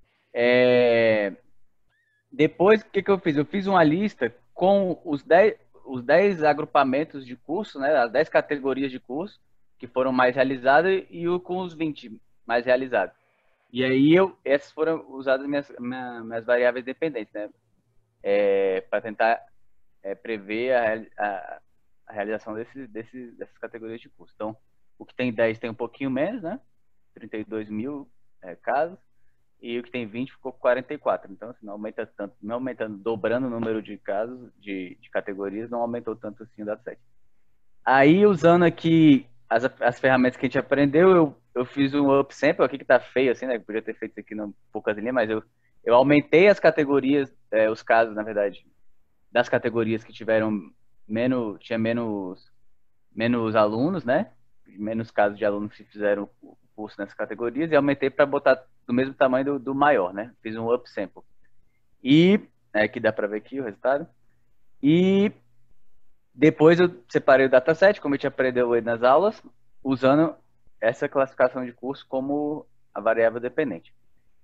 É... Depois, o que, que eu fiz? Eu fiz uma lista com os dez, os dez agrupamentos de curso, né, as dez categorias de curso que foram mais realizadas e o com os vinte mais realizados. E aí, eu, essas foram usadas minhas, minhas, minhas variáveis dependentes, né, é, para tentar é, prever a, a, a realização desse, desse, dessas categorias de curso. Então, o que tem dez tem um pouquinho menos, né, trinta e dois mil é, casos. E o que tem vinte ficou com quarenta e quatro. Então, assim, não aumenta tanto, não aumentando, dobrando o número de casos, de, de categorias, não aumentou tanto assim o dataset. Aí, usando aqui as, as ferramentas que a gente aprendeu, eu, eu fiz um upsample aqui que tá feio, assim, né? Eu podia ter feito isso aqui em poucas linhas, mas eu, eu aumentei as categorias, é, os casos, na verdade, das categorias que tiveram menos, tinha menos, menos alunos, né? Menos casos de alunos que fizeram o curso nessas categorias, e aumentei para botar do mesmo tamanho do, do maior, né? Fiz um upsample. E, é, que dá para ver aqui o resultado. E depois eu separei o dataset, como a gente aprendeu aí nas aulas, usando essa classificação de curso como a variável dependente.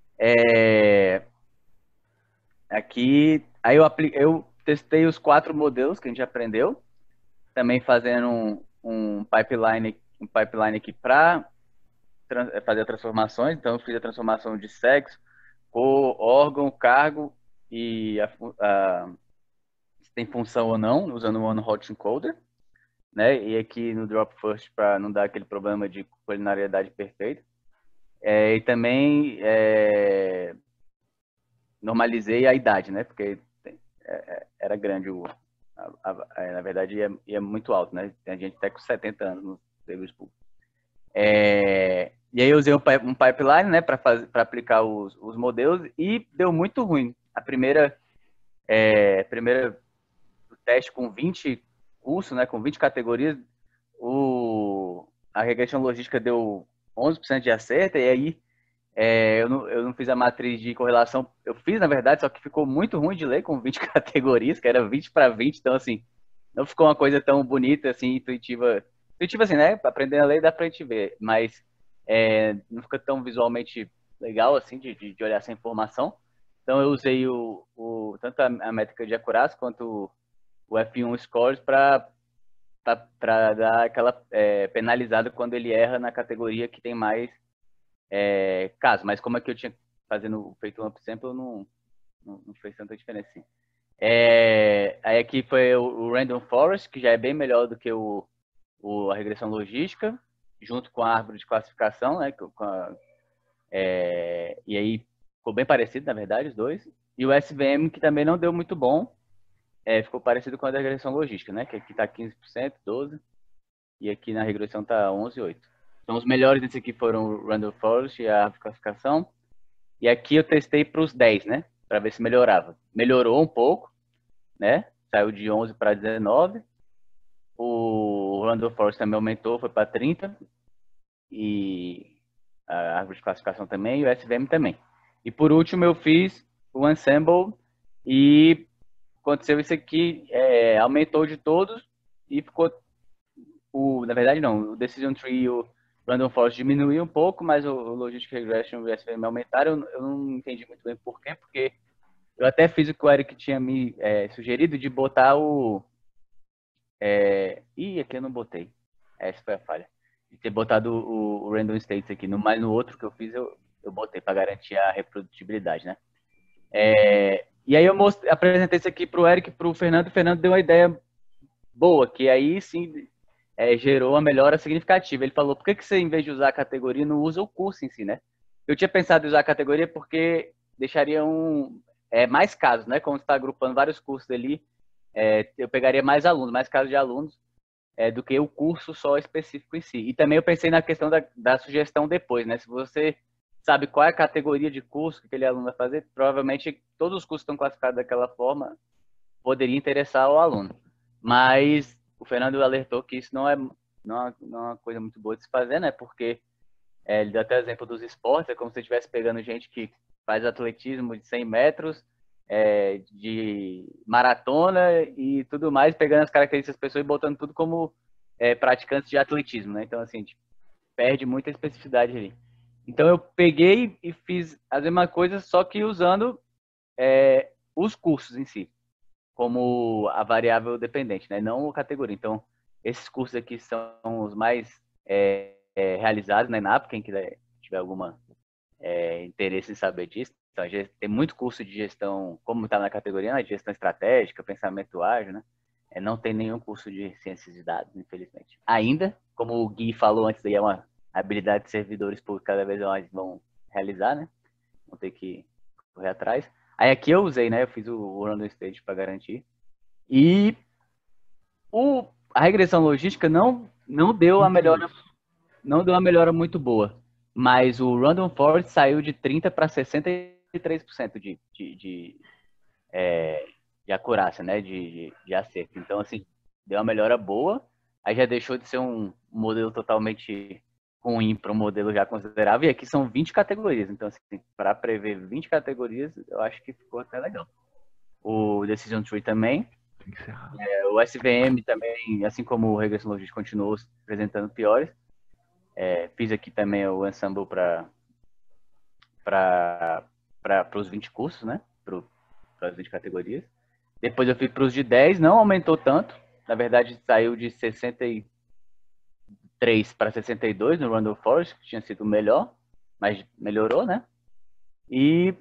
É... Aqui, aí eu, apli... eu testei os quatro modelos que a gente aprendeu, também fazendo um, um pipeline, um pipeline aqui para fazer transformações. Então eu fiz a transformação de sexo, cor, órgão, cargo e a, a, se tem função ou não, usando o OneHot Encoder, né? E aqui no Drop First para não dar aquele problema de culinariedade perfeita. É, e também é, normalizei a idade, né? Porque é, era grande o, a, a, na verdade ia, ia muito alto, né? Tem gente até com setenta anos no serviço público. É, e aí eu usei um pipeline, né, para aplicar os, os modelos, e deu muito ruim. A primeira, é, primeira o teste com vinte cursos, né, com vinte categorias, o, a regressão logística deu onze por cento de acerto, e aí é, eu, não, eu não fiz a matriz de correlação, eu fiz na verdade, só que ficou muito ruim de ler com vinte categorias, que era vinte para vinte, então assim, não ficou uma coisa tão bonita, assim, intuitiva. Intuitiva assim, né? Aprendendo a ler dá pra gente ver, mas é, não fica tão visualmente legal, assim, de, de olhar essa informação. Então eu usei o, o, tanto a, a métrica de acurácia quanto o, o F um Scores para dar aquela é, penalizada quando ele erra na categoria que tem mais é, casos. Mas como é que eu tinha fazendo, feito um upsample, não, não, não fez tanta diferença assim. É, aí aqui foi o, o Random Forest, que já é bem melhor do que o, o, a regressão logística, junto com a árvore de classificação, né? Com a, é, e aí ficou bem parecido, na verdade, os dois. E o S V M, que também não deu muito bom, é, ficou parecido com a da regressão logística, né? Que aqui está quinze por cento, doze por cento, e aqui na regressão está onze vírgula oito por cento. Então, os melhores desse aqui foram o Random Forest e a árvore de classificação. E aqui eu testei para os dez, né? Para ver se melhorava. Melhorou um pouco, né? Saiu de onze para dezenove. O Random Forest também aumentou, foi para trinta. E a árvore de classificação também, e o S V M também. E por último eu fiz o Ensemble e aconteceu isso aqui, é, aumentou de todos e ficou, o, na verdade não, o Decision Tree e o Random Forest diminuiu um pouco, mas o, o Logistic Regression e o S V M aumentaram. Eu, eu não entendi muito bem por quê, porque eu até fiz o que o Eric tinha me é, sugerido de botar o... É, ih, aqui eu não botei. Essa foi a falha. De ter botado o, o Random States aqui. No, mas no outro que eu fiz, eu, eu botei para garantir a reprodutibilidade, né? É, E aí eu mostrei, apresentei isso aqui para o Eric e para o Fernando, e o Fernando deu uma ideia boa, que aí sim é, gerou uma melhora significativa. Ele falou, por que, que você, em vez de usar a categoria, não usa o curso em si, né? Eu tinha pensado em usar a categoria porque deixaria um, é, mais casos, né? Como você está agrupando vários cursos ali, é, eu pegaria mais alunos, mais casos de alunos, é, do que o curso só específico em si. E também eu pensei na questão da, da sugestão depois, né? Se você sabe qual é a categoria de curso que aquele aluno vai fazer, provavelmente todos os cursos estão classificados daquela forma, poderia interessar ao aluno. Mas o Fernando alertou que isso não é, não é, não é uma coisa muito boa de se fazer, né? Porque é, ele deu até exemplo dos esportes, é como se você estivesse pegando gente que faz atletismo de cem metros, é, de maratona e tudo mais, pegando as características das pessoas e botando tudo como é, praticantes de atletismo, né? Então, assim, a gente perde muita especificidade ali. Então, eu peguei e fiz as mesmas coisas, só que usando é, os cursos em si, como a variável dependente, né? Não a categoria. Então, esses cursos aqui são os mais é, é, realizados na ENAP, quem quiser, tiver alguma é, interesse em saber disso. Então, tem muito curso de gestão, como está na categoria, né? De gestão estratégica, pensamento ágil, né? É, não tem nenhum curso de ciências de dados, infelizmente. Ainda, como o Gui falou antes, daí é uma habilidade de servidores públicos cada vez mais vão realizar, né? Vão ter que correr atrás. Aí aqui eu usei, né? Eu fiz o Random Stage para garantir. E o, a regressão logística não, não deu a melhora, não deu uma melhora muito boa. Mas o Random Forest saiu de trinta por cento para sessenta e três por cento de, de, de, é, de acurácia, né? De, de, de acerto. Então, assim, deu uma melhora boa. Aí já deixou de ser um modelo totalmente ruim para um modelo já considerável. E aqui são vinte categorias. Então, assim, para prever vinte categorias, eu acho que ficou até legal. O Decision Tree também. É, o S V M também, assim como o Regressão Logística, continuou apresentando piores. É, fiz aqui também o ensemble para para os vinte cursos, né? Para as vinte categorias. Depois eu fiz para os de dez, não aumentou tanto. Na verdade, saiu de sessenta e três para sessenta e dois no Random Forest, que tinha sido melhor, mas melhorou, né? E,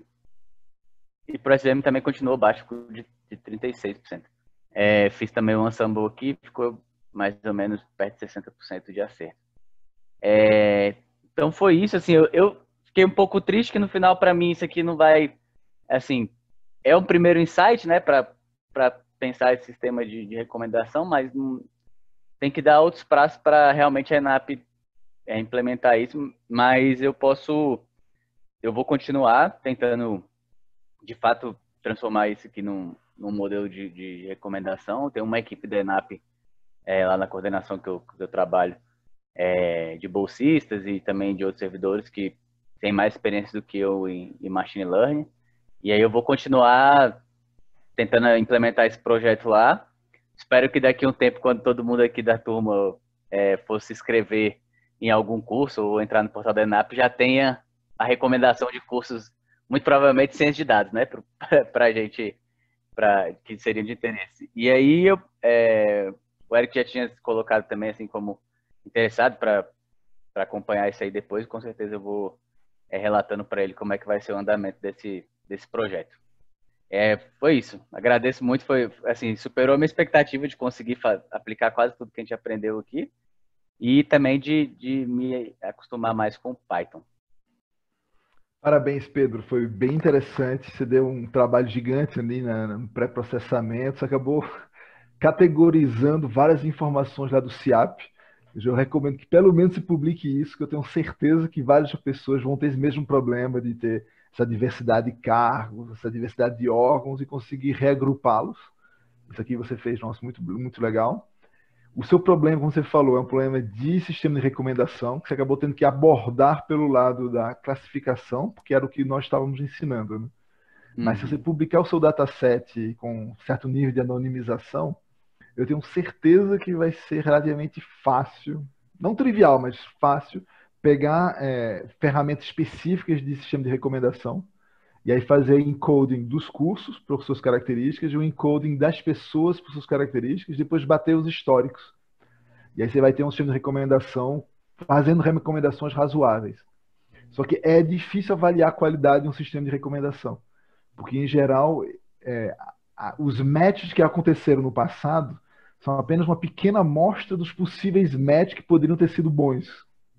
e para o S V M também continuou baixo, de, de trinta e seis por cento. É, fiz também o ensemble aqui, ficou mais ou menos perto de sessenta por cento de acerto. É, então foi isso, assim, eu, eu fiquei um pouco triste que no final, para mim, isso aqui não vai, assim, é um primeiro insight, né, para pensar esse sistema de, de recomendação, mas não, tem que dar outros prazos para realmente a ENAP é, implementar isso, mas eu posso, eu vou continuar tentando, de fato, transformar isso aqui num, num modelo de, de recomendação. Tem uma equipe da ENAP é, lá na coordenação que eu, que eu trabalho, É, de bolsistas e também de outros servidores que têm mais experiência do que eu em, em Machine Learning. E aí eu vou continuar tentando implementar esse projeto lá. Espero que daqui a um tempo, quando todo mundo aqui da turma é, for se inscrever em algum curso ou entrar no portal da ENAP, já tenha a recomendação de cursos, muito provavelmente ciência de dados, né? Para a gente, pra, que seriam de interesse. E aí eu, é, o Eric já tinha colocado também, assim como interessado para acompanhar isso aí depois, com certeza eu vou é, relatando para ele como é que vai ser o andamento desse, desse projeto. É, foi isso. Agradeço muito, foi assim, superou a minha expectativa de conseguir aplicar quase tudo que a gente aprendeu aqui e também de, de me acostumar mais com Python. Parabéns, Pedro. Foi bem interessante. Você deu um trabalho gigante ali no pré-processamento. Você acabou categorizando várias informações lá do C I A P. Eu recomendo que pelo menos se publique isso, que eu tenho certeza que várias pessoas vão ter esse mesmo problema de ter essa diversidade de cargos, essa diversidade de órgãos e conseguir reagrupá-los. Isso aqui você fez, nossa, muito, muito legal. O seu problema, como você falou, é um problema de sistema de recomendação, que você acabou tendo que abordar pelo lado da classificação, porque era o que nós estávamos ensinando, né? Uhum. Mas se você publicar o seu dataset com certo nível de anonimização, eu tenho certeza que vai ser relativamente fácil, não trivial, mas fácil, pegar é, ferramentas específicas de sistema de recomendação e aí fazer encoding dos cursos por suas características e o encoding das pessoas por suas características, depois bater os históricos. E aí você vai ter um sistema de recomendação fazendo recomendações razoáveis. Só que é difícil avaliar a qualidade de um sistema de recomendação, porque, em geral, é, a, os matches que aconteceram no passado são apenas uma pequena amostra dos possíveis matches que poderiam ter sido bons.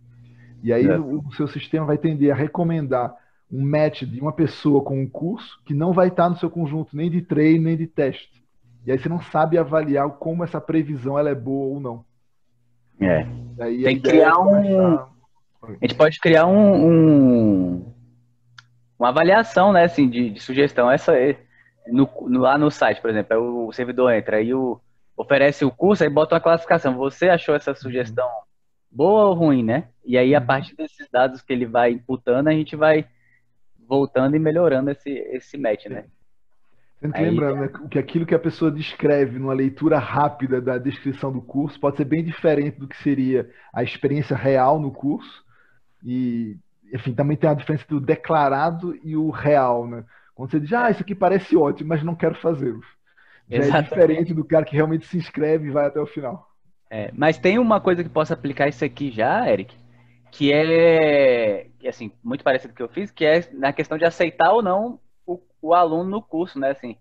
E aí É. o, o seu sistema vai tender a recomendar um match de uma pessoa com um curso que não vai estar no seu conjunto nem de treino, nem de teste. E aí você não sabe avaliar como essa previsão ela é boa ou não. É. E aí a Tem que ideia é criar um. achar... A gente pode criar um, um- uma avaliação, né, assim, de, de sugestão. Essa é no, no- lá no site, por exemplo, aí o servidor entra, aí o, oferece o curso, aí bota uma classificação. Você achou essa sugestão boa ou ruim, né? E aí, a Uhum. partir desses dados que ele vai imputando, a gente vai voltando e melhorando esse, esse match, né? Sendo que Aí- lembrando, né, que aquilo que a pessoa descreve numa leitura rápida da descrição do curso pode ser bem diferente do que seria a experiência real no curso. E, enfim, também tem a diferença do declarado e o real, né? Quando você diz, ah, isso aqui parece ótimo, mas não quero fazê-lo. Já é Exatamente. diferente do cara que realmente se inscreve e vai até o final. É, mas tem uma coisa que possa aplicar isso aqui já, Eric, que é, que, assim, muito parecido com o que eu fiz, que é na questão de aceitar ou não o, o aluno no curso, né, assim,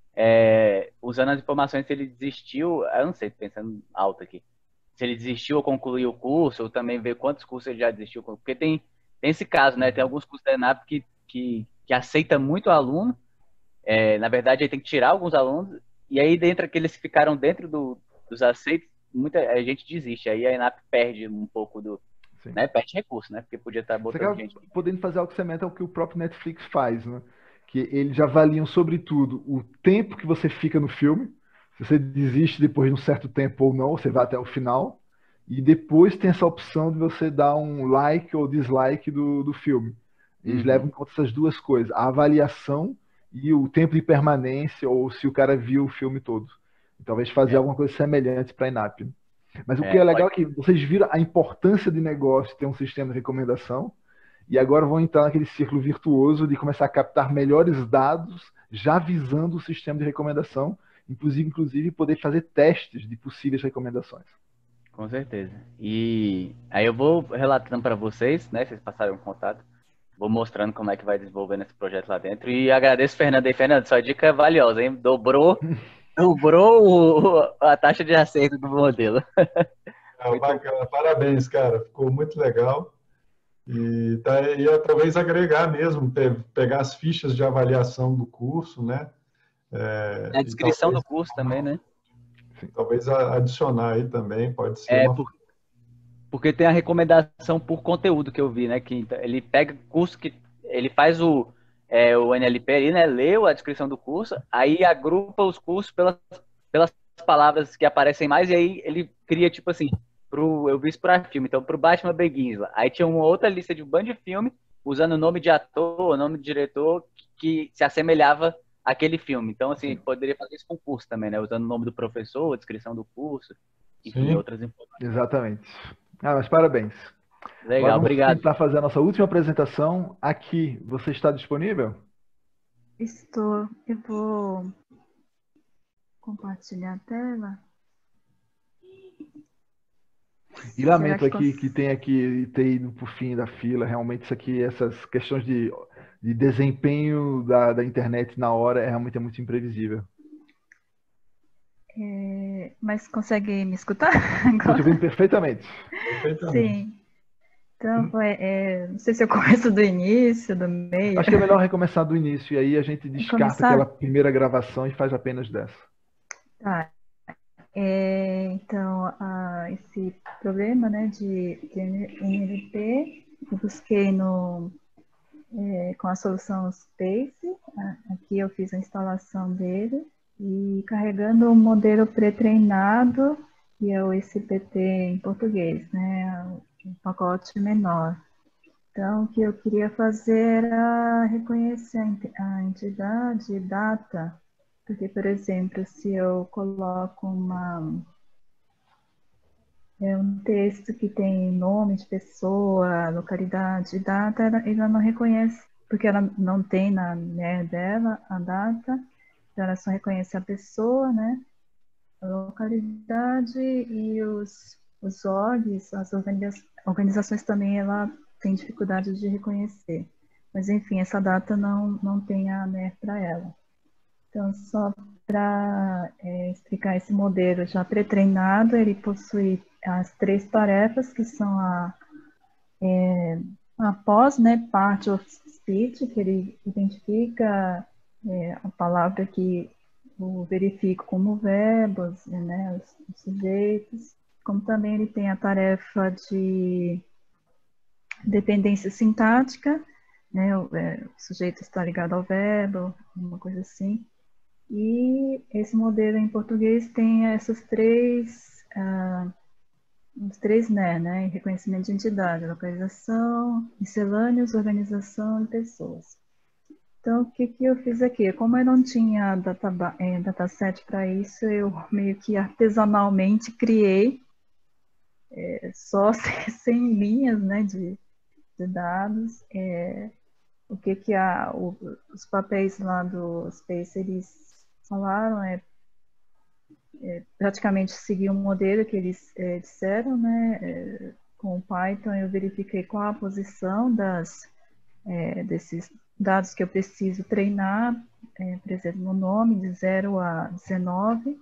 é, usando as informações se ele desistiu, eu não sei, pensando alto aqui, se ele desistiu ou concluiu o curso, ou também ver quantos cursos ele já desistiu, porque tem, tem esse caso, né, tem alguns cursos da ENAP que, que, que aceita muito aluno, é, na verdade aí tem que tirar alguns alunos, e aí dentro aqueles que ficaram dentro do, dos aceitos, muita a gente desiste, aí a ENAP perde um pouco do, Sim. né, perde recurso, né, porque podia estar Você botando acaba gente. podendo fazer algo semelhante ao que o próprio Netflix faz, né? Que eles avaliam, sobretudo, o tempo que você fica no filme, se você desiste depois de um certo tempo ou não, você vai até o final, e depois tem essa opção de você dar um like ou dislike do, do filme. Eles Uhum. levam em conta essas duas coisas, a avaliação e o tempo de permanência, ou se o cara viu o filme todo. E talvez fazer É. alguma coisa semelhante para a ENAP. Né? Mas o É, que é legal pode- é que vocês viram a importância de negócio ter um sistema de recomendação, e agora vão entrar naquele círculo virtuoso de começar a captar melhores dados, já visando o sistema de recomendação, inclusive, inclusive poder fazer testes de possíveis recomendações. Com certeza. E aí eu vou relatando para vocês, né? Vocês passaram o contato. Vou mostrando como é que vai desenvolvendo esse projeto lá dentro. E agradeço, Fernando. E, Fernando, sua dica é valiosa, hein? Dobrou, dobrou o- a taxa de acerto do modelo. Ah, bacana, parabéns, cara. Ficou muito legal. E tá, ia talvez agregar mesmo, pe- pegar as fichas de avaliação do curso, né? É, A e descrição talvez, do curso também, né? talvez a- adicionar aí também, pode ser É, uma. por- porque tem a recomendação por conteúdo que eu vi, né? Que ele pega curso que ele faz o, é, o N L P ali, né? Leu a descrição do curso, aí agrupa os cursos pelas, pelas palavras que aparecem mais, e aí ele cria, tipo assim, pro, eu vi isso pra filme, então pro Batman Begins lá. Aí tinha uma outra lista de um bando de filme, usando o nome de ator, o nome de diretor, que, que se assemelhava àquele filme. Então, assim, poderia fazer isso com o curso também, né? Usando o nome do professor, a descrição do curso, enfim, Sim. outras informações. Exatamente. Ah, mas parabéns. Agora Legal, vamos obrigado. tentar fazer a nossa última apresentação aqui. Você está disponível? Estou. Eu vou compartilhar a tela. E lamento Será que aqui cons- que tem aqui ter ido para o fim da fila. Realmente isso aqui, essas questões de, de desempenho da, da internet na hora é realmente é muito imprevisível. É, mas consegue me escutar Estou te agora? ouvindo perfeitamente. Perfeitamente. Sim. Então, foi, é, não sei se eu começo do início, do meio. Acho que é melhor recomeçar do início e aí a gente descarta Começar? aquela primeira gravação e faz apenas dessa. Tá. É, então, ah, esse problema, né, de, de N L P, eu busquei no, é, com a solução Space. Ah, aqui eu fiz a instalação dele e carregando o modelo pré-treinado, que é o S P T em português, né, um pacote menor. Então, o que eu queria fazer era reconhecer a ent- a entidade e data, porque, por exemplo, se eu coloco uma, é, um texto que tem nome de pessoa, localidade e data, ela, ela não reconhece, porque ela não tem na né, dela a data, então ela só reconhece a pessoa, né, a localidade e os, os orgs, as organiza- organizações também, ela tem dificuldade de reconhecer. Mas, enfim, essa data não, não tem a N E R para ela. Então, só para é, explicar esse modelo já pré-treinado, ele possui as três tarefas, que são a, é, a pós, né, part of speech, que ele identifica é, a palavra que eu verifico como verbos, né, os, os sujeitos, como também ele tem a tarefa de dependência sintática, né, o, é, o sujeito está ligado ao verbo, uma coisa assim. E esse modelo em português tem essas três, ah, os três né, né, reconhecimento de entidade, localização, miscelâneos, organização e pessoas. Então, o que, que eu fiz aqui? Como eu não tinha data, é, dataset para isso, eu meio que artesanalmente criei é, só cem linhas, né, de, de dados. É, o que, que a, o, os papéis lá do Space, eles falaram é, é praticamente seguir um modelo que eles é, disseram, né? É, com o Python eu verifiquei qual a posição das, é, desses dados que eu preciso treinar, é, por exemplo, no nome de zero a dezenove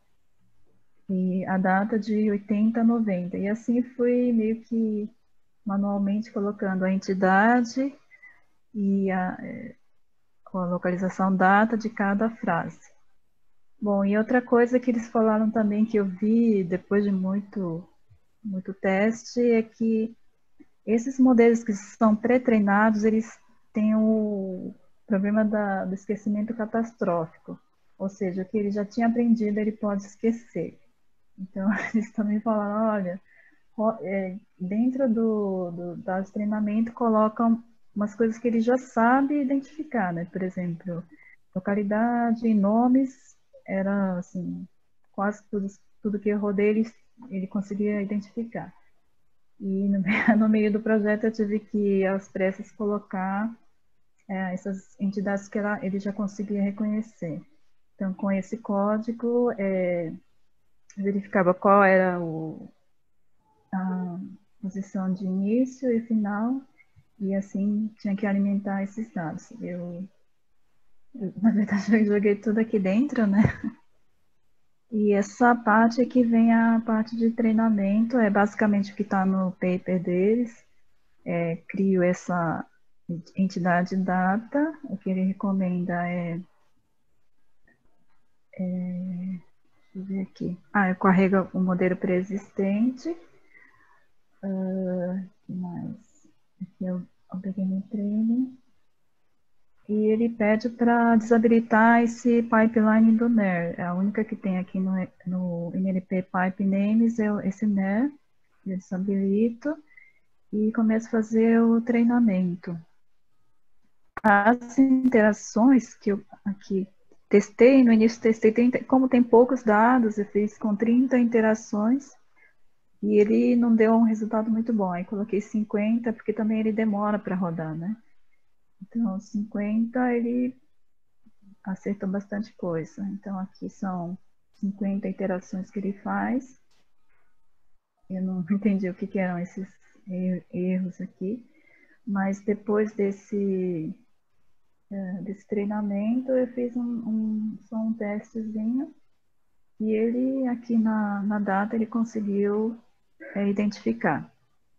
e a data de oitenta a noventa. E assim fui meio que manualmente colocando a entidade e a, é, com a localização data de cada frase. Bom, e outra coisa que eles falaram também que eu vi depois de muito, muito teste é que esses modelos que são pré-treinados, eles têm o problema da, do esquecimento catastrófico. Ou seja, o que ele já tinha aprendido, ele pode esquecer. Então, eles também falaram, olha, é, dentro do, do das treinamento, colocam umas coisas que ele já sabe identificar, né? Por exemplo, localidade, nomes, era assim, quase tudo, tudo que eu rodei ele, ele conseguia identificar. E no, no meio do projeto eu tive que, às pressas, colocar é, essas entidades que ela, ele já conseguia reconhecer. Então, com esse código, é, verificava qual era o, a posição de início e final, e assim tinha que alimentar esses dados. Eu Na verdade, eu joguei tudo aqui dentro, né? E essa parte aqui vem a parte de treinamento, é basicamente o que está no paper deles. É, crio essa entidade data, o que ele recomenda é... é deixa eu ver aqui. Ah, eu carrego o modelo pré-existente. Uh, que mais? Aqui eu, eu peguei no training. E ele pede para desabilitar esse pipeline do N E R. A única que tem aqui no, no N L P Pipe Names é esse N E R. Eu desabilito e começo a fazer o treinamento. As interações que eu aqui testei, no início testei, como tem poucos dados, eu fiz com trinta interações e ele não deu um resultado muito bom. Aí coloquei cinquenta, porque também ele demora para rodar, né? Então, cinquenta, ele acertou bastante coisa. Então, aqui são cinquenta iterações que ele faz. Eu não entendi o que, que eram esses erros aqui. Mas depois desse, desse treinamento, eu fiz um, um, só um testezinho. E ele, aqui na, na data, ele conseguiu é, identificar.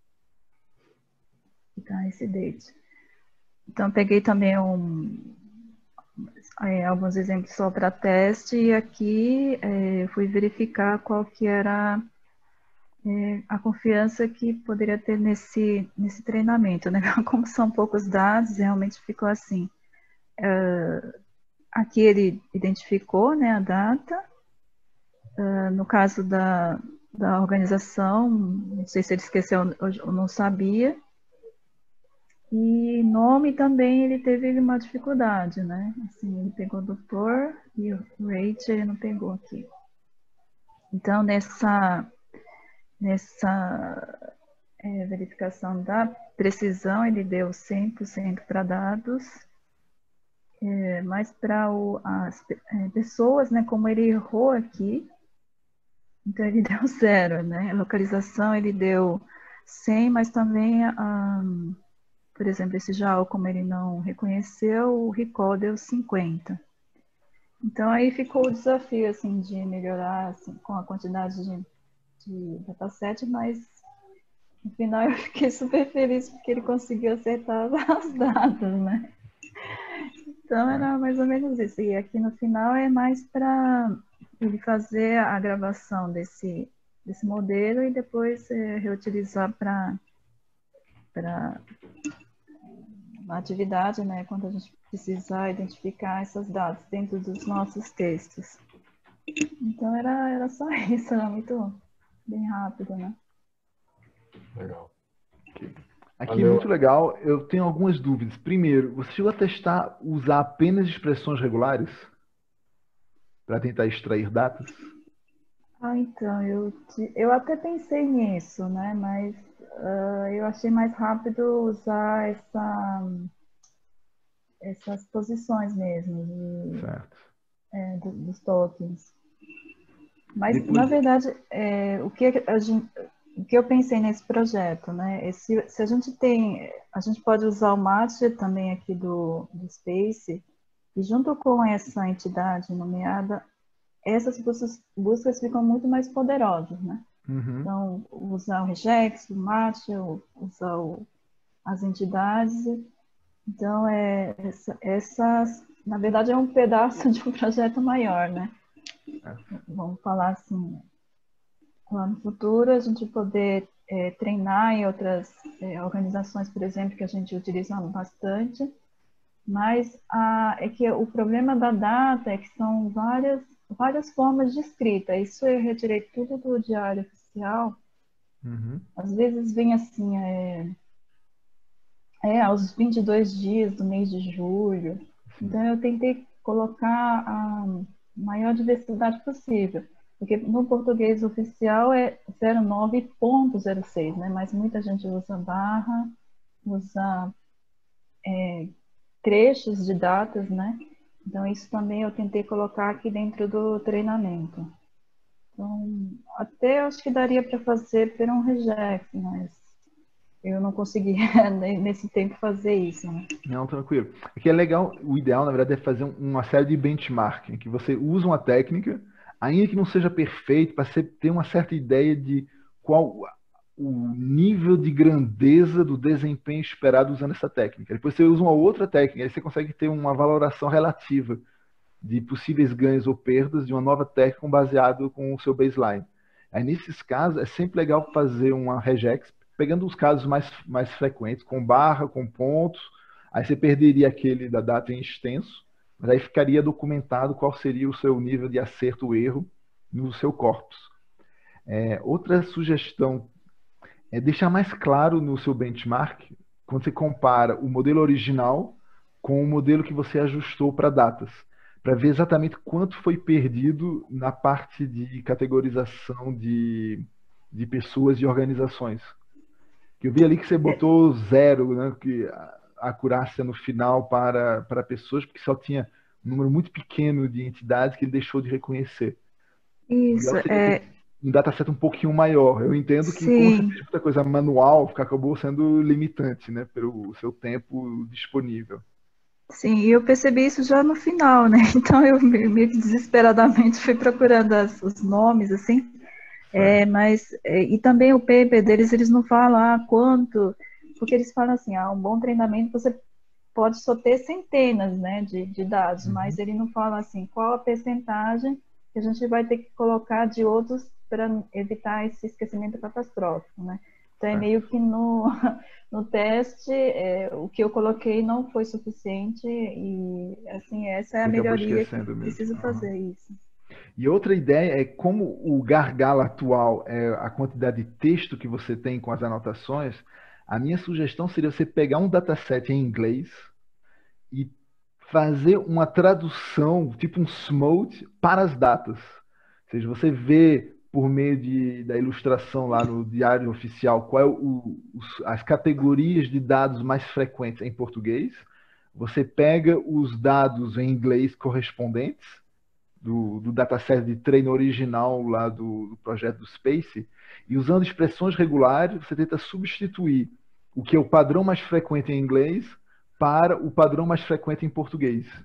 Tá, esse date. Então, peguei também um, é, alguns exemplos só para teste, e aqui é, fui verificar qual que era é, a confiança que poderia ter nesse, nesse treinamento, né? Como são poucos dados, realmente ficou assim. É, aqui ele identificou, né, a data. É, no caso da, da organização, não sei se ele esqueceu ou não sabia. E nome também ele teve uma dificuldade, né? Assim, ele pegou doutor e o rate ele não pegou aqui. Então, nessa, nessa é, verificação da precisão, ele deu cem por cento para dados, é, mas para as é, pessoas, né? Como ele errou aqui, então ele deu zero, né? A localização ele deu cem, mas também a... Por exemplo, esse J A O, como ele não reconheceu, o recall deu cinquenta. Então aí ficou o desafio assim de melhorar assim, com a quantidade de, de dataset, mas no final eu fiquei super feliz porque ele conseguiu acertar as datas, né? Então era mais ou menos isso. E aqui no final é mais para ele fazer a gravação desse, desse modelo e depois é, reutilizar para para a atividade, né? Quando a gente precisar identificar essas datas dentro dos nossos textos. Então era, era só isso, era muito bem rápido, né? Legal. Aqui, Valeu. muito legal. Eu tenho algumas dúvidas. Primeiro, você chegou a testar usar apenas expressões regulares para tentar extrair datas? Ah, então, eu, te- eu até pensei nisso, né? Mas ah, eu achei mais rápido usar essa, essas posições mesmo de, Certo. é, do- dos tokens. Mas, Depois- na verdade, é, o que a gente, o que eu pensei nesse projeto, né? é Se, se a gente tem, a gente pode usar o Master também aqui do, do Space, e junto com essa entidade nomeada, essas buscas, buscas ficam muito mais poderosas, né? Uhum. Então, usar o regex, o Master, usar o, as entidades. Então, é, essa, essas, na verdade, é um pedaço de um projeto maior, né? Vamos falar assim, lá no futuro, a gente poder é, treinar em outras é, organizações, por exemplo, que a gente utiliza bastante, mas a, é que o problema da data é que são várias, várias formas de escrita. Isso eu retirei tudo do Diário Oficial. Uhum. Às vezes vem assim, é, é, aos vinte e dois dias do mês de julho. Então eu tentei colocar a maior diversidade possível. Porque no português oficial é zero nove ponto zero seis, né? Mas muita gente usa barra, usa é, trechos de datas, né? Então isso também eu tentei colocar aqui dentro do treinamento. Então, até acho que daria para fazer por um regex, mas eu não consegui nesse tempo fazer isso, né? Não, tranquilo. Aqui é legal, o ideal, na verdade, é fazer um- uma série de benchmarking, que você usa uma técnica, ainda que não seja perfeito, para você ter uma certa ideia de qual o nível de grandeza do desempenho esperado usando essa técnica. Depois você usa uma outra técnica, aí você consegue ter uma valoração relativa de possíveis ganhos ou perdas de uma nova técnica baseado com o seu baseline. Aí, nesses casos, é sempre legal fazer uma regex, pegando os casos mais, mais frequentes, com barra, com pontos, aí você perderia aquele da data em extenso, mas aí ficaria documentado qual seria o seu nível de acerto ou erro no seu corpus. É, outra sugestão é deixar mais claro no seu benchmark, quando você compara o modelo original com o modelo que você ajustou para datas, para ver exatamente quanto foi perdido na parte de categorização de, de pessoas e organizações. Que eu vi ali que você botou zero, né, que a acurácia no final para, para pessoas, porque só tinha um número muito pequeno de entidades que ele deixou de reconhecer. Isso, é, Um dataset um pouquinho maior. Eu entendo que, como você sim, fez muita coisa manual, acabou sendo limitante, né, pelo seu tempo disponível. sim, e eu percebi isso já no final, né? Então eu me- meio que desesperadamente fui procurando as- os nomes, assim, é, mas, é, e também o paper deles, eles não falam ah, quanto, porque eles falam assim, ah, um bom treinamento você pode só ter centenas, né, de, de dados, mas ele não fala assim, qual a percentagem que a gente vai ter que colocar de outros para evitar esse esquecimento catastrófico, né? Então é meio que no, no teste, é, o que eu coloquei não foi suficiente e, assim, essa é a Você acabou melhoria que esquecendo mesmo. preciso Aham. fazer isso. E outra ideia é como o gargalo atual é a quantidade de texto que você tem com as anotações, a minha sugestão seria você pegar um dataset em inglês e fazer uma tradução, tipo um smote, para as datas. Ou seja, você vê por meio de, da ilustração lá no Diário Oficial qual é o, os, as categorias de dados mais frequentes em português, você pega os dados em inglês correspondentes do, do dataset de treino original lá do, do projeto do Space, e usando expressões regulares, você tenta substituir o que é o padrão mais frequente em inglês para o padrão mais frequente em português.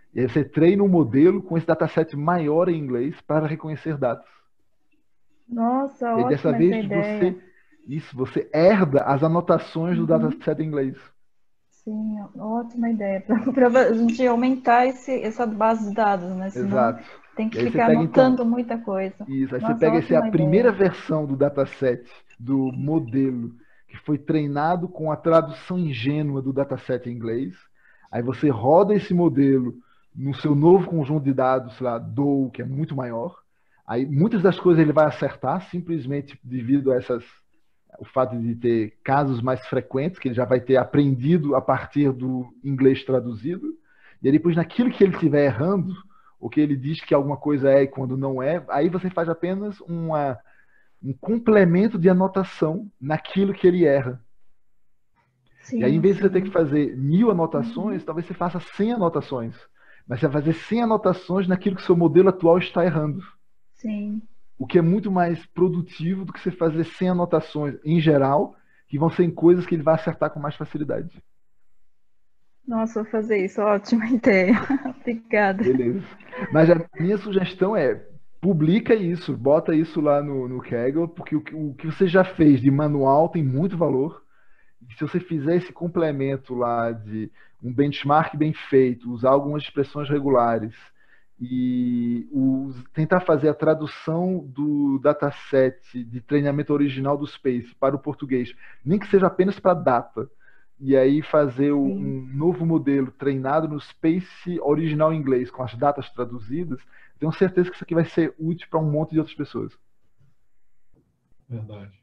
E aí você treina um modelo com esse dataset maior em inglês para reconhecer dados. Nossa, E aí, dessa ótima vez essa ideia. você, isso, você herda as anotações do Uhum. dataset em inglês. Sim, ótima ideia. Para a gente aumentar esse, essa base de dados, né? Senão Exato. tem que E aí você ficar pega, então, anotando muita coisa. isso, aí você Nossa, pega essa é a ótima primeira ideia. versão do dataset, do modelo, que foi treinado com a tradução ingênua do dataset em inglês. Aí você roda esse modelo no seu novo conjunto de dados, sei lá, D O W, que é muito maior. Aí muitas das coisas ele vai acertar, simplesmente devido a essas, o fato de ter casos mais frequentes, que ele já vai ter aprendido a partir do inglês traduzido. E aí depois, naquilo que ele estiver errando, o que ele diz que alguma coisa é e quando não é, aí você faz apenas uma, um complemento de anotação naquilo que ele erra. Sim, E aí, em vez de você ter que sim. fazer mil anotações, uhum. talvez você faça cem anotações. Mas você vai fazer cem anotações naquilo que o seu modelo atual está errando. Sim. O que é muito mais produtivo do que você fazer cem anotações em geral, que vão ser em coisas que ele vai acertar com mais facilidade. Nossa, vou fazer isso. Ótima ideia. Obrigada. Beleza. Mas a minha sugestão é, publica isso, bota isso lá no, no Kaggle, porque o, o que você já fez de manual tem muito valor. E se você fizer esse complemento lá de um benchmark bem feito, usar algumas expressões regulares e os, tentar fazer a tradução do dataset de treinamento original do Space para o português, nem que seja apenas para data, e aí fazer um Sim. novo modelo treinado no Space original em inglês, com as datas traduzidas, tenho certeza que isso aqui vai ser útil para um monte de outras pessoas. Verdade.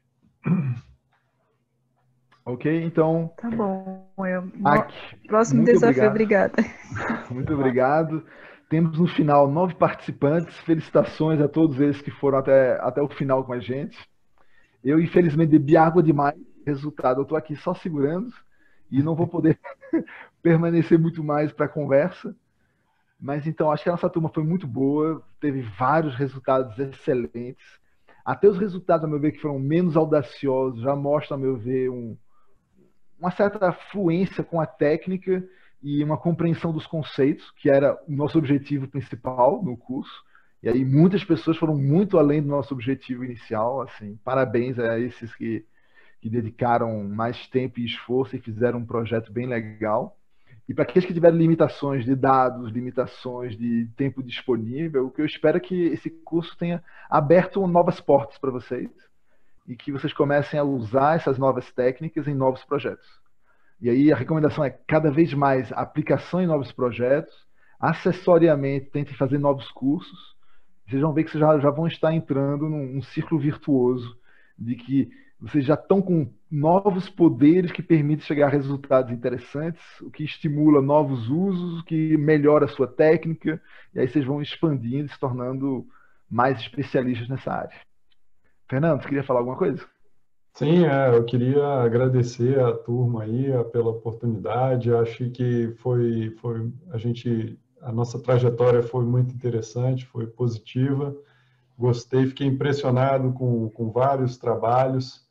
Ok, então... Tá bom. Eu... Aqui, Próximo desafio, obrigada. Muito obrigado. Temos no final nove participantes. Felicitações a todos eles que foram até, até o final com a gente. Eu, infelizmente, bebi água demais. Resultado, eu estou aqui só segurando e não vou poder permanecer muito mais para a conversa. Mas então, acho que a nossa turma foi muito boa. Teve vários resultados excelentes. Até os resultados, a meu ver, que foram menos audaciosos, já mostram, a meu ver, um, uma certa fluência com a técnica e uma compreensão dos conceitos, que era o nosso objetivo principal no curso. E aí muitas pessoas foram muito além do nosso objetivo inicial. Assim, parabéns a esses que, que dedicaram mais tempo e esforço e fizeram um projeto bem legal. E para aqueles que tiveram limitações de dados, limitações de tempo disponível, o que eu espero é que esse curso tenha aberto novas portas para vocês e que vocês comecem a usar essas novas técnicas em novos projetos. E aí a recomendação é cada vez mais aplicação em novos projetos, acessoriamente tentem fazer novos cursos. Vocês vão ver que vocês já, já vão estar entrando num, num círculo virtuoso de que vocês já estão com novos poderes que permitem chegar a resultados interessantes, o que estimula novos usos, o que melhora a sua técnica, e aí vocês vão expandindo e se tornando mais especialistas nessa área. Fernando, você queria falar alguma coisa? Sim, é, eu queria agradecer a turma aí pela oportunidade. Acho que foi, foi a gente, a nossa trajetória foi muito interessante, foi positiva. Gostei, fiquei impressionado com, com vários trabalhos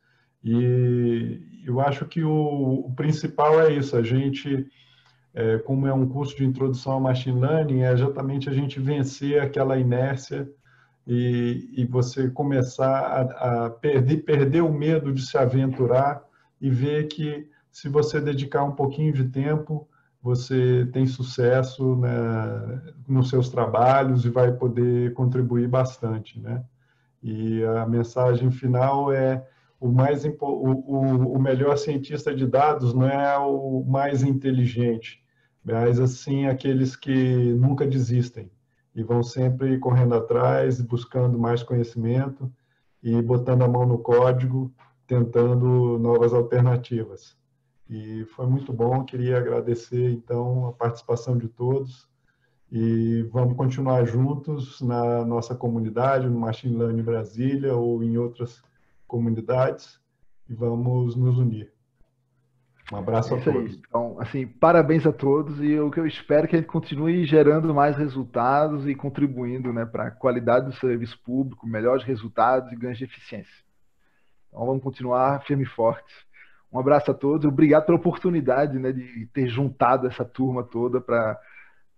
e eu acho que o, o principal é isso, a gente, é, como é um curso de introdução ao machine learning, é exatamente a gente vencer aquela inércia e, e você começar a, a perder, perder o medo de se aventurar e ver que se você dedicar um pouquinho de tempo, você tem sucesso, né, nos seus trabalhos e vai poder contribuir bastante, né? E a mensagem final é o mais o, o, o melhor cientista de dados não é o mais inteligente, mas assim aqueles que nunca desistem e vão sempre correndo atrás, buscando mais conhecimento e botando a mão no código, tentando novas alternativas. E foi muito bom, queria agradecer, então, a participação de todos e vamos continuar juntos na nossa comunidade, no Machine Learning Brasília ou em outras comunidades e vamos nos unir. Um abraço é a isso todos. Aí. Então, assim, parabéns a todos e o que eu espero é que a gente continue gerando mais resultados e contribuindo, né, para a qualidade do serviço público, melhores resultados e ganhos de eficiência. Então, vamos continuar firme e forte. Um abraço a todos. Obrigado pela oportunidade, né, de ter juntado essa turma toda para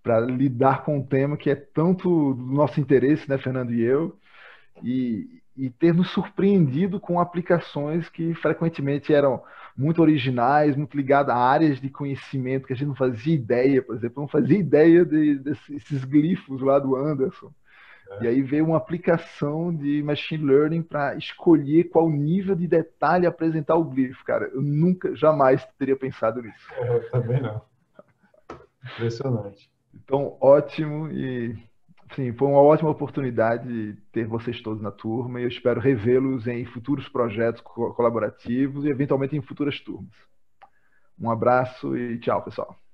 para lidar com um tema que é tanto do nosso interesse, né, Fernando e eu, e, e ter nos surpreendido com aplicações que frequentemente eram muito originais, muito ligadas a áreas de conhecimento que a gente não fazia ideia, por exemplo, eu não fazia ideia de, desses glifos lá do Anderson. É. E aí veio uma aplicação de machine learning para escolher qual nível de detalhe apresentar o glifo, cara. Eu nunca, jamais teria pensado nisso. É, eu também não. Impressionante. Então, ótimo e sim, foi uma ótima oportunidade ter vocês todos na turma e eu espero revê-los em futuros projetos co- colaborativos e eventualmente em futuras turmas. Um abraço e tchau, pessoal.